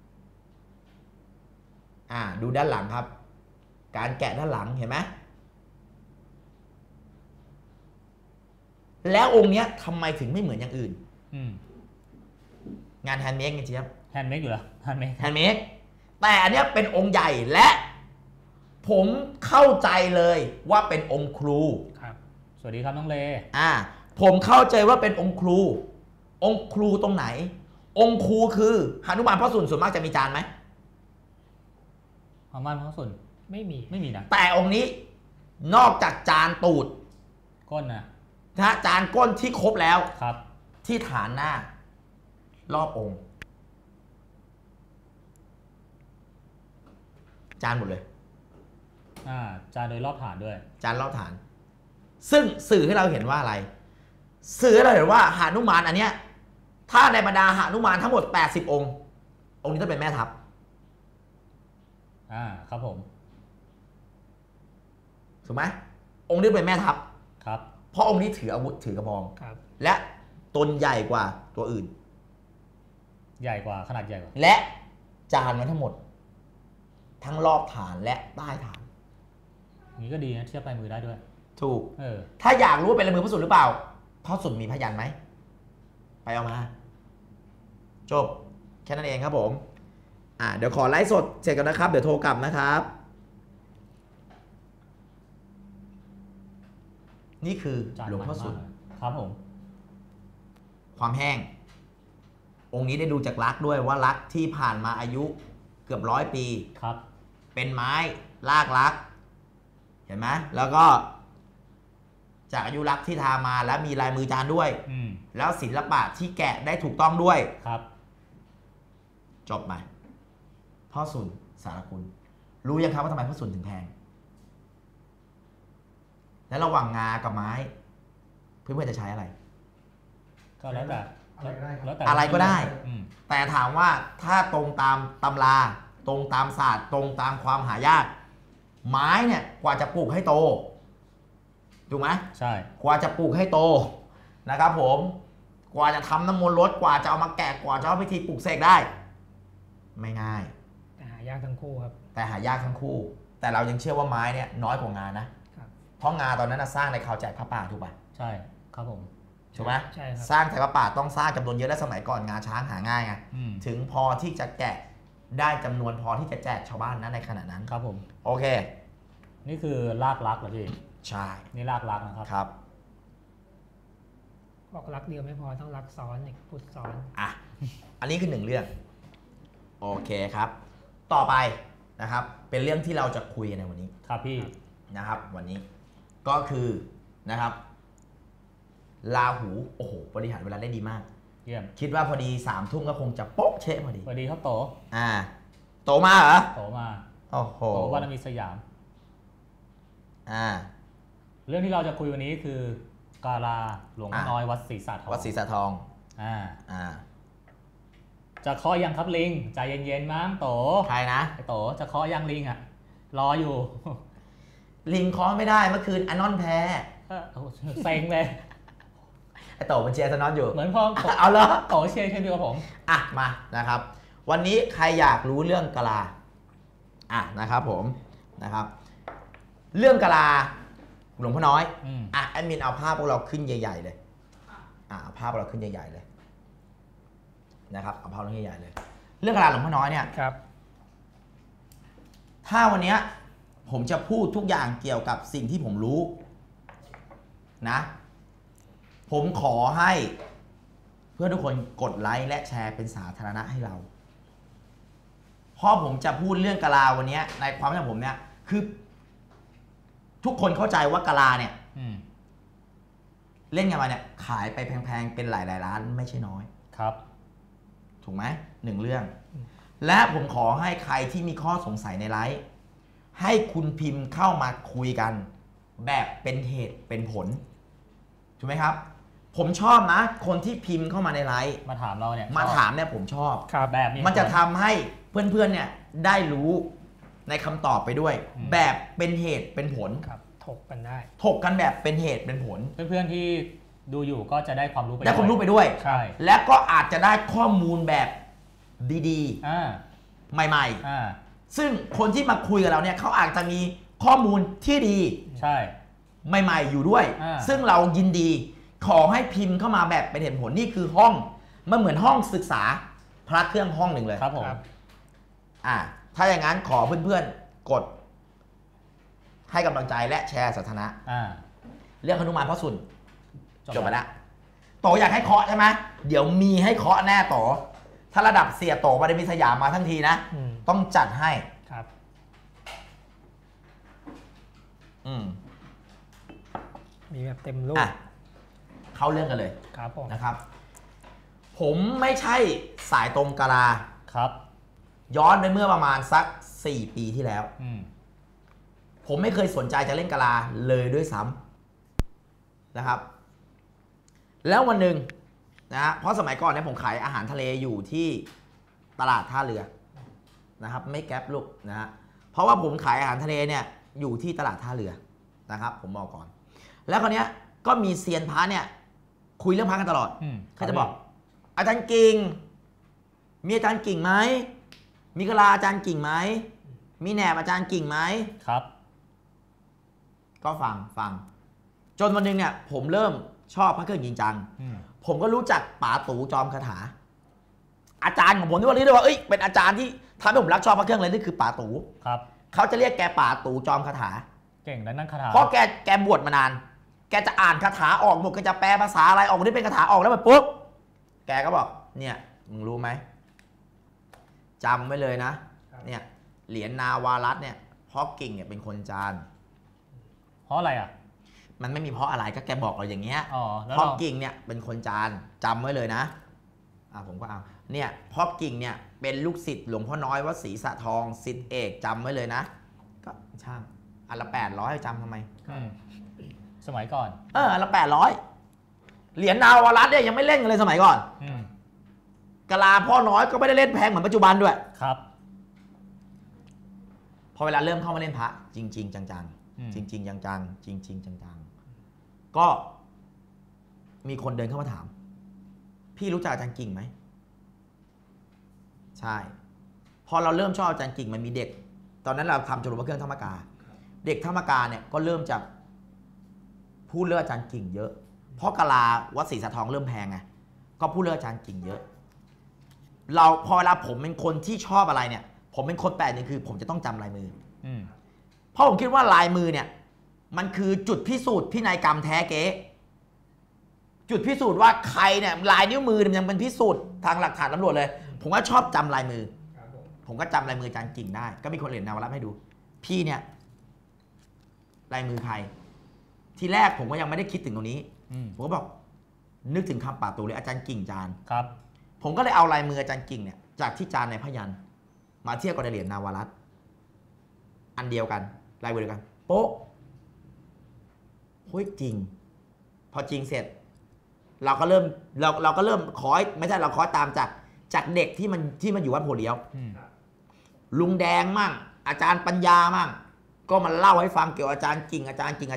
ดูด้านหลังครับการแกะด้านหลังเห็นไหมแล้วองค์เนี้ยทำไมถึงไม่เหมือนอย่างอื่นงานแฮนด์เมดไงเจี๊ยบแฮนด์เมดอยู่เหรอแฮนด์เมดแต่อันเนี้ยเป็นองค์ใหญ่และผมเข้าใจเลยว่าเป็นองค์ครูครับสวัสดีครับน้องเลผมเข้าใจว่าเป็นองค์ครูตรงไหนองค์ครูคือหนุมานพ่อสุนส่วนมากจะมีจานไหมหนุมานพ่อสุนไม่มีนะแต่องค์นี้นอกจากจานตูดก้นนะจานก้นที่ครบแล้วครับที่ฐานหน้ารอบองค์จานหมดเลยจานโดยรอบฐานด้วยจานรอบฐานซึ่งสื่อให้เราเห็นว่าอะไรสื่อให้เราเห็นว่าหนุมานอันเนี้ยถ้าในบรรดาหนุมานทั้งหมด80องค์นี้ต้องเป็นแม่ทัพครับผมถูกไหมองค์นี้เป็นแม่ทัพครับเพราะองค์นี้ถืออาวุธถือกระบองและตนใหญ่กว่าตัวอื่นใหญ่กว่าขนาดใหญ่กว่าและจานมันทั้งหมดทั้งรอบฐานและใต้ฐานนี่ก็ดีนะเทียบลายมือได้ด้วยถูกถ้าอยากรู้ว่าเป็นลายมือพระสุนหรือเปล่าพระสุนมีพยัญชนะไหมไปเอามาจบแค่นั้นเองครับผมเดี๋ยวขอไลฟ์สดเสร็จกันนะครับเดี๋ยวโทรกลับนะครับนี่คือหลวงพ่อสุนครับผมความแห้งองค์นี้ได้ดูจากลักษณ์ด้วยว่าลักษณ์ที่ผ่านมาอายุเกือบ100 ปีครับเป็นไม้ลากลักษณ์เห็นไหมแล้วก็จากอายุลักษณ์ที่ทามาแล้วมีลายมือจานด้วยแล้วศิลปะที่แกะได้ถูกต้องด้วยครับจบไหมพ่อสุนสารกุลรู้ยังครับว่าทำไมพ่อสุนถึงแพงและระหว่างงากับไม้เพื่อนๆจะใช้อะไรก็แล้วแต่อะไรก็ได้แต่ถามว่าถ้าตรงตามตำราตรงตามศาสตร์ตรงตามความหายากไม้เนี่ยกว่าจะปลูกให้โตถูกไหมใช่กว่าจะปลูกให้โตนะครับผมกว่าจะทำน้ำมนต์รดกว่าจะเอามาแกะกว่าจะเอาพิธีปลูกเสกได้ไม่ง่ายแต่หายากทั้งคู่ครับแต่หายากทั้งคู่แต่เรายังเชื่อว่าไม้เนี่ยน้อยกว่างานะเพราะงาตอนนั้นสร้างในคราวแจกพระป่าถูกป่ะใช่ครับผมถูกไหมใช่ครับสร้างแจกพระป่าต้องสร้างจำนวนเยอะและสมัยก่อนงาช้างหาง่ายไงถึงพอที่จะแกะได้จำนวนพอที่จะแจกชาวบ้านนะในขณะนั้นครับผมโอเคนี่คือลากลักเหรอพี่ใช่นี่ลากลักนะครับครับบอกรักเดียวไม่พอต้องรักซ้อนอีกพูดซ้อนอันนี้คือ1เรื่องโอเคครับต่อไปนะครับเป็นเรื่องที่เราจะคุยในวันนี้ครับพี่นะครับวันนี้ก็คือนะครับราหูโอ้โหบริหารเวลาได้ดีมากเยี่ยมคิดว่าพอดี3 ทุ่มก็คงจะโป๊ะเชะพอดีพอดีครับโตโตมาเหรอโตมาโอ้โหโตบารมีสยามเรื่องที่เราจะคุยวันนี้คือกาลาหลวงพ่อน้อยวัดศรีสะทองวัดศรีสะทองจะเคาะยังครับลิงใจเย็นๆมั้งโตใครนะไอโตจะเคาะยังลิงรออยู่ลิงเคาะไม่ได้เมื่อคืนอนอนแพ้เซ็งเลยไอโตมันเชียร์อนอนอยู่เหมือนพอเอาละโตเชียร์เช่นเดียวกับผมมานะครับวันนี้ใครอยากรู้เรื่องกาลานะครับผมนะครับเรื่องกาลาหลวงพ่อน้อยแอดมินเอาภาพพวกเราขึ้นใหญ่ๆเลยเอาภาพพวกเราขึ้นใหญ่ๆเลยนะครับเอาภาพเราใหญ่ๆเลยเรื่องกาลาหลวงพ่อน้อยเนี่ยครับถ้าวันนี้ผมจะพูดทุกอย่างเกี่ยวกับสิ่งที่ผมรู้นะผผมขอให้เพื่อนทุกคนกดไลค์และแชร์เป็นสาธารณะให้เราเพราะผมจะพูดเรื่องกะลาวันนี้ในความคิดของผมเนี่ยคือทุกคนเข้าใจว่ากะลาเนี่ยเล่นกันมาเนี่ยขายไปแพงๆเป็นหลายๆล้านไม่ใช่น้อยครับถูกไหม1เรื่องและผมขอให้ใครที่มีข้อสงสัยในไลฟ์ให้คุณพิมพ์เข้ามาคุยกันแบบเป็นเหตุเป็นผลถูกไหมครับผมชอบนะคนที่พิมพ์เข้ามาในไลฟ์มาถามเราเนี่ยมาถามเนี่ยผมชอบแบบนี้มันจะทำให้เพื่อนๆเนี่ยได้รู้ในคำตอบไปด้วยแบบเป็นเหตุเป็นผลครับถกกันได้ถกกันแบบเป็นเหตุเป็นผลเพื่อนๆที่ดูอยู่ก็จะได้ความรู้ไปได้ความรู้ไปด้วยใช่และก็อาจจะได้ข้อมูลแบบดีๆใหม่ๆซึ่งคนที่มาคุยกับเราเนี่ยเขาอาจจะมีข้อมูลที่ดีใช่ใหม่ๆอยู่ด้วยซึ่งเรายินดีขอให้พิมพ์เข้ามาแบบเป็นเหตุผลนี่คือห้องมันเหมือนห้องศึกษาพระเครื่องห้องหนึ่งเลยครับผมถ้าอย่างนั้นขอเพื่อนๆกดให้กำลังใจและแชร์สถานะเรื่องหนุมานพระสุนจบไปแล้วโตอยากให้เคาะใช่ไหมเดี๋ยวมีให้เคาะแน่โตถ้าระดับเสียโตมาได้มีสยามมาทั้งทีนะต้องจัดให้ครับมีแบบเต็มรูปเข้าเรื่องกันเลยครับผมนะครับผมไม่ใช่สายตรงกะลาครับย้อนไปเมื่อประมาณสัก4 ปีที่แล้วผมไม่เคยสนใจจะเล่นกะลาเลยด้วยซ้ำนะครับแล้ววันหนึ่งนะฮะเพราะสมัยก่อนเนี่ยผมขายอาหารทะเลอยู่ที่ตลาดท่าเรือนะครับไม่แก๊ปลูกนะฮะเพราะว่าผมขายอาหารทะเลเนี่ยอยู่ที่ตลาดท่าเรือนะครับผมบอกก่อนแล้วคราวนี้ก็มีเซียนพระเนี่ยคุยเรื่องพระกันตลอดเขาจะบอกอาจารย์กิ่งมีอาจารย์กิ่งไหมมีกะลาอาจารย์กิ่งไหมมีแหนบอาจารย์กิ่งไหมครับก็ฟังจนวันหนึ่งเนี่ยผมเริ่มชอบพระเครื่องจริงจังผมก็รู้จักป๋าตู่จอมคาถาอาจารย์ของผมที่ว่าเรียกได้ว่าเป็นอาจารย์ที่ทำให้ผมรักชอบพระเครื่องเลยนี่คือป๋าตู่ครับเขาจะเรียกแกป๋าตู่จอมคาถาเก่งนั่นคาถาเพราะแกบวชมานานแกจะอ่านคาถาออกหมดแกจะแปลภาษาอะไรออกที่เป็นคาถาออกแล้วมันปุ๊บแกก็บอกเนี่ยมึงรู้ไหมจำไว้เลยนะเนี่ยเหรียญนาวารัตเนี่ยพ่อกิ่งเนี่ยเป็นคนจานเพราะอะไรมันไม่มีเพราะอะไรก็แกบอกเราอย่างเงี้ยพ่อกิ่งเนี่ยเป็นคนจานจำไว้เลยนะผมก็เอาเนี่ยพ่อกิ่งเนี่ยเป็นลูกศิษย์หลวงพ่อน้อยวัดศรีสะทองศิษย์เอกจำไว้เลยนะก็ช่างอันละ800จำทำไมสมัยก่อนอันละ800เหรียญนาวารัตเนี่ยยังไม่เล่นกันเลยสมัยก่อนกะลาพ่อน้อยก็ไม่ได้เล่นแพงเหมือนปัจจุบันด้วยครับพอเวลาเริ่มเข้ามาเล่นพระจริงๆจังๆจริงๆจังๆจริงๆจังๆก็มีคนเดินเข้ามาถามพี่รู้จักอาจารย์กิ่งไหมใช่พอเราเริ่มชอบอาจารย์กิ่งมันมีเด็กตอนนั้นเราทำจรวดพระเครื่องธรรมกาเด็กธรรมกาเนี่ยก็เริ่มจะพูดเรื่องอาจารย์กิ่งเยอะเพราะกะลาวัดศรีสะทองเริ่มแพงไงก็พูดเรื่องอาจารย์กิ่งเยอะเราพอเวลาผมเป็นคนที่ชอบอะไรเนี่ยผมเป็นคนแปลกนึงคือผมจะต้องจำลายมือเพราะผมคิดว่าลายมือเนี่ยมันคือจุดพิสูจน์พินัยกรรมแท้เก๊จุดพิสูจน์ว่าใครเนี่ยลายนิ้วมือมันยังเป็นพิสูจน์ทางหลักฐานตำรวจเลยผมก็ชอบจำลายมือผมก็จำลายมืออาจารย์กิ่งได้ก็มีคนเหรียญนาวารัตให้ดูพี่เนี่ยลายมือใครทีแรกผมก็ยังไม่ได้คิดถึงตรงนี้ผมก็บอกนึกถึงคำป๋าตู่เลยอาจารย์กิ่งจานครับผมก็เลยเอาลายมืออาจารย์กิ่งเนี่ยจากที่จานในพยัญชนะมาเทียบกับเหรียญนาวารัตอันเดียวกันลายมือเดียวกันโป๊ะเฮ้ยจริงพอจริงเสร็จเราก็เริ่มขอไม่ใช่เราขอตามจากเด็กที่มันอยู่วัดโพเลี้ยวลุงแดงมั่งอาจารย์ปัญญามั่งก็มาเล่าให้ฟังเกี่ยวกับอาจารย์กิ่งอาจารย์กิ่ง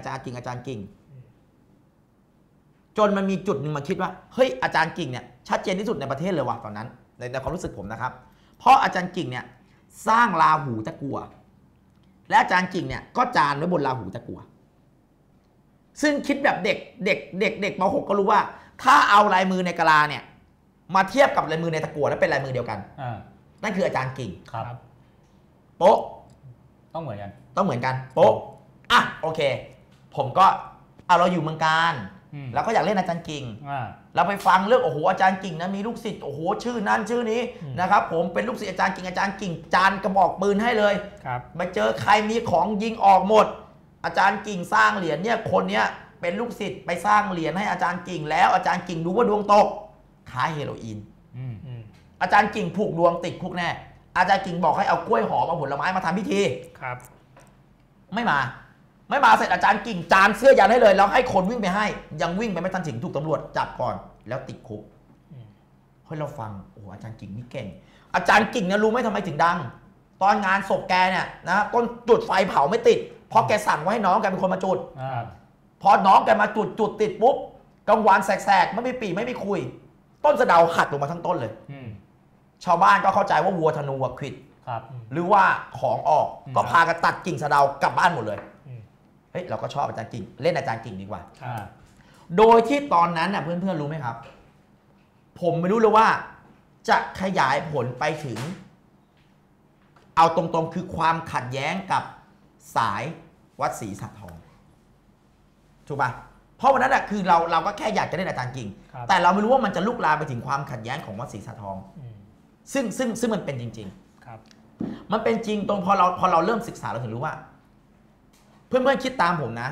จนมันมีจุดหนึ่งมาคิดว่าเฮ้ยอาจารย์กิ่งเนี่ยชัดเจนที่สุดในประเทศเลยว่ะตอนนั้นในความรู้สึกผมนะครับเพราะอาจารย์กิ่งเนี่ยสร้างราหูตะกั่วและอาจารย์กิ่งเนี่ยก็จานไว้บนราหูตะกั่วซึ่งคิดแบบเด็กม.6 ก็รู้ว่าถ้าเอาลายมือในกะลาเนี่ยมาเทียบกับลายมือในตะกั่วแล้วเป็นลายมือเดียวกันนั่นคืออาจารย์กิ่งครับโป๊ะต้องเหมือนกันโป๊ะโอเคผมก็เอาเราอยู่เมืองการเราก็อยากเล่นอาจารย์กิ่งเราไปฟังเรื่องโอ้โหอาจารย์กิ่งนะมีลูกศิษย์โอ้โหชื่อนั้นชื่อนี้นะครับผมเป็นลูกศิษย์อาจารย์กิ่งจานกระบอกปืนให้เลยมาเจอใครมีของยิงออกหมดอาจารย์กิ่งสร้างเหรียญเนี่ยคนเนี้ยเป็นลูกศิษย์ไปสร้างเหรียญให้อาจารย์กิ่งแล้วอาจารย์กิ่งรู้ว่าดวงตกค้าเฮโรอีนอาจารย์กิ่งผูกดวงติดคุกแน่อาจารย์กิ่งบอกให้เอากล้วยหอมเอาผลไม้มาทำพิธีครับไม่มาเสร็จอาจารย์กิ่งจานเสื้อยันให้เลยแล้วให้คนวิ่งไปให้ยังวิ่งไปไม่ทันถึงถูกตำรวจจับก่อนแล้วติดคุกเฮ้ยเราฟังโอ้อาจารย์กิ่งนี่เก่งอาจารย์กิ่งเนี่ยรู้ไหมทำไมถึงดังตอนงานศพแกเนี่ยนะต้นจุดไฟเผาไม่ติดเพราะแกสั่งไว้ให้น้องแกเป็นคนมาจุดพอน้องแกมาจุดติดปุ๊บกลางวันแสกๆไม่มีปีไม่มีคุยต้นสะเดาหักลงมาทั้งต้นเลยชาวบ้านก็เข้าใจว่าวัวธนูวัวควิดหรือว่าของออกก็พากันตัดกิ่งสะเดากลับบ้านหมดเลยเฮ้ยเราก็ชอบอาจารย์กิ่งเล่นอาจารย์กิ่งดีกว่าโดยที่ตอนนั้นน่ะเพื่อนๆรู้ไหมครับผมไม่รู้เลยว่าจะขยายผลไปถึงเอาตรงๆคือความขัดแย้งกับสายวัดศรีสะทองถูกป่ะเพราะวันนั้นน่ะคือเราก็แค่อยากจะเล่นอาจารย์กิ่งแต่เราไม่รู้ว่ามันจะลุกลามไปถึงความขัดแย้งของวัดศรีสะทองซึ่งมันเป็นจริงๆมันเป็นจริงตรงพอเราเริ่มศึกษาเราถึงรู้ว่าเพื่อนๆคิดตามผมนะ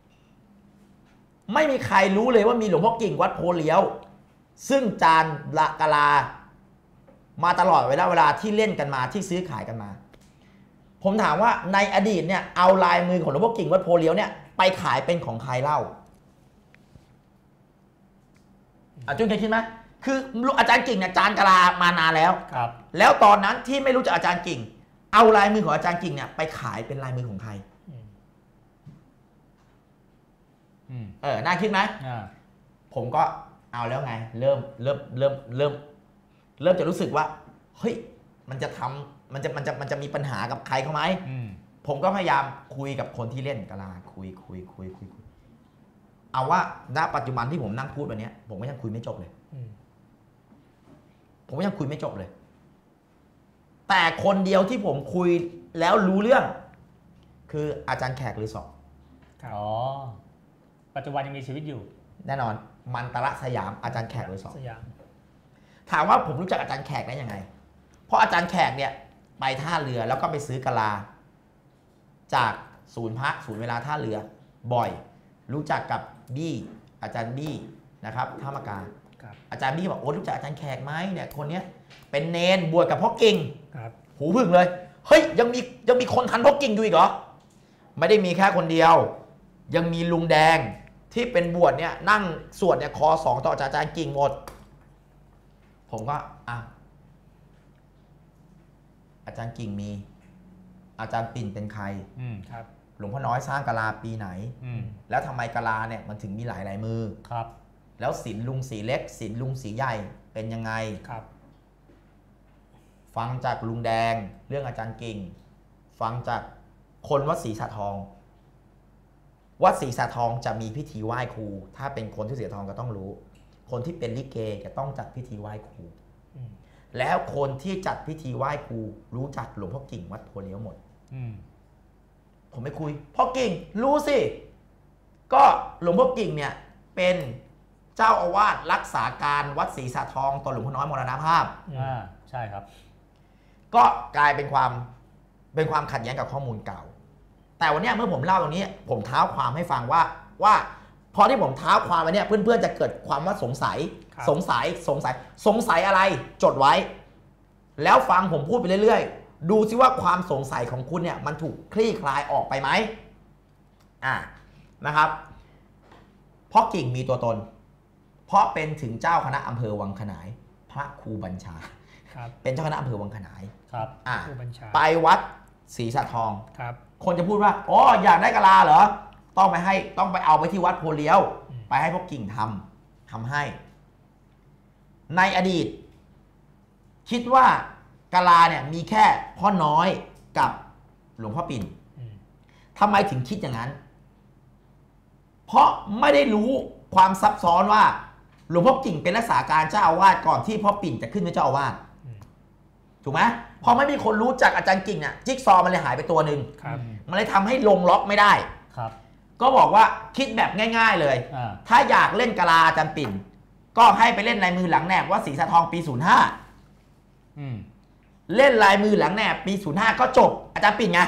ไม่มีใครรู้เลยว่ามีหลวงพ่อกิ่งวัดโพเลี้ยวซึ่งจานละกะลามาตลอดเวลาที่เล่นกันมาที่ซื้อขายกันมาผมถามว่าในอดีตเนี่ยเอาลายมือของหลวงพ่อกิ่งวัดโพเลี้ยวเนี่ยไปขายเป็นของใครเล่าจุนเคยคิดไหมคืออาจารย์กิ่งเนี่ยจานกะลามานานแล้วแล้วตอนนั้นที่ไม่รู้จักอาจารย์กิ่งเอาลายมือของอาจารย์กิ่งเนี่ยไปขายเป็นลายมือของใครน่าคิดไหมผมก็เอาแล้วไงเริ่มจะรู้สึกว่าเฮ้ยมันจะมีปัญหากับใครเขาไหมผมก็พยายามคุยกับคนที่เล่นกะลาคุยเอาว่าณปัจจุบันที่ผมนั่งพูดวันนี้ผมก็ยังคุยไม่จบเลยแต่คนเดียวที่ผมคุยแล้วรู้เรื่องคืออาจารย์แขกหรือสอบปัจจุบันยังมีชีวิตอยู่แน่นอนมันตระสยามอาจารย์แขกหรือสอบถามว่าผมรู้จักอาจารย์แขกได้ยังไงเพราะอาจารย์แขกเนี่ยไปท่าเรือแล้วก็ไปซื้อกะลาจากศูนย์เวลาท่าเรือบ่อยรู้จักกับบี้อาจารย์บี้นะครับท่ามกาอาจารย์บี้บอกโอ้รู้จักอาจารย์แขกไหมเนี่ยคนเนี้ยเป็นเนนบวชกับพ่อกิ่งหูพึ่งเลยเฮ้ยยังมีคนทันพ่อกิ่งอยู่อีกเหรอไม่ได้มีแค่คนเดียวยังมีลุงแดงที่เป็นบวชเนี่ยนั่งสวดเนี่ยคอ2ต่ออาจารย์กิ่งหมดผมก็อาจารย์กิ่งมีอาจารย์ปิ่นเป็นใครหลวงพ่อน้อยสร้างกะลาปีไหนแล้วทำไมกะลาเนี่ยมันถึงมีหลายมือแล้วศีลลุงสีเล็กศีลลุงสีใหญ่เป็นยังไงฟังจากลุงแดงเรื่องอาจารย์กิ่งฟังจากคนวัดศรีสะทองวัดศรีสะทองจะมีพิธีไหว้ครูถ้าเป็นคนที่ศรีสะทองก็ต้องรู้คนที่เป็นลิเกจะต้องจัดพิธีไหว้ครูแล้วคนที่จัดพิธีไหว้ครูรู้จักหลวงพ่อกิ่งวัดโพเลี้ยวหมดผมไม่คุยพ่อกิ่งรู้สิก็หลวงพ่อกิ่งเนี่ยเป็นเจ้าอาวาสรักษาการวัดศรีสะทองตอนหลวงพ่อน้อยมรณภาพใช่ครับก็กลายเป็นความขัดแย้งกับข้อมูลเก่าแต่วันนี้เมื่อผมเล่าตรงนี้ผมเท้าความให้ฟังว่าพอที่ผมเท้าความไปเนี่ยเพื่อนๆจะเกิดความว่าสงสัยอะไรจดไว้แล้วฟังผมพูดไปเรื่อยๆดูซิว่าความสงสัยของคุณเนี่ยมันถูกคลี่คลายออกไปไหมนะครับเพราะกิ่งมีตัวตนเพราะเป็นถึงเจ้าคณะอำเภอวังขนายพระครูบัญชาเป็นเจ้าคณะอำเภอวังขนายไปวัดศรีสะทองคนจะพูดว่าอ๋ออยากได้กะลาเหรอต้องไปเอาไปที่วัดโพเลี้ยวไปให้พวกกิ่งทำให้ในอดีตคิดว่ากะลาเนี่ยมีแค่พ่อน้อยกับหลวงพ่อปิ่นทำไมถึงคิดอย่างนั้นเพราะไม่ได้รู้ความซับซ้อนว่าหลวงพ่อกิ่งเป็นรักษาการเจ้าอาวาสก่อนที่พ่อปิ่นจะขึ้นเป็นเจ้าอาวาสถูกไหมพอไม่มีคนรู้จักอาจารย์กิ่งเนี่ยจิ๊กซอว์มันเลยหายไปตัวหนึ่งมันเลยทำให้ลงล็อกไม่ได้ก็บอกว่าคิดแบบง่ายๆเลย ถ้าอยากเล่นกะลาอาจารย์ปิ่นก็ให้ไปเล่นลายมือหลังแนบว่าสีสะทองปี 05เล่นลายมือหลังแนบปี 05ก็จบอาจารย์ปิ่นไง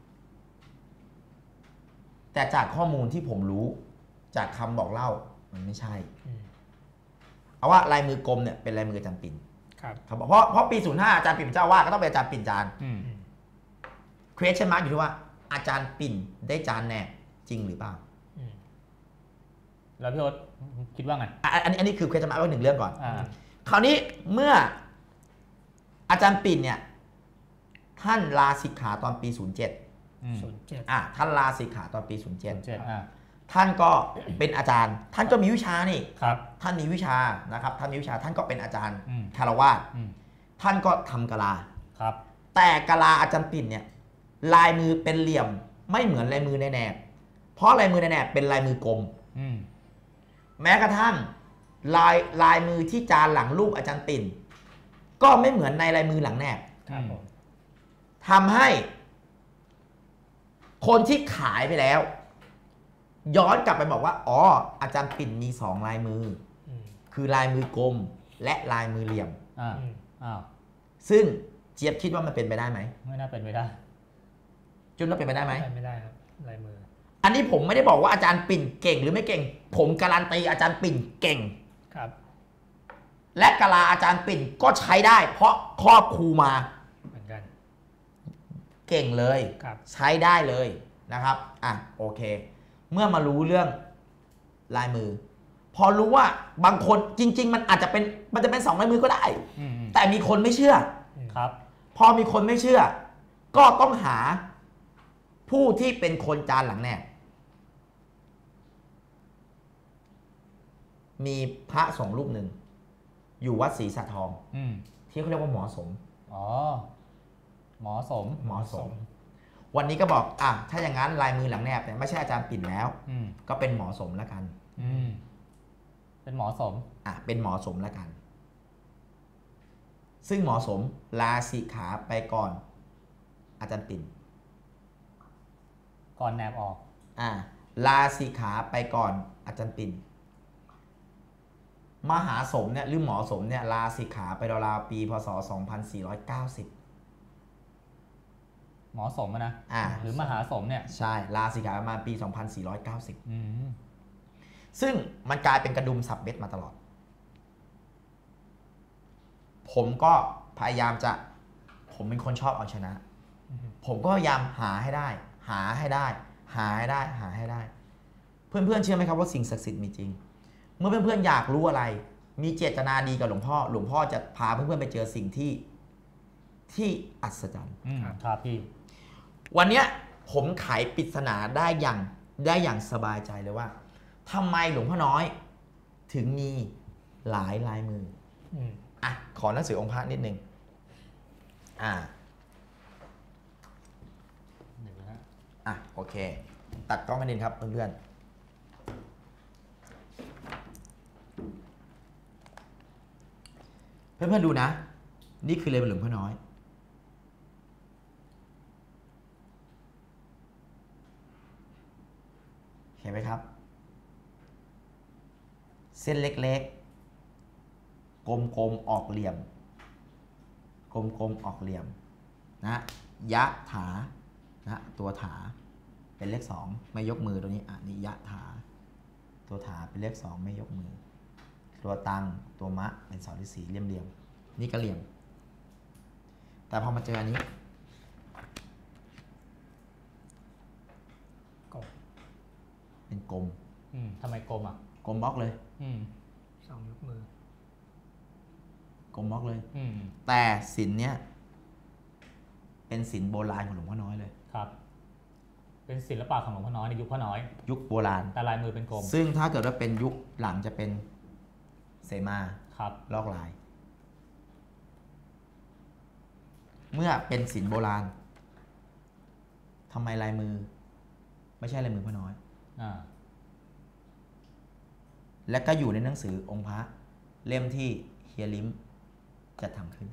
แต่จากข้อมูลที่ผมรู้จากคำบอกเล่ามันไม่ใช่เอาว่าลายมือกลมเนี่ยเป็นลายมืออาจารย์ปิ่นครับเพราะปี 05อาจารย์ปิ่นเป็นเจ้าว่าก็ต้องเป็นอาจารย์ปิ่นจานquestion mark อยู่ที่ว่าอาจารย์ปิ่นได้จานแนบจริงหรือเปล่าแล้วพี่โอ๊ตคิดว่าไงอันนี้คือ question mark ไว้หนึ่งเรื่องก่อนคราวนี้เมื่ออาจารย์ปิ่นเนี่ยท่านลาสิกขาตอนปี 07ท่านลาสิกขาตอนปี 07ท่านก็เป็นอาจารย์ท่านก็มีวิชานี่ท่านมีวิชานะครับท่านมีวิชาท่านก็เป็นอาจารย์คารวาสท่านก็ทำกะลาแต่กะลาอาจารย์ปิ่นเนี่ยลายมือเป็นเหลี่ยมไม่เหมือนลายมือในแนบเพราะลายมือในแนบเป็นลายมือกลมแม้กระทั่งลายมือที่จานหลังรูปอาจารย์ปิ่นก็ไม่เหมือนในลายมือหลังแนบทำให้คนที่ขายไปแล้วย้อนกลับไปบอกว่าอ๋ออาจารย์ปิ่นมี2ลายมือคือลายมือกลมและลายมือเหลี่ยมซึ่งเจี๊ยบคิดว่ามันเป็นไปได้ไหมไม่น่าเป็นไปได้จุนว่าเป็นไปได้ไหมไม่ได้ครับลายมืออันนี้ผมไม่ได้บอกว่าอาจารย์ปิ่นเก่งหรือไม่เก่งผมการันตีอาจารย์ปิ่นเก่งครับและกะลาอาจารย์ปิ่นก็ใช้ได้เพราะครอบครูมาเหมือนกันเก่งเลยใช้ได้เลยนะครับโอเคเมื่อมารู้เรื่องลายมือพอรู้ว่าบางคนจริงๆมันอาจจะเป็นมันจะเป็น2ลายมือก็ได้แต่มีคนไม่เชื่อครับพอมีคนไม่เชื่อก็ต้องหาผู้ที่เป็นคนจานหลังแนบมีพระ2รูปหนึ่งอยู่วัดศรีสะทองที่เขาเรียกว่าหมอสมหมอสมวันนี้ก็บอกถ้าอย่างนั้นลายมือหลังแนบเนี่ยไม่ใช่อาจารย์ปิ่นแล้วก็เป็นหมอสมแล้วกันเป็นหมอสมเป็นหมอสมแล้วกันซึ่งหมอสมลาสิกขาไปก่อนอาจารย์ปิ่นก่อนแนบออกลาสิกขาไปก่อนอาจารย์ปิ่นมหาสมเนี่ยหรือหมอสมเนี่ยลาสิกขาไปราวๆปีพศ 2490 หมอสมนะหรือมหาสมเนี่ยใช่ลาสิกขาประมาณปี 2490ซึ่งมันกลายเป็นกระดุมสับเบ็ดมาตลอดผมก็พยายามผมเป็นคนชอบเอาชนะผมก็พยายามหาให้ได้เพื่อนๆเชื่อไหมครับว่าสิ่งศักดิ์สิทธิ์มีจริงเมื่อเพื่อนๆอยากรู้อะไรมีเจตนาดีกับหลวงพ่อจะพาเพื่อนๆไปเจอสิ่งที่อัศจรรย์ครับพี่วันนี้ผมไขปริศนาได้อย่างสบายใจเลยว่าทำไมหลวงพ่อน้อยถึงมีหลายลายมือขอหนังสือองค์พระนิดนึงโอเคตัดกล้องกันนิดครับเพื่อนๆดูนะนี่คือลายมือหลวงพ่อน้อยเห็นไหมครับเส้นเล็กๆกลมๆออกเหลี่ยมนะยะถานะตัวถาเป็นเลข2ไม่ยกมือตัวนี้นี่ยะถาตัวถาเป็นเลข2ไม่ยกมือตัวตังตัวมะเป็นเสาที่4เหลี่ยมนี่ก็เหลี่ยมแต่พอมาเจออันนี้เป็นกลมทำไมกลมกลมบล็อกเลย 2ยกมือกลมบล็อกเลยแต่ศิลป์เนี้ยเป็นศิลป์โบราณของหลวงพ่อน้อยเลยครับเป็นศิลปะของหลวงพ่อน้อยในยุคพ่อน้อยยุคโบราณแต่ลายมือเป็นกลมซึ่งถ้าเกิดว่าเป็นยุคหลังจะเป็นเสมาลอกลายเมื่อเป็นศิลป์โบราณทำไมลายมือไม่ใช่ลายมือพ่อน้อยและก็อยู่ในหนังสือองค์พระเล่มที่เฮียลิ้มจะทำขึ้น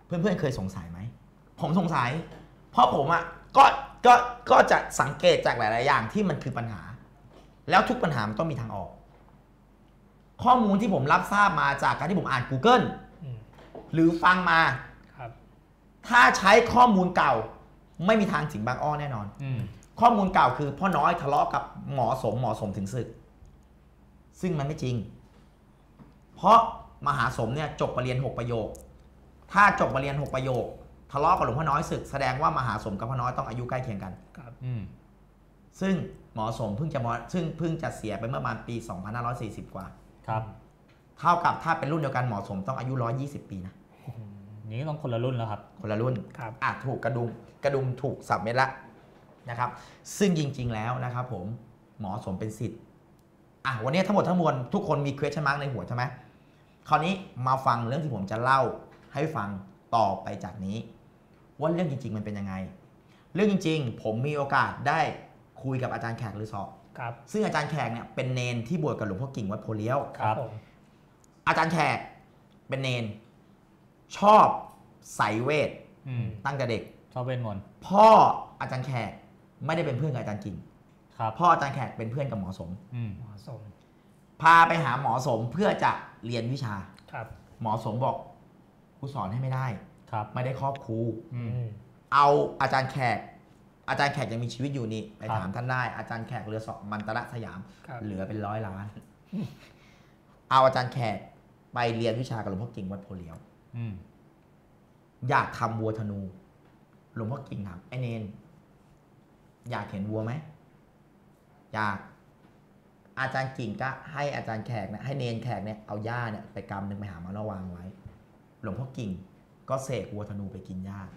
เพื่อนๆเคยสงสัยไหมผมสงสัยเพราะผมอ่ะก็จะสังเกตจากหลายๆอย่างที่มันคือปัญหาแล้วทุกปัญหามันต้องมีทางออกข้อมูลที่ผมรับทราบมาจากการที่ผมอ่าน Google หรือฟังมาถ้าใช้ข้อมูลเก่าไม่มีทางถึงบางอ้อแน่นอนข้อมูลเก่าคือพ่อน้อยทะเลาะกับหมอสมถึงศึกซึ่งมันไม่จริงเพราะมหาสมเนี่ยจบปรริญญา6 ประโยคถ้าจบปรริญญา6 ประโยคทะเลาะกับหลวงพ่อน้อยศึกแสดงว่ามหาสมกับพ่อน้อยต้องอายุใกล้เคียงกันซึ่งหมอสมเพิ่งจะเสียไปเมื่อประมาณปี 2540 กว่าครับเท่ากับถ้าเป็นรุ่นเดียวกันหมอสมต้องอายุ120 ปีนะนี่ต้องคนละรุ่นแล้วครับคนละรุ่นครับถูกกระดุมถูกสับเม็ดละนะครับซึ่งจริงๆแล้วนะครับผมหมอสมเป็นศิษย์วันนี้ทั้งหมดทั้งมวลทุกคนมี question mark ในหัวใช่ไหมคราวนี้มาฟังเรื่องที่ผมจะเล่าให้ฟังต่อไปจากนี้ว่าเรื่องจริงๆมันเป็นยังไงเรื่องจริงๆผมมีโอกาสได้คุยกับอาจารย์แขกหรือสอบซึ่งอาจารย์แขกเนี่ยเป็นเนนที่บวชกับหลวงพ่อกิ่งวัดโพเลี้ยวครับอาจารย์แขกเป็นเนนชอบไสยเวทตั้งแต่เด็กชอบเวทมนต์พ่ออาจารย์แขกไม่ได้เป็นเพื่อนกับอาจารย์กิ่งพ่ออาจารย์แขกเป็นเพื่อนกับหมอสมพาไปหาหมอสมเพื่อจะเรียนวิชาหมอสมบอกกูสอนให้ไม่ได้ไม่ได้ครอบครูเอาอาจารย์แขกยังมีชีวิตอยู่นี่ไปถามท่านได้อาจารย์แขกเรือสอบมันตระสยามเหลือเป็น100 ล้านเอาอาจารย์แขกไปเรียนวิชากับหลวงพ่อกิ่งวัดโพเลี้ยวอยากทำวัวธนูหลวงพ่อกิ่งถามไอ้เนนอยากเห็นวัวไหมอยากอาจารย์กิ่งก็ให้อาจารย์แขกนะให้เนนแขกเนี่ยเอาหญ้าเนี่ยไปกำนึงไปหามาแล้ววางไว้หลวงพ่อกิ่งก็เสกวัวธนูไปกินหญ้า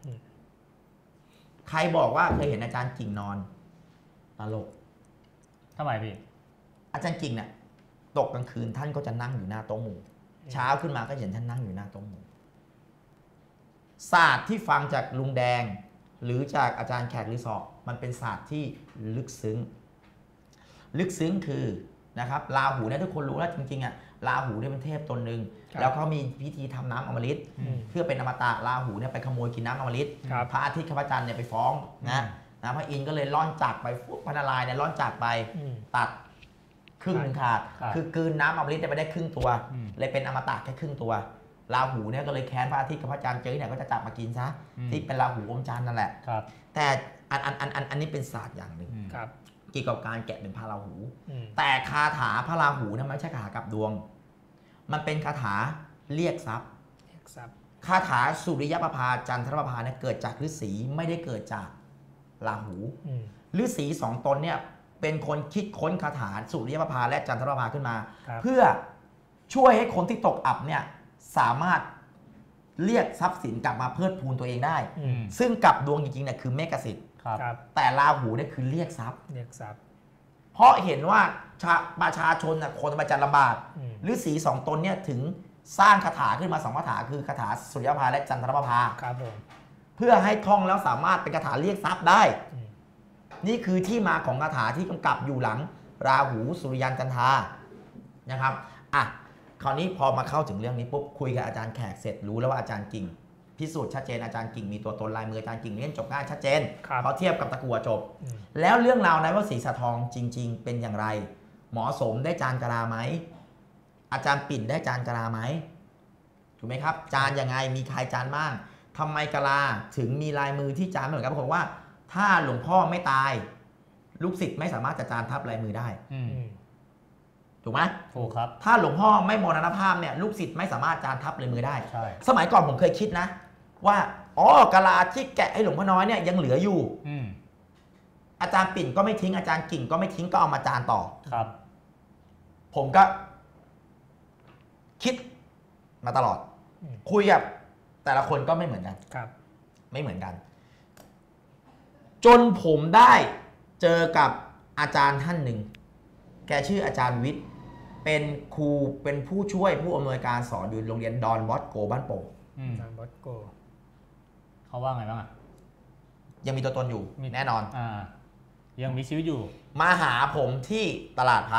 ใครบอกว่าเคยเห็นอาจารย์กิ่งนอนตลกทำไมพี่อาจารย์กิ่งเนี่ยตกกลางคืนท่านก็จะนั่งอยู่หน้าโต๊ะหมู่เช้าขึ้นมาก็เห็นท่านนั่งอยู่หน้าโต๊ะหมู่ศาสตร์ที่ฟังจากลุงแดงหรือจากอาจารย์แขกรีสอร์ทมันเป็นศาสตร์ที่ลึกซึ้งคือนะครับราหูเนี่ยทุกคนรู้แล้วจริงๆอ่ะราหูเนี่ยเป็นเทพตนหนึ่งแล้วเขามีพิธีทำน้ำอมฤตเพื่อเป็นอมตะราหูเนี่ยไปขโมยกินน้ำอมฤตพระอาทิตย์พระจันทร์เนี่ยไปฟ้องนะพระอินทร์ก็เลยล่อนจากไปพระนารายณ์เนี่ยล่อนจากไปตัดครึ่งขาดคือกลืนน้ำอมฤตไปได้ครึ่งตัวเลยเป็นอมตะแค่ครึ่งตัวราหูเนี่ยก็เลยแค้นพระอาทิตย์กับพระจันทร์เจอเนี่ยก็จะจับมากินซะที่เป็นราหูอมจันทร์นั่นแหละแต่อันนี้เป็นศาสตร์อย่างหนึ่งเกี่ยวกับการแกะเป็นพระราหูแต่คาถาพระราหูเนี่ยไม่ใช่คาถากับดวงมันเป็นคาถาเรียกทรัพย์คาถาสุริยประภาจันทรประภาเนี่ยเกิดจากฤาษีไม่ได้เกิดจากราหูฤาษี2 ตนเนี่ยเป็นคนคิดค้นคาถาสุริยประภาและจันทรประภาขึ้นมาเพื่อช่วยให้คนที่ตกอับเนี่ยสามารถเรียกทรัพย์สินกลับมาเพิ่มพูนตัวเองได้ซึ่งกับดวงจริงๆเนี่ยคือเมฆสิทธิ์แต่ราหูเนี่ยคือเรียกทรัพย์เพราะเห็นว่าประชาชนคนมาจะลำบากฤาษี2 ตนเนี่ยถึงสร้างคาถาขึ้นมา2 คาถาคือคาถาสุริยประภาและจันทรประภาเพื่อให้ท่องแล้วสามารถเป็นคาถาเรียกทรัพย์ได้นี่คือที่มาของคาถาที่กำกับอยู่หลังราหูสุริยันจันทรานะครับคราวนี้พอมาเข้าถึงเรื่องนี้ปุ๊บคุยกับอาจารย์แขกเสร็จรู้แล้วว่าอาจารย์กิ่งพิสูจน์ชัดเจนอาจารย์กิ่งมีตัวตนลายมืออาจารย์กิ่งเล่นจบง่ายชัดเจนพอเทียบกับตะกั่วจบแล้วเรื่องราวในว่าสีสะทองจริงๆเป็นอย่างไรหมอสมได้จานกะลาไหมอาจารย์ปิ่นได้จานกะลาไหมถูกไหมครับจานยังไงมีใครจานบ้างทำไมกะลาถึงมีลายมือที่จานไม่เหมือนกันบอกว่าถ้าหลวงพ่อไม่ตายลูกศิษย์ไม่สามารถจะจานทับลายมือได้ถูกไหมถูกครับถ้าหลวงพ่อไม่มรณภาพเนี่ยลูกศิษย์ไม่สามารถจานทับลายมือได้สมัยก่อนผมเคยคิดนะว่ากะลาที่แกะให้หลวงพ่อน้อยเนี่ยยังเหลืออยู่อาจารย์ปิ่นก็ไม่ทิ้งอาจารย์กิ่งก็ไม่ทิ้งก็เอามาจานต่อครับผมก็คิดมาตลอดคุยกับแต่ละคนก็ไม่เหมือนกันไม่เหมือนกันจนผมได้เจอกับอาจารย์ท่านหนึ่งแกชื่ออาจารย์วิทย์เป็นครูเป็นผู้ช่วยผู้อำนวยการสอนอยู่โรงเรียนดอนบอสโกบ้านโป่งดอนบอสโกเขาว่าไงบ้างยังมีตัวตนอยู่แน่นอนยังมีชีวิตอยู่มาหาผมที่ตลาดพระ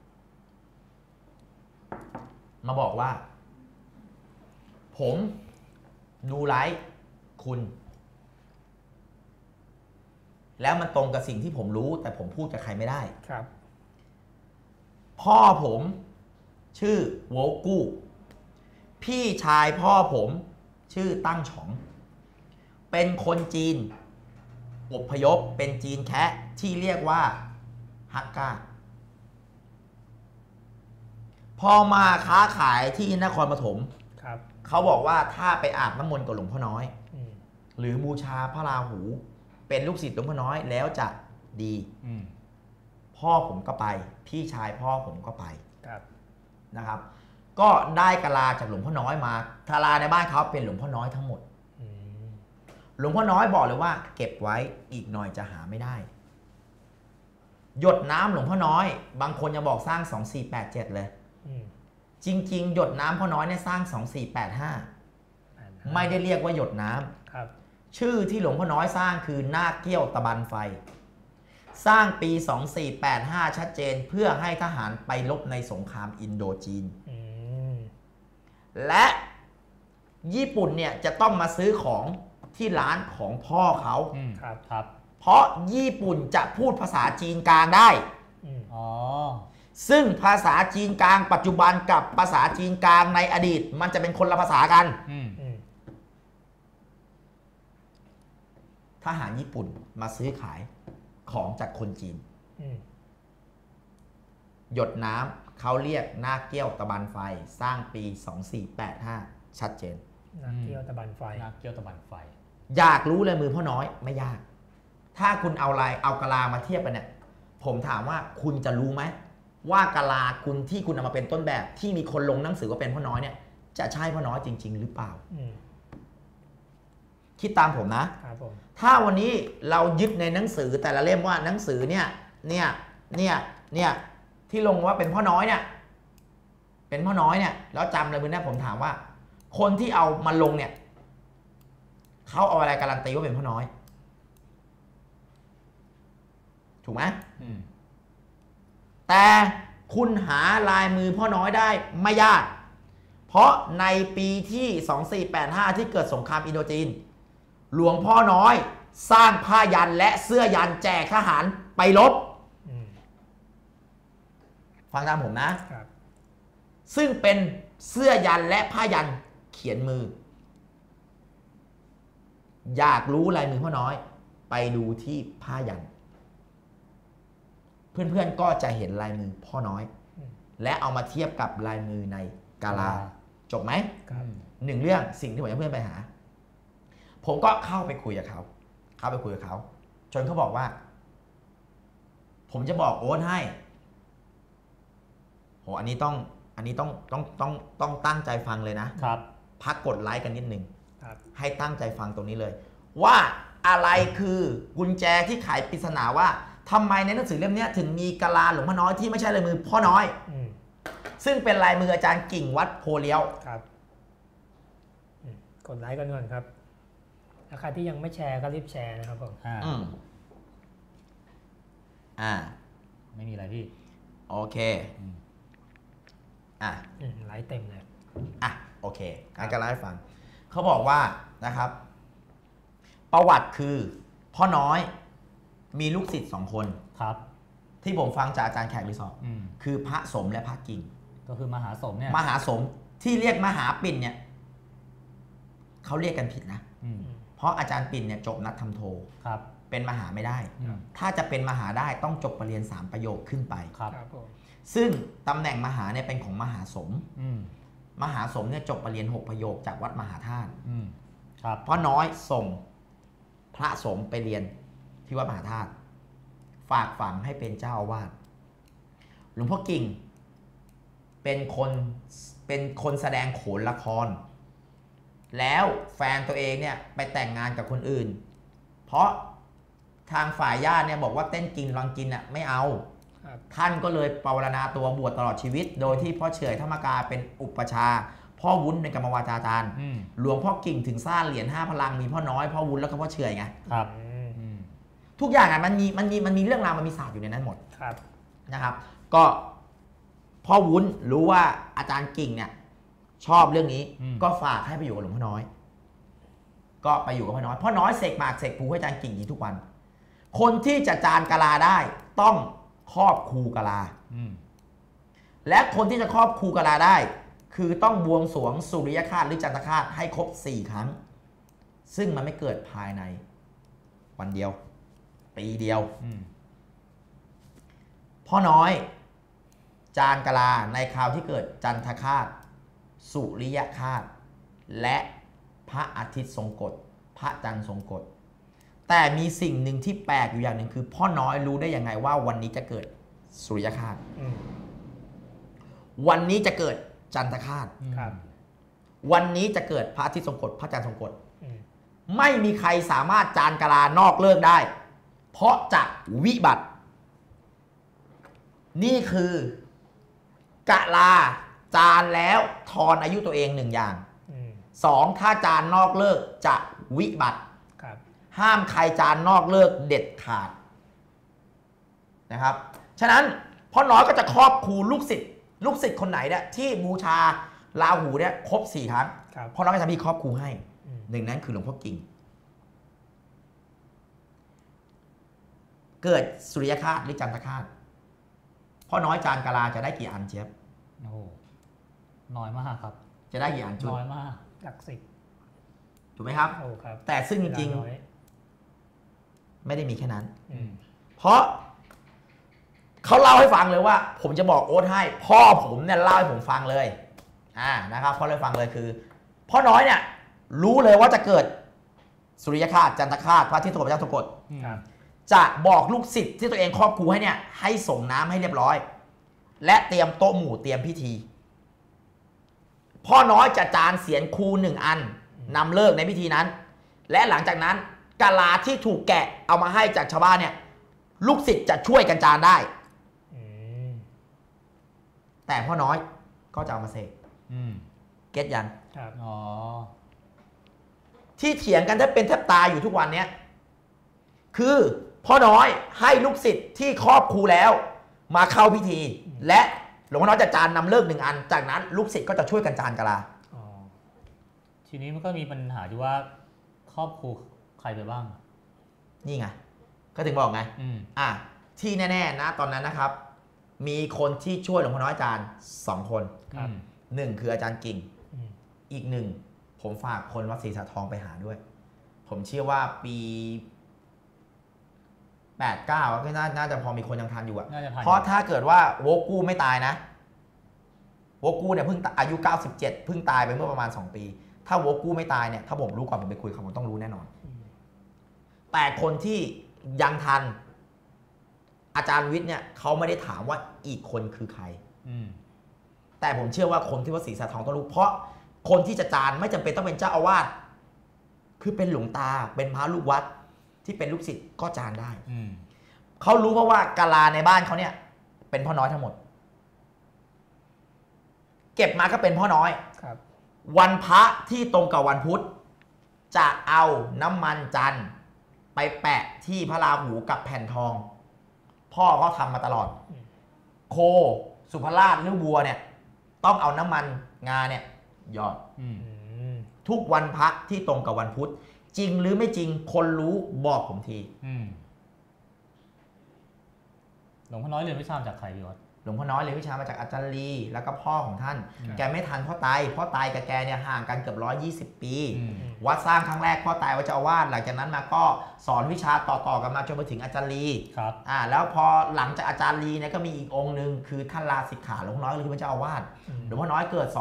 มาบอกว่าผมดูไลฟ์คุณ แล้วมันตรงกับสิ่งที่ผมรู้แต่ผมพูดกับใครไม่ได้ครับพ่อผมชื่อโวกู้พี่ชายพ่อผมชื่อตั้งฉองเป็นคนจีนอพยพเป็นจีนแคะที่เรียกว่าฮักกาพอมาค้าขายที่นครปฐมเขาบอกว่าถ้าไปอาบน้ำมนต์กับหลวงพ่อน้อยหรือบูชาพระราหูเป็นลูกศิษย์หลวงพ่อน้อยแล้วจะดีพ่อผมก็ไปพี่ชายพ่อผมก็ไปนะครับ ก็ได้กะลาจากหลวงพ่อน้อยมาทาราในบ้านเขาเป็นหลวงพ่อน้อยทั้งหมดหลวงพ่อน้อยบอกเลยว่าเก็บไว้อีกหน่อยจะหาไม่ได้หยดน้ำหลวงพ่อน้อยบางคนยังบอกสร้าง2487เลยจริงๆหยดน้ำพ่อน้อยเนี่ยสร้าง2485ไม่ได้เรียกว่าหยดน้ำชื่อที่หลวงพ่อน้อยสร้างคือนาคเกี้ยวตะบันไฟสร้างปี2485ชัดเจนเพื่อให้ทหารไปรบในสงครามอินโดจีนและญี่ปุ่นเนี่ยจะต้องมาซื้อของที่ร้านของพ่อเขาครับเพราะญี่ปุ่นจะพูดภาษาจีนกลางได้ซึ่งภาษาจีนกลางปัจจุบันกับภาษาจีนกลางในอดีตมันจะเป็นคนละภาษากันทหารญี่ปุ่นมาซื้อขายของจากคนจีนหยดน้ำเขาเรียกนาคเกี้ยวตะบันไฟสร้างปี2485ชัดเจนนาคเกี้ยวตะบันไฟนาคเกี้ยวตะบันไฟอยากรู้เลยมือพ่อน้อยไม่ยากถ้าคุณเอากะลามาเทียบกันเนี่ยผมถามว่าคุณจะรู้ไหมว่ากะลาคุณที่คุณเอามาเป็นต้นแบบที่มีคนลงหนังสือว่าเป็นพ่อน้อยเนี่ยจะใช่พ่อน้อยจริงๆหรือเปล่าคิดตามผมนะถ้าวันนี้เรายึดในหนังสือแต่ละเล่มว่าหนังสือเนี่ยที่ลงว่าเป็นพ่อน้อยเนี่ยเป็นพ่อน้อยเนี่ยแล้วจำเลยมือหน้าผมถามว่าคนที่เอามาลงเนี่ยเขาเอาอะไรการันตีว่าเป็นพ่อน้อยถูกไหมแต่คุณหาลายมือพ่อน้อยได้ไม่ยากเพราะในปีที่2485ที่เกิดสงครามอินโดจีนหลวงพ่อน้อยสร้างผ้ายันและเสื้อยันแจกทหารไปรบฟังตามผมนะซึ่งเป็นเสื้อยันและผ้ายันเขียนมืออยากรู้ลายมือพ่อน้อยไปดูที่ผ้ายันเพื่อนๆก็จะเห็นลายมือพ่อน้อยและเอามาเทียบกับลายมือในกาลาจบไหมหนึ่งเรื่องสิ่งที่ผมจะเพื่อนไปหาผมก็เข้าไปคุยกับเขาจนเขาบอกว่าผมจะบอกโอ๊ตให้โหอันนี้ต้องตั้งใจฟังเลยนะครับพักกดไลค์กันนิดนึงให้ตั้งใจฟังตรงนี้เลยว่าอะไรคือกุญแจที่ไขปริศนาว่าทำไมในหนังสือเล่มนี้ถึงมีกะลาหลวงพ่อน้อยที่ไม่ใช่ลายมือพ่อน้อยซึ่งเป็นลายมืออาจารย์กิ่งวัดโพเลี้ยวกดไลค์กันก่อนครับใครที่ยังไม่แชร์ก็รีบแชร์นะครับผมไม่มีอะไรพี่โอเคไลค์เต็มเลยโอเคงั้นก็ไลฟ์ฟังเขาบอกว่านะครับประวัติคือพ่อน้อยมีลูกศิษย์2 คนครับที่ผมฟังจากอาจารย์แขกรีสอร์ทคือพระสมและพระกิ่งก็คือมหาสมเนี่ยมหาสมที่เรียกมหาปิ่นเนี่ยเขาเรียกกันผิดนะเพราะอาจารย์ปิ่นเนี่ยจบนักธรรมโทครับเป็นมหาไม่ได้ถ้าจะเป็นมหาได้ต้องจบปรริญญา3 ประโยคขึ้นไปครับซึ่งตำแหน่งมหาเนี่ยเป็นของมหาสมมหาสมเนี่ยจบปรริญญา6 ประโยคจากวัดมหาธาตุเพราะน้อยส่งพระสมไปเรียนที่วัดมหาธาตุฝากฝังให้เป็นเจ้าอาวาสหลวงพ่อกิ่งเป็นคนแสดงโขนละครแล้วแฟนตัวเองเนี่ยไปแต่งงานกับคนอื่นเพราะทางฝ่ายญาติเนี่ยบอกว่าเต้นกินรังกินอ่ะไม่เอาท่านก็เลยปวารณาตัวบวชตลอดชีวิตโดยที่พ่อเฉยธรรมกาเป็นอุปชาพ่อวุ้นเป็นกรรมวาจาจารย์หลวงพ่อกิ่งถึงสร้างเหรียญ5 พลังมีพ่อน้อยพ่อวุ้นแล้วก็พ่อเฉยไงครับทุกอย่างอ่ะมันมีเรื่องราวมันมีศาสตร์อยู่ในนั้นหมดนะครับก็พ่อวุ้นรู้ว่าอาจารย์กิ่งเนี่ยชอบเรื่องนี้ก็ฝากให้ไปอยู่กับหลวงพ่อน้อยก็ไปอยู่กับพ่อน้อยเสกหมากเสกภูให้อาจารย์กิ่งทุกวันคนที่จะจานกะลาได้ต้องครอบครูกะลาและคนที่จะครอบครูกะลาได้คือต้องบวงสรวงสุริยคราสหรือจันทคราสให้ครบ4 ครั้งซึ่งมันไม่เกิดภายในวันเดียวปีเดียวพ่อน้อยจานกะลาในคราวที่เกิดจันทคราสสุริยคราสและพระอาทิตย์ทรงกฎพระจันทร์ทรงกฎแต่มีสิ่งหนึ่งที่แปลกอยู่อย่างหนึ่งคือพ่อน้อยรู้ได้ยังไงว่าวันนี้จะเกิดสุริยคราสวันนี้จะเกิดจันทคราสวันนี้จะเกิดพระอาทิตย์ทรงกฎพระจันทร์ทรงกฎไม่มีใครสามารถจานกะลานอกเลิกได้เพราะจะวิบัตินี่คือกะลาจานแล้วทอนอายุตัวเอง1 อย่าง2ถ้าจานนอกเลิกจะวิบัติห้ามใครจานนอกเลิกเด็ดขาดนะครับฉะนั้นพ่อน้อยก็จะครอบครูลูกศิษย์คนไหนเนี่ยที่บูชาราหูเนี่ยครบ4 ครั้งพ่อน้อยก็จะมีครอบครูให้หนึ่งนั้นคือหลวงพ่อกิ่งเกิดสุริยคราสหรือจันทคราสพ่อน้อยจานกะลาจะได้กี่อันเจี๊ยบโอ้น้อยมากครับจะได้กี่อันจุดน้อยมากหลัก10 ถูกไหมครับแต่ซึ่งจริงๆไม่ได้มีแค่นั้นเพราะเขาเล่าให้ฟังเลยว่าผมจะบอกโอ๊ตให้พ่อผมเนี่ยเล่าให้ผมฟังเลยนะครับพ่อเลยฟังเลยคือพ่อน้อยเนี่ยรู้เลยว่าจะเกิดสุริยคราสจันทคราสพระอาทิตย์ทรงกฎพระจันทร์ทรงกฎจะบอกลูกศิษย์ที่ตัวเองครอบครูให้เนี่ยให้ส่งน้ำให้เรียบร้อยและเตรียมโต๊ะหมู่เตรียมพิธีพ่อน้อยจะจานเสียรครู1 อันนำเลิกในพิธีนั้นและหลังจากนั้นกะลาที่ถูกแกะเอามาให้จากชาวบ้านเนี่ยลูกศิษย์จะช่วยกันจานได้แต่พ่อน้อยก็จะเอามาเสกเก็ตยังที่เถียงกันแทบเป็นแทบตายอยู่ทุกวันนี้คือพ่อน้อยให้ลูกศิษย์ที่ครอบครูแล้วมาเข้าพิธีและหลวงพ่อน้อยจะจานนำเลิก1 อันจากนั้นลูกศิษย์ก็จะช่วยกันจานกะลาทีนี้มันก็มีปัญหาที่ว่าครอบครูใครไปบ้างนี่ไงก็ถึงบอกไงที่แน่ๆนะตอนนั้นนะครับมีคนที่ช่วยหลวงพ่อน้อยอาจารย์2 คน1คืออาจารย์กิ่งอีก1ผมฝากคนวัดศรีสะทองไปหาด้วยผมเชื่อว่าปี8-9ก็น่าจะพอมีคนยังทันอยู่เพราะถ้าเกิดว่าโวกูไม่ตายนะโวกูเนี่ยเพิ่งอายุ97เพิ่งตายไปเมื่อประมาณ2 ปีถ้าโวกูไม่ตายเนี่ยถ้าผมรู้ก่อนผมไปคุยกับผมต้องรู้แน่นอนแต่คนที่ยังทันอาจารย์วิทย์เนี่ยเขาไม่ได้ถามว่าอีกคนคือใครแต่ผมเชื่อว่าคนที่วัดศรีสะทองต้องรู้เพราะคนที่จะจานไม่จำเป็นต้องเป็นเจ้าอาวาสคือเป็นหลวงตาเป็นพระลูกวัดที่เป็นลูกศิษย์ก็จานได้เขารู้เพราะว่ากะลาในบ้านเขาเนี่ยเป็นพ่อน้อยทั้งหมดเก็บมาก็เป็นพ่อน้อยวันพระที่ตรงกับวันพุธจะเอาน้ำมันจันทร์ไปแปะที่พระราหูกับแผ่นทองพ่อก็ทำมาตลอดโคสุภราชหรือวัวเนี่ยต้องเอาน้ำมันงาเนี่ยหยอดทุกวันพระที่ตรงกับวันพุธจริงหรือไม่จริงคนรู้บอกผมทีหลวงพ่อน้อยเรียนวิชาจากใครพี่วัดหลวงพ่อน้อยเรียนวิชามาจากอาจารย์ลีแล้วก็พ่อของท่านแกไม่ทันพ่อตายกับแกเนี่ยห่างกันเกือบ120 ปีวัดสร้างครั้งแรกพ่อตายวัดเจ้าอาวาสหลังจากนั้นมาก็สอนวิชาต่อกันมาจนไปถึงอาจารย์ลีแล้วพอหลังจากอาจารย์ลีเนี่ยก็มีอีกองค์นึงคือท่านลาสิกขาหลวงพ่อน้อยคือพระเจ้าอาวาสหลวงพ่อน้อยเกิด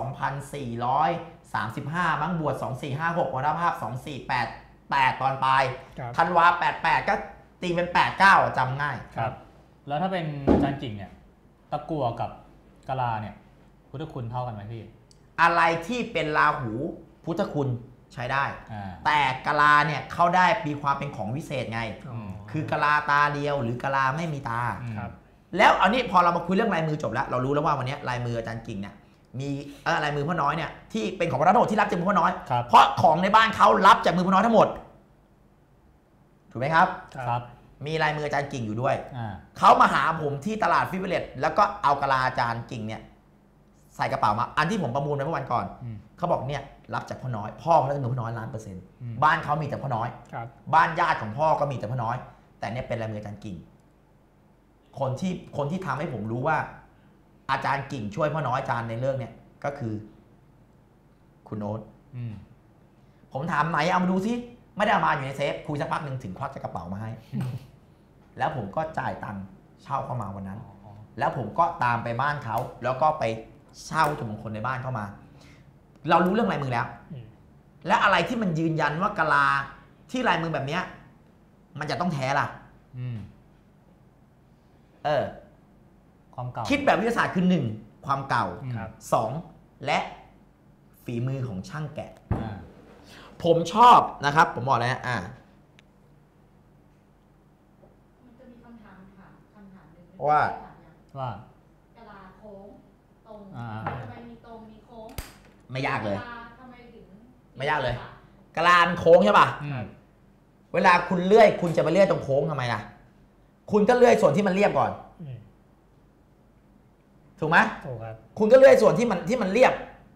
2435มั้งบวช2456มรณภาพ2488ตอนปลายธันวา88ก็ตีเป็น89จำง่ายครับแล้วถ้าเป็นอาจารย์กิ่งเนี่ยตะกั่วกับกะลาเนี่ยพุทธคุณเท่ากันไหมพี่อะไรที่เป็นราหูพุทธคุณใช้ได้แต่กะลาเนี่ยเขาได้มีความเป็นของวิเศษไงคือกะลาตาเดียวหรือกะลาไม่มีตาแล้วอันนี้พอเรามาคุยเรื่องลายมือจบแล้วเรารู้แล้วว่าวันนี้ลายมืออาจารย์กิ่งเนี่ยมีลายมือพ่อน้อยเนี่ยที่เป็นของพระโนที่รับจากมือพ่อน้อยเพราะของในบ้านเขารับจากมือพ่อน้อยทั้งหมดถูกไหมครับมีลายมืออาจารย์กิ่งอยู่ด้วยเขามาหาผมที่ตลาดฟิวเวอร์แล้วก็เอากะลาอาจารย์กิ่งเนี่ยใส่กระเป๋ามาอันที่ผมประมูลไปเมื่อวันก่อนเขาบอกเนี่ยรับจากพ่อน้อยพ่อเขาจะมีพ่อน้อย1,000,000%บ้านเขามีแต่พ่อน้อยครับบ้านญาติของพ่อก็มีแต่พ่อน้อย แต่เนี่ยเป็นลายมืออาจารย์กิ่งคนที่ทำให้ผมรู้ว่า อาจารย์กิ่งช่วยพ่อน้อยอาจารย์ในเรื่องเนี่ยก็คือ คุณโอ๊ตผมถามไหนเอามาดูซิไม่ได้เอามาอยู่ในเซฟคุยสักพักหนึ่งถึงควักจากกระเป๋ามาให้ แล้วผมก็จ่ายตังค์เช่าเข้ามาวันนั้น แล้วผมก็ตามไปบ้านเขาแล้วก็ไปเช่าถุงมงคลในบ้านเข้ามา เรารู้เรื่องลายมือแล้ว และอะไรที่มันยืนยันว่ากะลาที่ลายมือแบบเนี้ยมันจะต้องแท้ล่ะความเก่าคิดแบบวิทยาศาสตร์คือ1ความเก่า 2และฝีมือของช่างแกะผมชอบนะครับผมบอกแล้วมันจะมีคำถามหนึ่งว่ากะลาโค้งตรงทำไมมีตรงมีโค้งไม่ยากเลยทำไมถึงไม่ยากเลยกะลามันโค้งใช่ป่ะเวลาคุณเลื่อยคุณจะไปเลื่อยตรงโค้งทำไมล่ะคุณก็เลื่อยส่วนที่มันเรียบก่อนถูกไหมถูกครับคุณก็เลื่อยส่วนที่มันเรียบ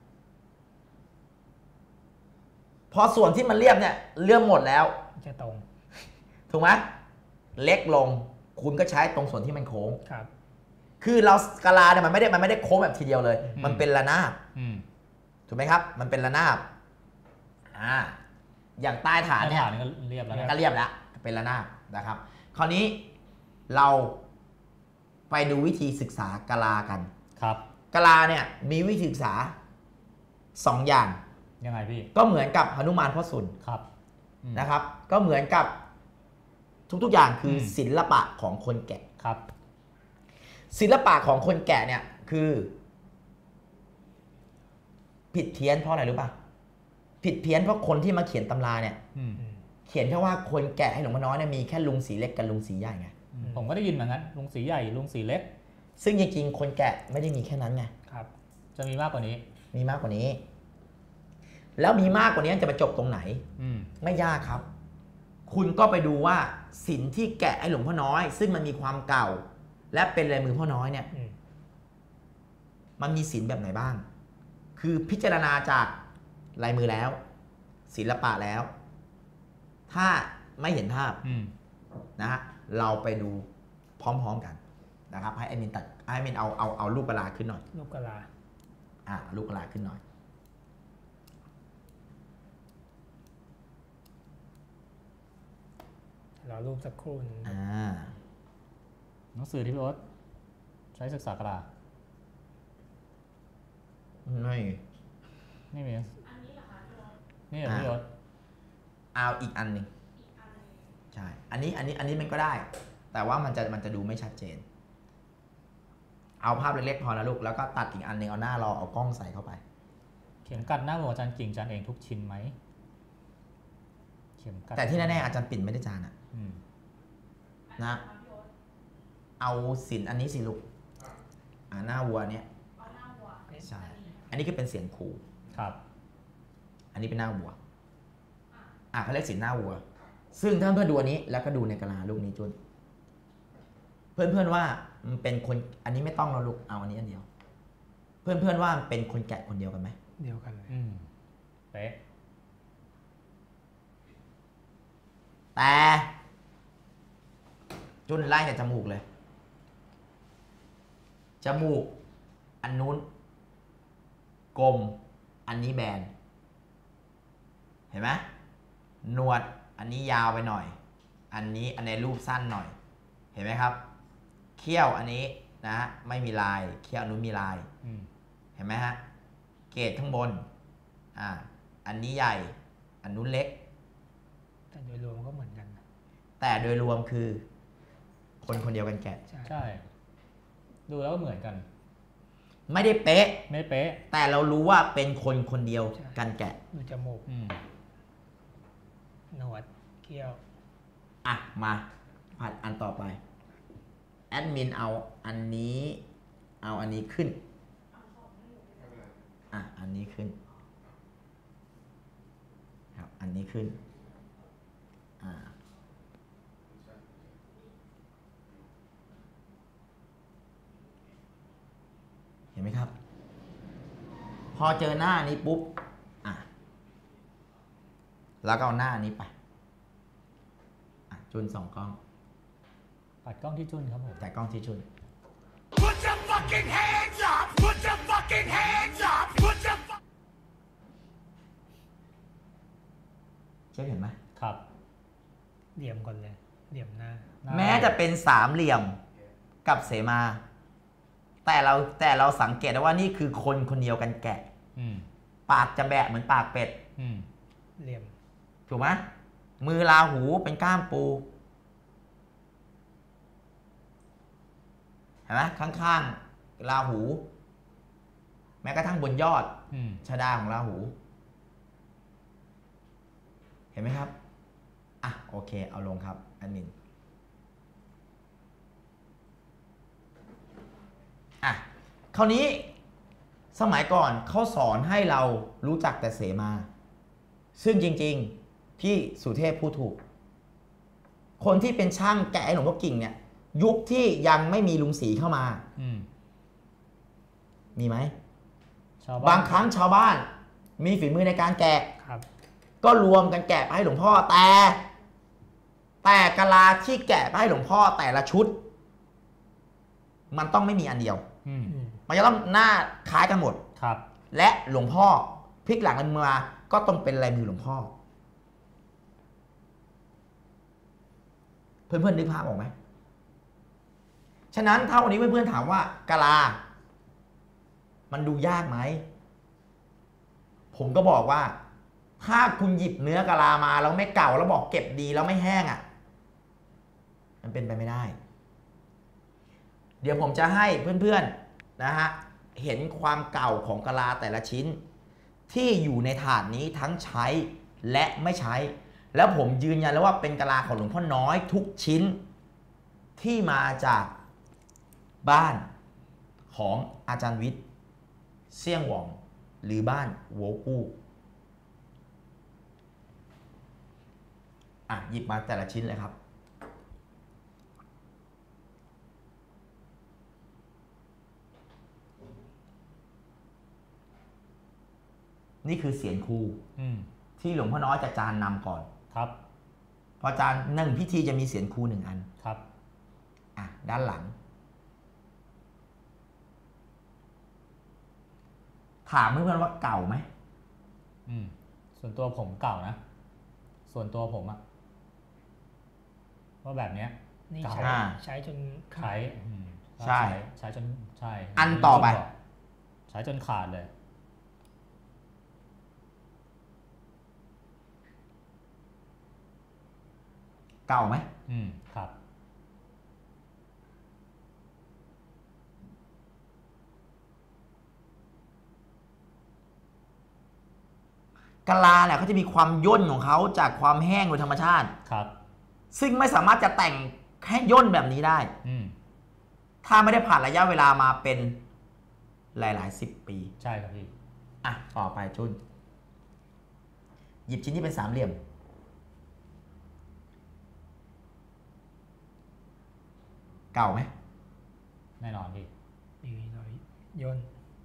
พอส่วนที่มันเรียบเนี่ยเลื่อมหมดแล้วจะตรงถูกไหมเล็กลงคุณก็ใช้ตรงส่วนที่มันโค้งครับคือเรากะลาเนี่ยมันไม่ได้โค้งแบบทีเดียวเลยมันเป็นระนาบถูกไหมครับมันเป็นระนาบอย่างใต้ฐานเนี่ยก็เรียบแล้วก็เรียบแล้วเป็นระนาบนะครับคราวนี้เราไปดูวิธีศึกษากะลากันครับกะลาเนี่ยมีวิธีศึกษา2อย่างยังไงพี่ก็เหมือนกับหนุมานพ่อสุนครับนะครับก็เหมือนกับทุกๆอย่างคือศิลปะของคนแกะครับศิลปะของคนแกะเนี่ยคือผิดเพี้ยนเพราะอะไรรู้ป่ะผิดเพี้ยนเพราะคนที่มาเขียนตำราเนี่ยเขียนแค่ว่าคนแกะให้หลวงพ่อน้อยเนี่ยมีแค่ลุงสีเล็กกับลุงสีใหญ่ไงผมก็ได้ยินเหมือนกันลุงสีใหญ่ลุงสีเล็กซึ่งจริงๆคนแกะไม่ได้มีแค่นั้นไงครับจะมีมากกว่านี้มีมากกว่านี้แล้วมีมากกว่านี้จะไปจบตรงไหนไม่ยากครับคุณก็ไปดูว่าศิลป์ที่แกะให้หลวงพ่อน้อยซึ่งมันมีความเก่าและเป็นลายมือพ่อน้อยเนี่ยมันมีศิลป์แบบไหนบ้างคือพิจารณาจากลายมือแล้วศิลปะแล้วถ้าไม่เห็นภาพนะฮะเราไปดูพร้อมๆกันนะครับให้แอดมินตัดให้แอดมินเอาลูกกะลาขึ้นหน่อยลูกกะลาลูกกะลาขึ้นหน่อยเรารูปสักครู่นึงหนังสือที่พี่โอ๊ตใช้ศึกษากะลาไม่มีอันนี้เหรอคะนี่เหรอพี่โอ๊ตเอาอีกอันหนึ่งใช่อันนี้มันก็ได้แต่ว่ามันจะดูไม่ชัดเจนเอาภาพเล็กๆพอนะลูกแล้วก็ตัดอีกอันหนึ่งเอาหน้ารอเอากล้องใส่เข้าไปเข็มกัดหน้าหัวอาจารย์กิ่งจานเองทุกชิ้นไหมเข็มกัดแต่ที่แน่ๆอาจารย์ปิ่นไม่ได้จานนะเอาสินอันนี้สิลูกหน้าวัวเนี้ยใช่อันนี้คือเป็นเสียงขู่ครับอันนี้เป็นหน้าวัวเขาเรียกสินหน้าวัวซึ่งถ้าเพื่อนดูอันนี้แล้วก็ดูในกะลาลูกนี้จุนเพื่อนว่ามันเป็นคนอันนี้ไม่ต้องเราลูกเอาอันนี้อันเดียวเพื่อนว่าเป็นคนแกะคนเดียวกันไหมเดียวกันเลยเป๊ะแต่จุนไล่แต่จมูกเลยจมูกอันนู้นกลมอันนี้แบนเห็นไหมหนวดอันนี้ยาวไปหน่อยอันในรูปสั้นหน่อยเห็นไหมครับเขี้ยวอันนี้นะไม่มีลายเขี้ยวนู้นมีลายเห็นไหมฮะเกรดข้างบนอันนี้ใหญ่อันนู้นเล็กแต่โดยรวมก็เหมือนกันแต่โดยรวมคือคนเดียวกันแกะใช่ดูแล้วก็เหมือนกันไม่ได้เป๊ะไม่เป๊ะแต่เรารู้ว่าเป็นคนเดียวกันแกะดูจมูกหนวดเขี้ยวมาผัดอันต่อไปแอดมินเอาอันนี้ขึ้นอันนี้ขึ้นครับอันนี้ขึ้นเห็นไหมครับพอเจอหน้านี้ปุ๊บแล้วก็เอาหน้านี้ไปจุน2 กล้องปัดกล้องที่จุนครับผมแต่กล้องที่จุน Put your fucking hands up! Put your fucking hands up! Put your เชฟเห็นไหมครับเหลี่ยมก่อนเลย เหลี่ยมหน้าแม้จะเป็น3 เหลี่ยมกับเสมา แต่เราสังเกตได้ว่านี่คือคนคนเดียวกันแกะ ปากจะแบะเหมือนปากเป็ดเหลี่ยมถูกไหมมือราหูเป็นก้ามปูเห็นไหมข้างๆราหู แม้กระทั่งบนยอดชฎาของราหู เห็นไหมครับโอเคเอาลงครับอันหนึ่งคราวนี้สมัยก่อนเขาสอนให้เรารู้จักแต่เสมา ซึ่งจริงๆที่สุเทพพูดถูกคนที่เป็นช่างแกะหลวงพ่อกิ่งเนี่ยยุคที่ยังไม่มีลุงศรีเข้ามามีไหมบางครั้งชาวบ้านมีฝีมือในการแกะก็รวมกันแกะไปให้หลวงพ่อแต่กะลาที่แกะไปให้หลวงพ่อแต่ละชุดมันต้องไม่มีอันเดียวมันจะต้องหน้าคล้ายกันหมดและหลวงพ่อพลิกหลังลายมือมาก็ต้องเป็นลายมือหลวงพ่อเพื่อนๆนึกภาพออกไหมฉะนั้นถ้าวันนี้เพื่อนๆถามว่ากะลามันดูยากไหมผมก็บอกว่าถ้าคุณหยิบเนื้อกะลามาแล้วไม่เก่าแล้วบอกเก็บดีแล้วไม่แห้งมันเป็นไปไม่ได้เดี๋ยวผมจะให้เพื่อนๆนะฮะเห็นความเก่าของกะลาแต่ละชิ้นที่อยู่ในถาดนี้ทั้งใช้และไม่ใช้แล้วผมยืนยันแล้วว่าเป็นกะลาของหลวงพ่อน้อยทุกชิ้นที่มาจากบ้านของอาจารย์วิทย์เซี่ยงหว่องหรือบ้านโวกู้หยิบมาแต่ละชิ้นเลยครับนี่คือเสียงครูที่หลวงพ่อน้อยจะจานนำก่อนครับพอจาน1 พิธีจะมีเสียงครู1 อันครับด้านหลังถามเพื่อนๆว่าเก่าไหมส่วนตัวผมเก่านะส่วนตัวผมว่าแบบเนี้ยนี่ใช้จนขาดใช้จนใช่อันต่อไปใช้จนขาดเลยเก่าไหมครับกะลาเนี่ยเขาจะมีความย่นของเขาจากความแห้งโดยธรรมชาติครับซึ่งไม่สามารถจะแต่งแค่ย่นแบบนี้ได้ถ้าไม่ได้ผ่านระยะเวลามาเป็นหลาย10 ปีใช่ครับพี่ต่อไปจุนหยิบชิ้นที่เป็น3 เหลี่ยมเก่าไหมแน่นอนพี่มีรอยย่น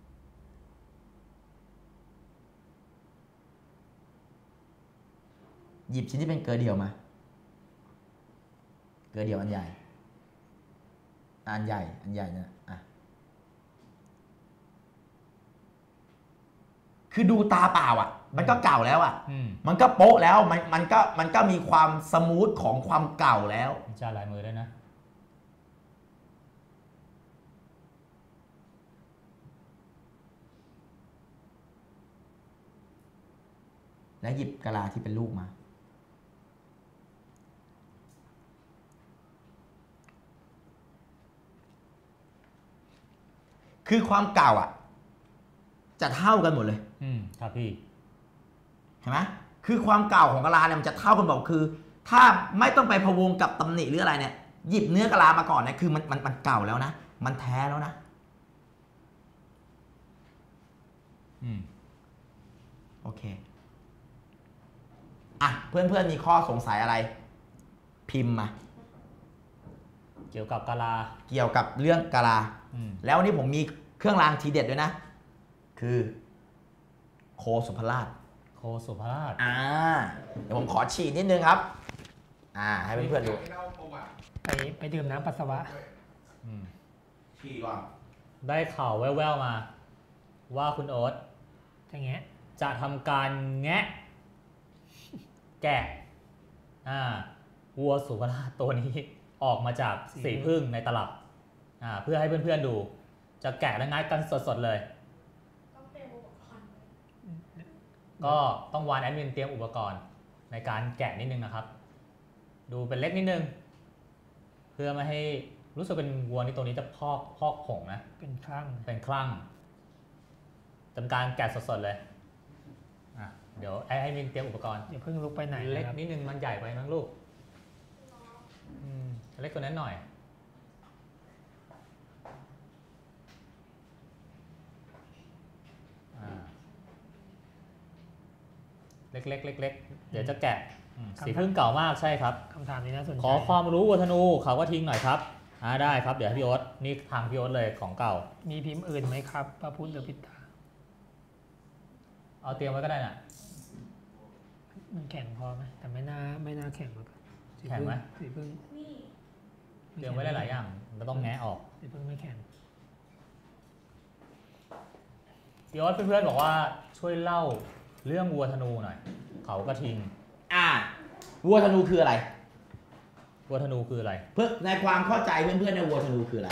หยิบชิ้นที่เป็นเกลือเดียวมาเกลือเดียวอันใหญ่นะคือดูตาเปล่ามันก็เก่าแล้วมันก็โป๊ะแล้วมันก็มีความสมูทของความเก่าแล้วจานลายมือด้วยนะแล้วหยิบกะลาที่เป็นลูกมาคือความเก่าจะเท่ากันหมดเลยครับพี่เห็นไหมคือความเก่าของกะลาเนี่ยมันจะเท่ากันหมดคือถ้าไม่ต้องไปพะวงกับตำหนิหรืออะไรเนี่ยหยิบเนื้อกะลามาก่อนเนี่ยคือมันเก่าแล้วนะมันแท้แล้วนะโอเคเพื่อนๆมีข้อสงสัยอะไรพิมพ์มาเกี่ยวกับกะลาเกี่ยวกับเรื่องกะลาแล้ววันนี้ผมมีเครื่องรางทีเด็ดด้วยนะคือโคสุภราชโคสุภราชเดี๋ยวผมขอฉีดนิดนึงครับให้เพื่อนๆดูให้เล่าประวัติไปดื่มน้ำปัสสาวะฉีดก่อนได้ข่าวแว่วๆมา ว่าคุณโอ๊ตจะแงะจะทำการแงะ แกะวัวสุภราชตัวนี้ออกมาจากสีพึ่งในตลับเพื่อให้เพื่อนๆดู จะแกะและงัดกันสดๆเลยต้องเตรียมอุปกรณ์ก็ต้องวานแอดมินเตรียมอุปกรณ์ในการแกะนิดนึงนะครับ ดูเป็นเล็กนิดนึง เพื่อไม่ให้รู้สึกเป็นวัวนี่ตัวนี้จะพอกผงนะเป็นคลั่งเป็นคลั่งทำการแกะสดๆเลยเดี๋ยวแอดมินเตรียมอุปกรณ์อย่าเพิ่งลุกไปไหนเล็กนะครับนิดนึงมันใหญ่ไปมั้งลูกเล็กกว่านั้นหน่อยเล็กเดี๋ยวจะแกะสีพึ่งเก่ามากใช่ครับคำถามนี้น่าสนใจขอความรู้วัวธนูเขาก็ทิ้งหน่อยครับได้ครับเดี๋ยวให้พี่โอ๊ตนี่ทางพี่โอ๊ตเลยของเก่ามีพิมพ์อื่นไหมครับพระพุทธหรือพิตาเอาเตรียมไว้ก็ได้น่ะมันแข็งพอไหมแต่ไม่น่าแข็งมากแข็งไหมสีพึ่งนี่เตรียมไว้ได้หลายอย่างมันต้องแงะออกสีพึ่งไม่แข็งพี่โอ๊ตเพื่อนๆบอกว่าช่วยเล่าเรื่องวัวธนูหน่อยเขากระทิงวัวธนูคืออะไรวัวธนูคืออะไรเพื่อในความเข้าใจเพื่อนๆในวัวธนูคืออะไร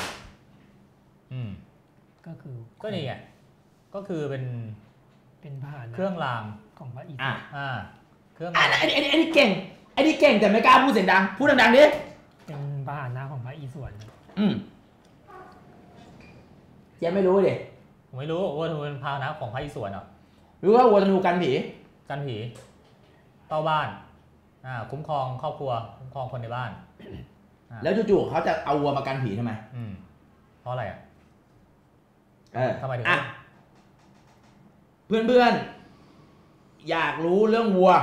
ก็คือก็นี่ไงก็คือเป็นพาหนะเครื่องรางของพระอิศวรเครื่องอัรางนนี้เก่งแต่ไม่กล้าพูดเสียงดังพูดดังๆดิเป็นพาหนะของพระอิศวรนะเจ๊ไม่รู้ดิผมไม่รู้วัวธนูเป็นพาหนะของพระอิศวรเหรอรู้ว่าวัวธนูกันผีกันผีเต้าบ้านคุ้มครองครอบครัวคุ้มครองคนในบ้านแล้วจู่ๆเขาจะเอาวัวมากันผีทำไมเพราะอะไรทำไมถึงเพื่อนๆอยากรู้เรื่องวัว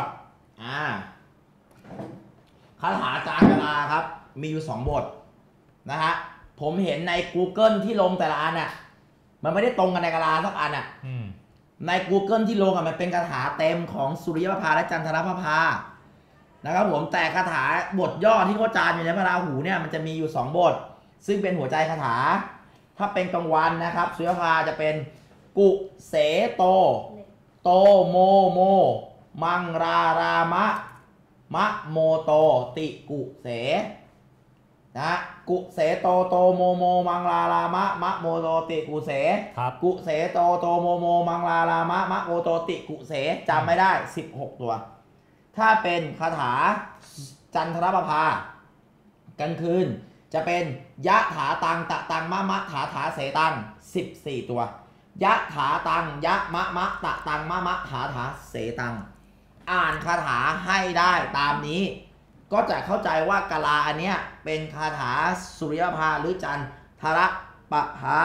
คาถาจารกลาครับมีอยู่2 บทนะฮะผมเห็นใน Google ที่ลงแต่ละอันมันไม่ได้ตรงกันในกลาสักอันใน Google ที่ลงมันเป็นคาถาเต็มของสุริยภพและจันทรภพนะครับผมแต่คาถาบทย่อที่เขาจารอยู่ในพระราหูเนี่ยมันจะมีอยู่2 บทซึ่งเป็นหัวใจคาถาถ้าเป็นกลางวันนะครับสุริยภพจะเป็นกุเสโตโตโมโมมังรารามะมะโมโตติกุเสนะกุเสโตโตโมโมมังรารามะมะโมโตติกุเสกุเสโตโตโมโมมังรารามะมะโมโตติกุเสจำไม่ได้16 ตัวถ้าเป็นคาถาจันทรประภากลางคืนจะเป็นยะถาตังตะตังมะมะถาถาเสตัง14 ตัวยะถาตังยะมะมะตะตังมะมะถาถาเสตังอ่านคาถาให้ได้ตามนี้ก็จะเข้าใจว่ากลาอันเนี้ยเป็นคาถาสุริยภาหรือจันทรประภา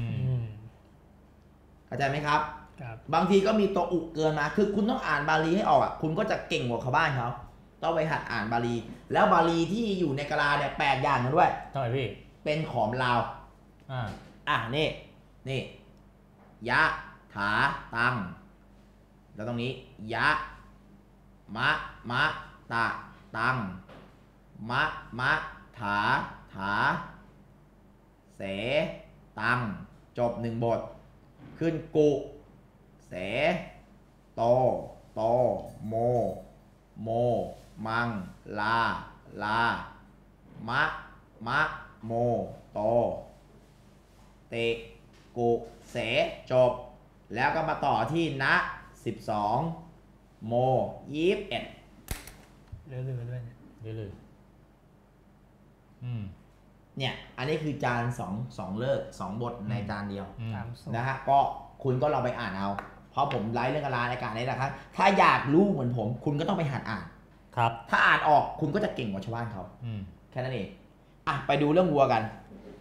เข้าใจไหมครับบางทีก็มีตัวอุเกินมาคือคุณต้องอ่านบาลีให้ออกคุณก็จะเก่งกว่าชาวบ้านเขาต้องไปหัดอ่านบาลีแล้วบาลีที่อยู่ในกลาเนี่ย8 อย่างกันด้วยทำไมพี่เป็นขอมลาวนี่ยะถาตังแล้วตรงนี้ยะมะมะตะตังมะมะถาถาเสตังจบ1 บทขึ้นกุเสโตโตโมโมมังลาลามะมะโมโตเตกุเสจบแล้วก็มาต่อที่นะ12โม21 เรื่อยๆด้วยเลยเนี่ยอันนี้คือจาน2 เลิก2 บทในจานเดียว นะฮะก็คุณก็ลองไปอ่านเอาเพราะผมไลฟ์เรื่องกลาในการนี้นะครับถ้าอยากรู้เหมือนผมคุณก็ต้องไปหัดอ่านครับถ้าอ่านออกคุณก็จะเก่งกว่าชาวบ้านเขาแค่นั้นเองไปดูเรื่องวัวกัน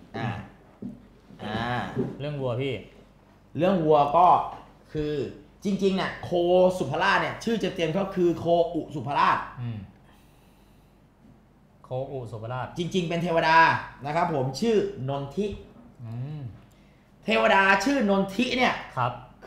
เรื่องวัวพี่เรื่องวัวก็คือจริงๆเนี่ยโคสุภราชเนี่ยชื่อเต็มๆก็คือโคอุสุภราชโคอุสุภราชจริงๆเป็นเทวดานะครับผมชื่อนนทิเทวดาชื่อนนทิเนี่ย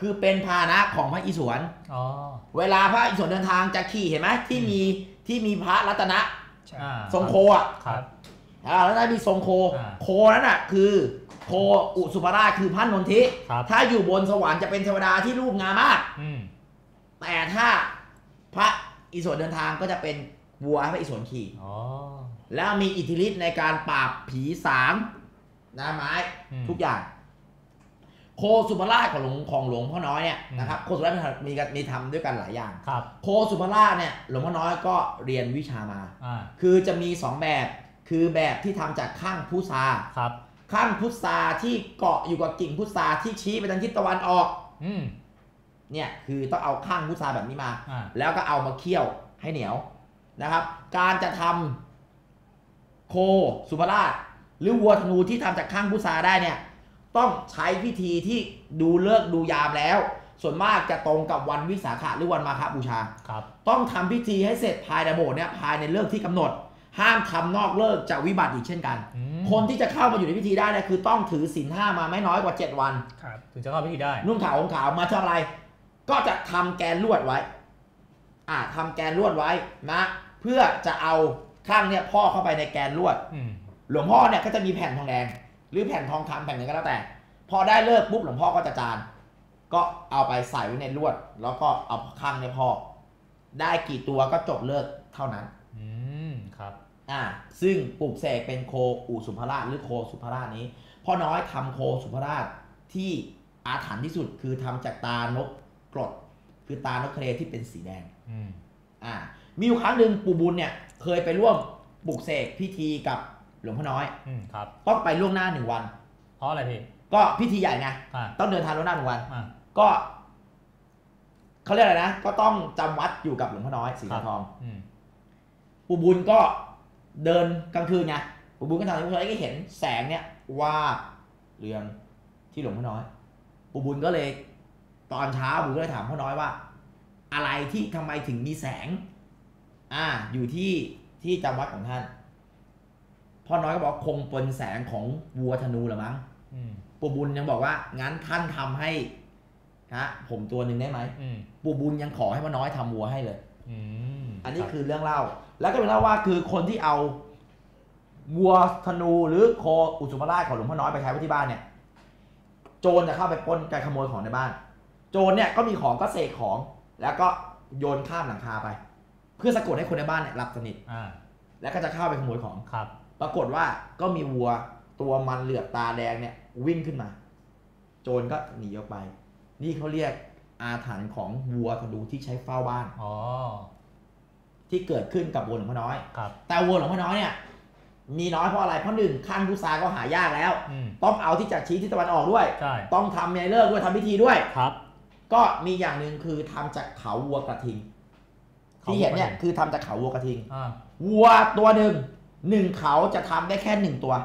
คือเป็นพาหนะของพระอิศวรอ๋อเวลาพระอิศวรเดินทางจะขี่เห็นไหมที่มีพระรัตนะใช่ทรงโคอ่ะครับแล้วได้มีทรงโค โคนั้นอ่ะคือโคอุสุภราชคือพระนนทิครับถ้าอยู่บนสวรรค์จะเป็นเทวดาที่รูปงามมาก แต่ถ้าพระอิศวรเดินทางก็จะเป็นวัวให้พระอิศวรขี่อ๋อแล้วมีอิทธิฤทธิ์ในการปราบผีสางหน้าไม้ทุกอย่าง โคสุภราชของหลวงพ่อน้อยเนี่ยนะครับโคสุภราชมีทำด้วยกันหลายอย่างครับโคสุภราชเนี่ยหลวงพ่อน้อยก็เรียนวิชามา คือจะมี2แบบคือแบบที่ทำจากข้างพุทราครับข้างพุทราที่เกาะอยู่กับกิ่งพุทราที่ชี้ไปทางทิศตะวันออกเนี่ยคือต้องเอาข้างพุทราแบบนี้มา แล้วก็เอามาเคี่ยวให้เหนียวนะครับ การจะทำโคสุภราชหรือวัวธนูที่ทำจากข้างพุทราได้เนี่ยต้องใช้พิธีที่ดูเลิกษ์ดูยามแล้ว ส่วนมากจะตรงกับวันวิสาขะหรือวันมาฆบูชา ต้องทำพิธีให้เสร็จภายในโบสถ์เนี่ยภายในเลิกที่กำหนด ห้ามทำนอกเลิกจะวิบัติอีกเช่นกัน คนที่จะเข้ามาอยู่ในพิธีได้เนี่ยคือต้องถือศีล 5มาไม่น้อยกว่า7 วันถึงจะเข้าพิธีได้นุ่งขาวห่มขาวมาทำอะไร ก็จะทำแกนลวดไว้ทำแกนลวดไว้นะเพื่อจะเอาข้างเนี่ยพ่อเข้าไปในแกนลวดหลวงพ่อเนี่ยก็จะมีแผ่นทองแดงหรือแผ่นทองคำแผ่นไหนก็แล้วแต่พอได้เลิกปุ๊บหลวงพ่อก็จะจานก็เอาไปใส่ไว้ในลวดแล้วก็เอาข้างเนี่ยพ่อได้กี่ตัวก็จบเลิกเท่านั้นครับซึ่งปลูกเสกเป็นโคอุสุภราชหรือโคสุภราชนี้พ่อน้อยทำโคสุภราชที่อาถรรพ์ที่สุดคือทำจากตานกกรดคือตานกทะเลที่เป็นสีแดงมีอยู่ครั้งหนึ่งปู่บุญเนี่ยเคยไปร่วมปลูกเสกพิธีกับหลวงพ่อน้อยครับต้องไปล่วงหน้า1 วันเพราะอะไรพี่ก็พิธีใหญ่ไงต้องเดินทางล่วงหน้า1 วันก็เขาเรียกอะไรนะก็ต้องจำวัดอยู่กับหลวงพ่อน้อยสีทองปู่บุญก็เดินกลางคืนไงปู่บุญก็ทำให้หลวงพ่อน้อยก็เห็นแสงเนี่ยว่าเรืองที่หลวงพ่อน้อยปู่บุญก็เลยตอนเช้าปู่ก็เลยถามพ่อน้อยว่าอะไรที่ทำไมถึงมีแสงอยู่ที่จำวัดของท่านพ่อน้อยก็บอกคงเป็นแสงของวัวธนูหรือมั้งปู่บุญยังบอกว่างั้นท่านทำให้ผมตัวหนึ่งได้ไหมปู่บุญยังขอให้พ่อน้อยทำวัวให้เลยอันนี้คือเรื่องเล่าแล้วก็เป็นเล่าว่าคือคนที่เอาวัวธนูหรือโคอุสุภราชของหลวงพ่อน้อยไปใช้ไว้ที่บ้านเนี่ยโจรจะเข้าไปปล้นการขโมยของในบ้านโจรเนี่ยก็มีของก็เสกของแล้วก็โยนข้ามหลังคาไปเพื่อสะกดให้คนในบ้านเนี่ยหลับสนิทแล้วก็จะเข้าไปขโมยของปรากฏว่าก็มีวัวตัวมันเหลือบตาแดงเนี่ยวิ่งขึ้นมาโจรก็หนีออกไปนี่เขาเรียกอาถรรพ์ของวัวธนูที่ใช้เฝ้าบ้านที่เกิดขึ้นกับวัวหลวงพ่อน้อยแต่วัวหลวงพ่อน้อยเนี่ยมีน้อยเพราะอะไรเพราะ1ข้างพุทราก็หายากแล้วต้องเอาที่จะชี้ที่ตะวันออกด้วยต้องทำในเลิกด้วยทำพิธีด้วยก็มีอย่างหนึ่งคือทำจากเขาวัวกระทิงที่เห็นเนี่ยคือทำจากเขาวัวกระทิงวัวตัวหนึ่งเขาจะทำได้แค่1 ตัว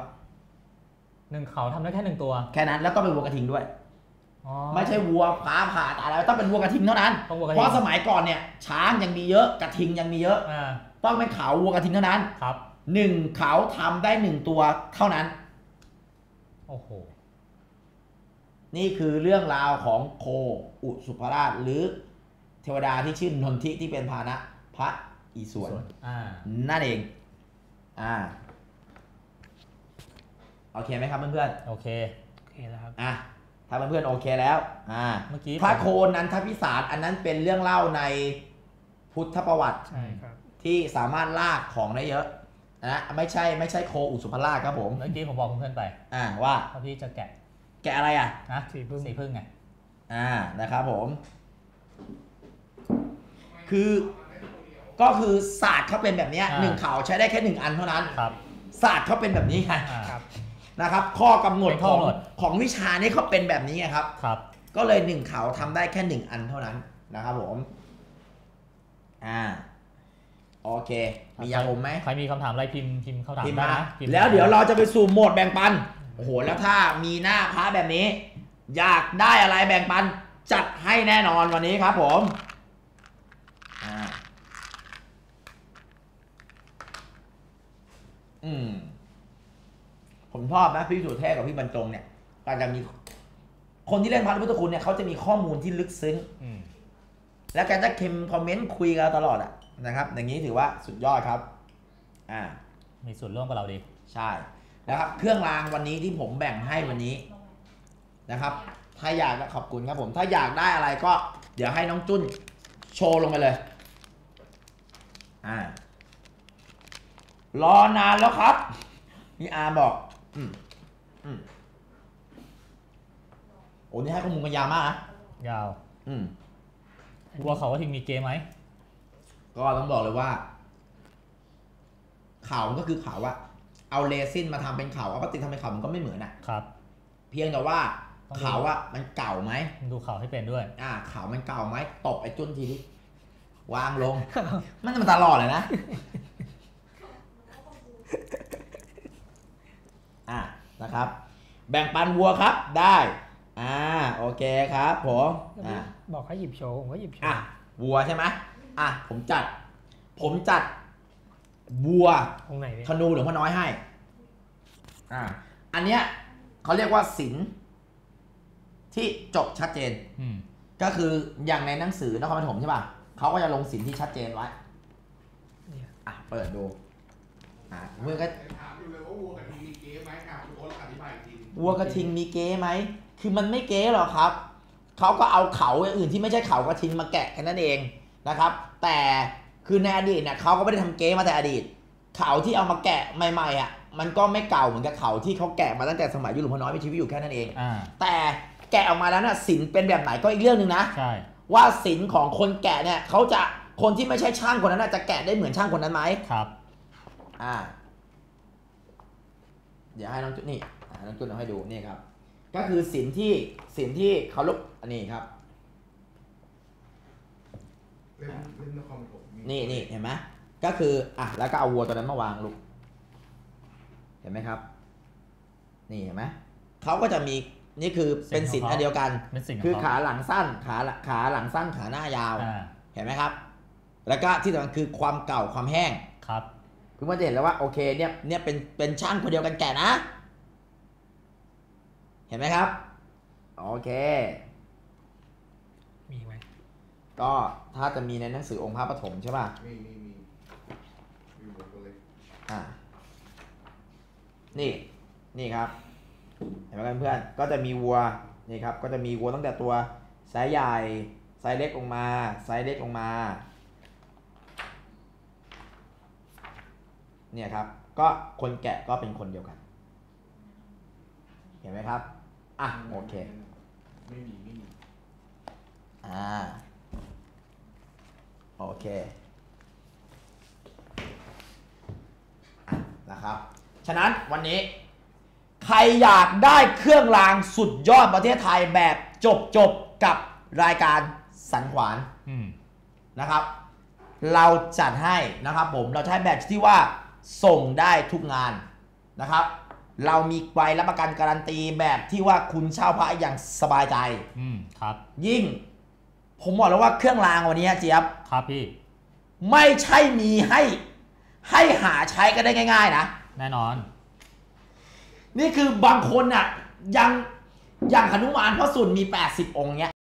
1เขาทำได้แค่1 ตัวแค่นั้นแล้วก็เป็นวัวกระทิงด้วยไม่ใช่วัวฟ้าผ่าตายแล้วต้องเป็นวัวกระทิงเท่านั้นเพราะสมัยก่อนเนี่ยช้างยังมีเยอะกระทิงยังมีเยอะต้องเป็นเขาวัวกระทิงเท่านั้น1เขาทำได้1 ตัวเท่านั้นโอ้โหนี่คือเรื่องราวของโคอุสุภราชหรือเทวดาที่ชื่อนนทิที่เป็นพาหนะพระอิศวรนั่นเองโอเคไหมครับเพื่อนๆโอเคแล้วครับถ้าเพื่อนๆโอเคแล้วเมื่อกี้พระโคนันทพิสารอันนั้นเป็นเรื่องเล่าในพุทธประวัติที่สามารถลากของได้เยอะนะไม่ใช่โคอุสุภราชครับผมเมื่อกี้ผมบอกเพื่อนๆไปว่าพี่จะแกะอะไรสีพึ่งไงนะครับผมก็คือศาสตร์เขาเป็นแบบนี้1เขาใช้ได้แค่1 อันเท่านั้นศาสตร์เขาเป็นแบบนี้ไงนะครับข้อกำหนดของวิชานี้เขาเป็นแบบนี้ไงครับก็เลย1เขาทำได้แค่1 อันเท่านั้นนะครับผมโอเคมีอย่างผมไหมใครมีคำถามอะไรพิมพ์เข้าถามได้นะแล้วเดี๋ยวเราจะไปสู่โหมดแบ่งปันโอ้โหแล้วถ้ามีหน้าพระแบบนี้อยากได้อะไรแบ่งปันจัดให้แน่นอนวันนี้ครับผมผมชอบนะพี่สุเทพกับพี่บรรจงเนี่ยก็จะมีคนที่เล่นพระพุทธคุณเนี่ยเขาจะมีข้อมูลที่ลึกซึ้งแล้วแกจะคอมเมนต์คุยกันตลอดนะครับอย่างนี้ถือว่าสุดยอดครับมีส่วนร่วมกับเราดีใช่นะครับเครื่องรางวันนี้ที่ผมแบ่งให้วันนี้นะครับถ้าอยากขอบคุณครับผมถ้าอยากได้อะไรก็เดี๋ยวให้น้องจุ้นโชว์ลงไปเลยรอนานแล้วครับนี่อาบอกโอ้นี่ให้ข้อมูลกันยาวมากนะยาววัวเขาว่าทิ้งมีเกมไหมก็ต้องบอกเลยว่าเขาก็คือเขาอะเอาเรซินมาทำเป็นเขาเอาพลาสติกทำเป็นเขามันก็ไม่เหมือนครับเพียงแต่ว่าเขาอะมันเก่าไหมดูเขาให้เป็นด้วยเขามันเก่าไหมตบไอ้จุ้นทีดิวางลงมันตลอดเลยนะนะครับ แบ่งปันวัวครับได้โอเคครับผมบอกให้หยิบโชว์ผมก็หยิบโชว์วัวใช่ไหมผมจัดวัวธนูหลวงพ่อน้อยให้อันเนี้ยเขาเรียกว่าศิลป์ที่จบชัดเจนก็คืออย่างในหนังสือนครปฐมใช่ป่ะเขาก็จะลงศิลป์ที่ชัดเจนไว้เปิดดูเมื่อก็ถามอยู่เลยว่าวัวกับทิงมีเก๊ไหมครับคุณโอ๊ตอธิบายทีวัวกระทิงมีเก๊ไหมคือมันไม่เก๊หรอกครับเขาก็เอาเขาอื่นที่ไม่ใช่เขากระทิงมาแกะแค่นั้นเองนะครับแต่คือในอดีตเนี่ยเขาก็ไม่ได้ทำเก๊มาแต่อดีตเขาที่เอามาแกะใหม่ๆมันก็ไม่เก่าเหมือนกับเขาที่เขาแกะมาตั้งแต่สมัยยุคหลวงพ่อน้อยมีชีวิตอยู่แค่นั้นเองแต่แกะออกมาแล้วศิลป์เป็นแบบไหนก็อีกเรื่องนึงนะใช่ว่าศิลป์ของคนแกะเนี่ยเขาจะคนที่ไม่ใช่ช่างคนนั้นจะแกะได้เหมือนช่างคนนั้นไหมครับเดี๋ยวให้น้องจุ๊นี่น้องจุ๊เอาให้ดูนี่ครับก็คือศิลป์ที่เขาลุกอันนี้ครับเล่นนครปฐมนี่เห็นไหมก็คือแล้วก็เอาวัวตัวนั้นมาวางลูกเห็นไหมครับนี่เห็นไหมเขาก็จะมีนี่คือเป็นศิลป์อันเดียวกันคือขาหลังสั้นขาหลังสั้นขาหน้ายาวเห็นไหมครับแล้วก็ที่สำคัญคือความเก่าความแห้งครับคือมันจะเห็นแล้วว่าโอเคเนี่ยเป็นช่างคนเดียวกันแก่นะเห็นไหมครับโอเคมีไหมก็ถ้าจะมีในหนังสือองค์พระปฐมใช่ป่ะมีหมดเลยนี่ครับเห็นไหมเพื่อนก็จะมีวัวนี่ครับก็จะมีวัวตั้งแต่ตัวไซส์ใหญ่ไซส์เล็กลงมาไซส์เล็กลงมาเนี่ยครับก็คนแกะก็เป็นคนเดียวกันเห็นไหมครับโอเคไม่มีโอเคนะครับฉะนั้นวันนี้ใครอยากได้เครื่องรางสุดยอดประเทศไทยแบบจบกับรายการสันขวานนะครับเราจัดให้นะครับผมเราใช้แบบที่ว่าส่งได้ทุกงานนะครับเรามีใบรับประกันการันตีแบบที่ว่าคุณเช่าพระอย่างสบายใจครับยิ่งผมบอกแล้วว่าเครื่องรางวันนี้เจี๊ยบครับพี่ไม่ใช่มีให้หาใช้กันได้ง่ายๆนะแน่นอนนี่คือบางคนอย่างหนุมานพระสุนมี80 องค์เนี้ย